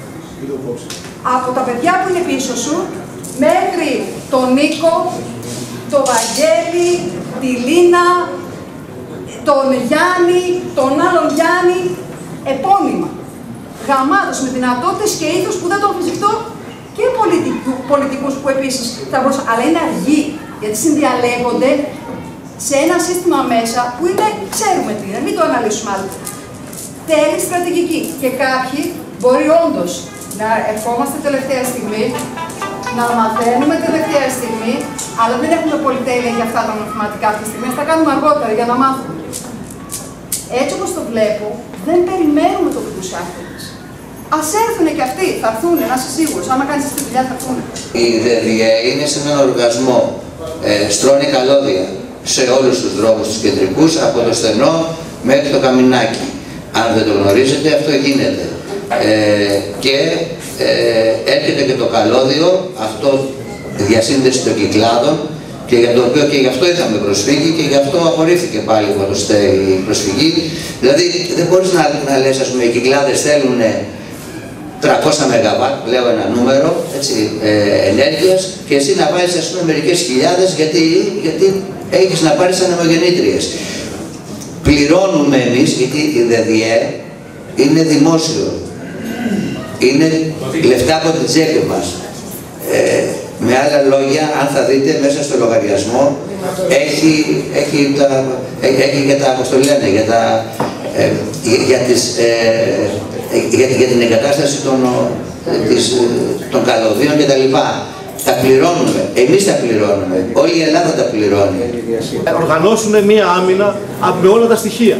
Από τα παιδιά που είναι πίσω σου, μέχρι τον Νίκο, τον Βαγγέλη, τη Λίνα, τον Γιάννη, τον άλλον Γιάννη, επώνυμα. Γαμάτος με δυνατότητες και ήθους που δεν το αμφισβητώ και πολιτικού, πολιτικούς που επίσης θα μπορούσαν. Αλλά είναι αργοί, γιατί συνδιαλέγονται σε ένα σύστημα μέσα που είναι, ξέρουμε τι είναι, μην το αναλύσουμε άλλο. Θέλει στρατηγική. Και κάποιοι μπορεί όντως να ερχόμαστε τελευταία στιγμή, να μαθαίνουμε τελευταία στιγμή, αλλά δεν έχουμε πολυτέλεια για αυτά τα μαθηματικά αυτή τη στιγμή. Θα κάνουμε αργότερα για να μάθουμε. Έτσι όπως το βλέπω, δεν περιμένουμε το Κουτουσάκης. Ας έρθουν και αυτοί, θα έρθουν, να είσαι σίγουρος. Άμα κάνεις αυτή τη δουλειά, θα έρθουν. Η ΔΕΔΙΕ είναι σε έναν οργασμό. Ε, στρώνει καλώδια σε όλους τους δρόμους τους κεντρικούς, από το Στενό μέχρι το Καμινάκι. Αν δεν το γνωρίζετε, αυτό γίνεται. Ε, και ε, έρχεται και το καλώδιο, αυτό διασύνδεση των κυκλάδων, και για το οποίο και γι' αυτό είχαμε προσφύγει και γι' αυτό απορρίφθηκε πάλι η προσφυγή. Δηλαδή δεν μπορείς να, να λες, ας πούμε, οι κυκλάδες θέλουν τριακόσια μεγαβάτ, λέω ένα νούμερο, έτσι, ε, ενέργειας, και εσύ να βάλεις, ας πούμε, μερικές χιλιάδες γιατί, γιατί έχεις να πάρεις ανεμογεννήτριες. Πληρώνουμε εμείς, γιατί η ΔΕΔΙΕ είναι δημόσιο. Είναι λεφτά από την τσέπη μας. Ε, με άλλα λόγια, αν θα δείτε μέσα στο λογαριασμό, έχει, έχει, τα, έχει για τα, πώς το λένε, για, τα, ε, για, τις, ε, για, για την εγκατάσταση των, της, των καλωδίων κτλ. Τα πληρώνουμε, εμείς τα πληρώνουμε, όλη η Ελλάδα τα πληρώνει. Οργανώσουν μία άμυνα με όλα τα στοιχεία.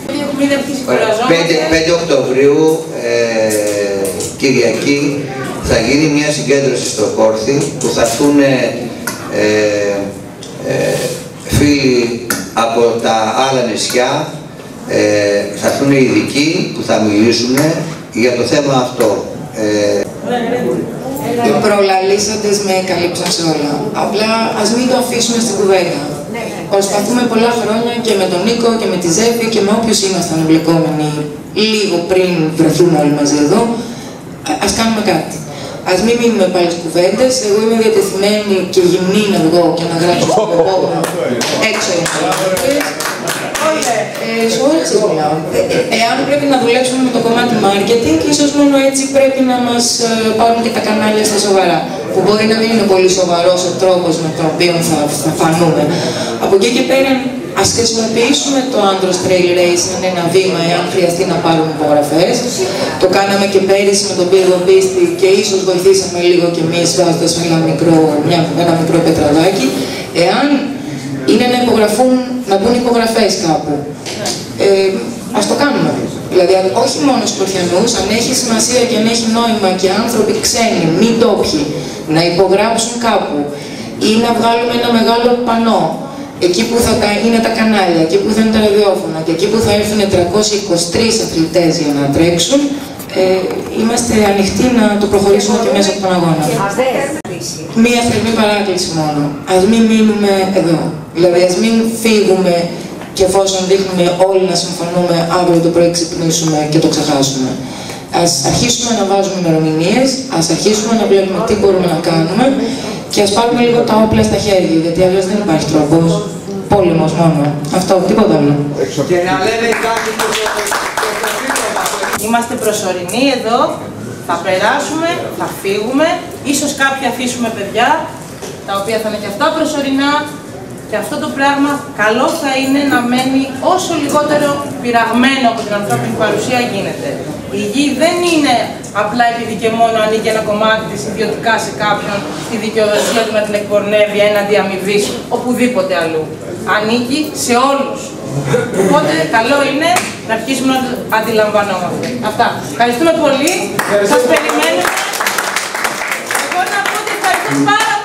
πέντε Οκτωβρίου, ε, Κυριακή, θα γίνει μια συγκέντρωση στο Κόρθι που θα έρθουν ε, ε, φίλοι από τα άλλα νησιά, ε, θα έρθουν οι ειδικοί που θα μιλήσουν για το θέμα αυτό. Ε, Οι προλαλήσαντες με καλύψαν σε όλα. Απλά ας μην το αφήσουμε στην κουβέντα. Προσπαθούμε πολλά χρόνια και με τον Νίκο και με τη Ζέφη και με όποιους ήμασταν εμπλεκόμενοι λίγο πριν βρεθούμε όλοι μαζί εδώ, ας κάνουμε κάτι. Ας μην μείνουμε πάλι στις κουβέντες. Εγώ είμαι διατεθειμένη και γυμνή να βγω και να γράψω στον επόμενο έξω. Ε, σε όλες τις μιλάω. Ε, εάν πρέπει να δουλέψουμε με το κομμάτι marketing, ίσως μόνο έτσι πρέπει να μας ε, πάρουν και τα κανάλια στα σοβαρά. Που μπορεί να μην είναι πολύ σοβαρός ο τρόπος με τον οποίο θα, θα φανούμε. Από εκεί και πέρα, ας χρησιμοποιήσουμε το Andros Trail Race σαν ένα βήμα, εάν χρειαστεί να πάρουμε υπογραφές. Το κάναμε και πέρυσι με τον πύργο πίστη και ίσως βοηθήσαμε λίγο κι εμείς βάζοντας ένα μικρό, μια, ένα μικρό πετραδάκι. Εάν είναι να υπογραφούν, να μπουν υπογραφές κάπου. Ε, ας το κάνουμε. Δηλαδή, όχι μόνο στους Κορθιανούς, αν έχει σημασία και αν έχει νόημα και άνθρωποι ξένοι, μη ντόπιοι, να υπογράψουν κάπου ή να βγάλουμε ένα μεγάλο πανό εκεί που θα είναι τα κανάλια, εκεί που θα είναι τα ραδιόφωνα και εκεί που θα έρθουν τριακόσιοι είκοσι τρεις αθλητές για να τρέξουν, ε, είμαστε ανοιχτοί να το προχωρήσουμε και μέσα από τον αγώνα. Μία θερμή παράκληση μόνο. Ας μην μείνουμε εδώ. Δηλαδή, ας μην φύγουμε και εφόσον δείχνουμε όλοι να συμφωνούμε, αύριο το πρωί ξυπνήσουμε και το ξεχάσουμε. Ας αρχίσουμε να βάζουμε ημερομηνίες, ας αρχίσουμε να βλέπουμε τι μπορούμε να κάνουμε και ας πάρουμε λίγο τα όπλα στα χέρια, γιατί αλλιώς δεν υπάρχει τρόπος. Πόλεμος μόνο. Αυτό, τίποτα άλλο. Και να λέμε κάτι που είμαστε προσωρινοί εδώ, θα περάσουμε, θα φύγουμε, ίσως κάποιοι αφήσουμε παιδιά, τα οποία θα είναι και αυτά προσωρινά. Και αυτό το πράγμα καλό θα είναι να μένει όσο λιγότερο πειραγμένο από την ανθρώπινη παρουσία γίνεται. Η γη δεν είναι απλά επειδή και μόνο ανήκει ένα κομμάτι της ιδιωτικά σε κάποιον, στη δικαιοδοσία του να την εκπορνεύει έναντι αμοιβής οπουδήποτε αλλού. Ανήκει σε όλους. Οπότε καλό είναι να αρχίσουμε να το αντιλαμβανόμαστε. Αυτά. Ευχαριστούμε πολύ. Σας περιμένουμε. Εγώ να πω ότι ευχαριστώ πάρα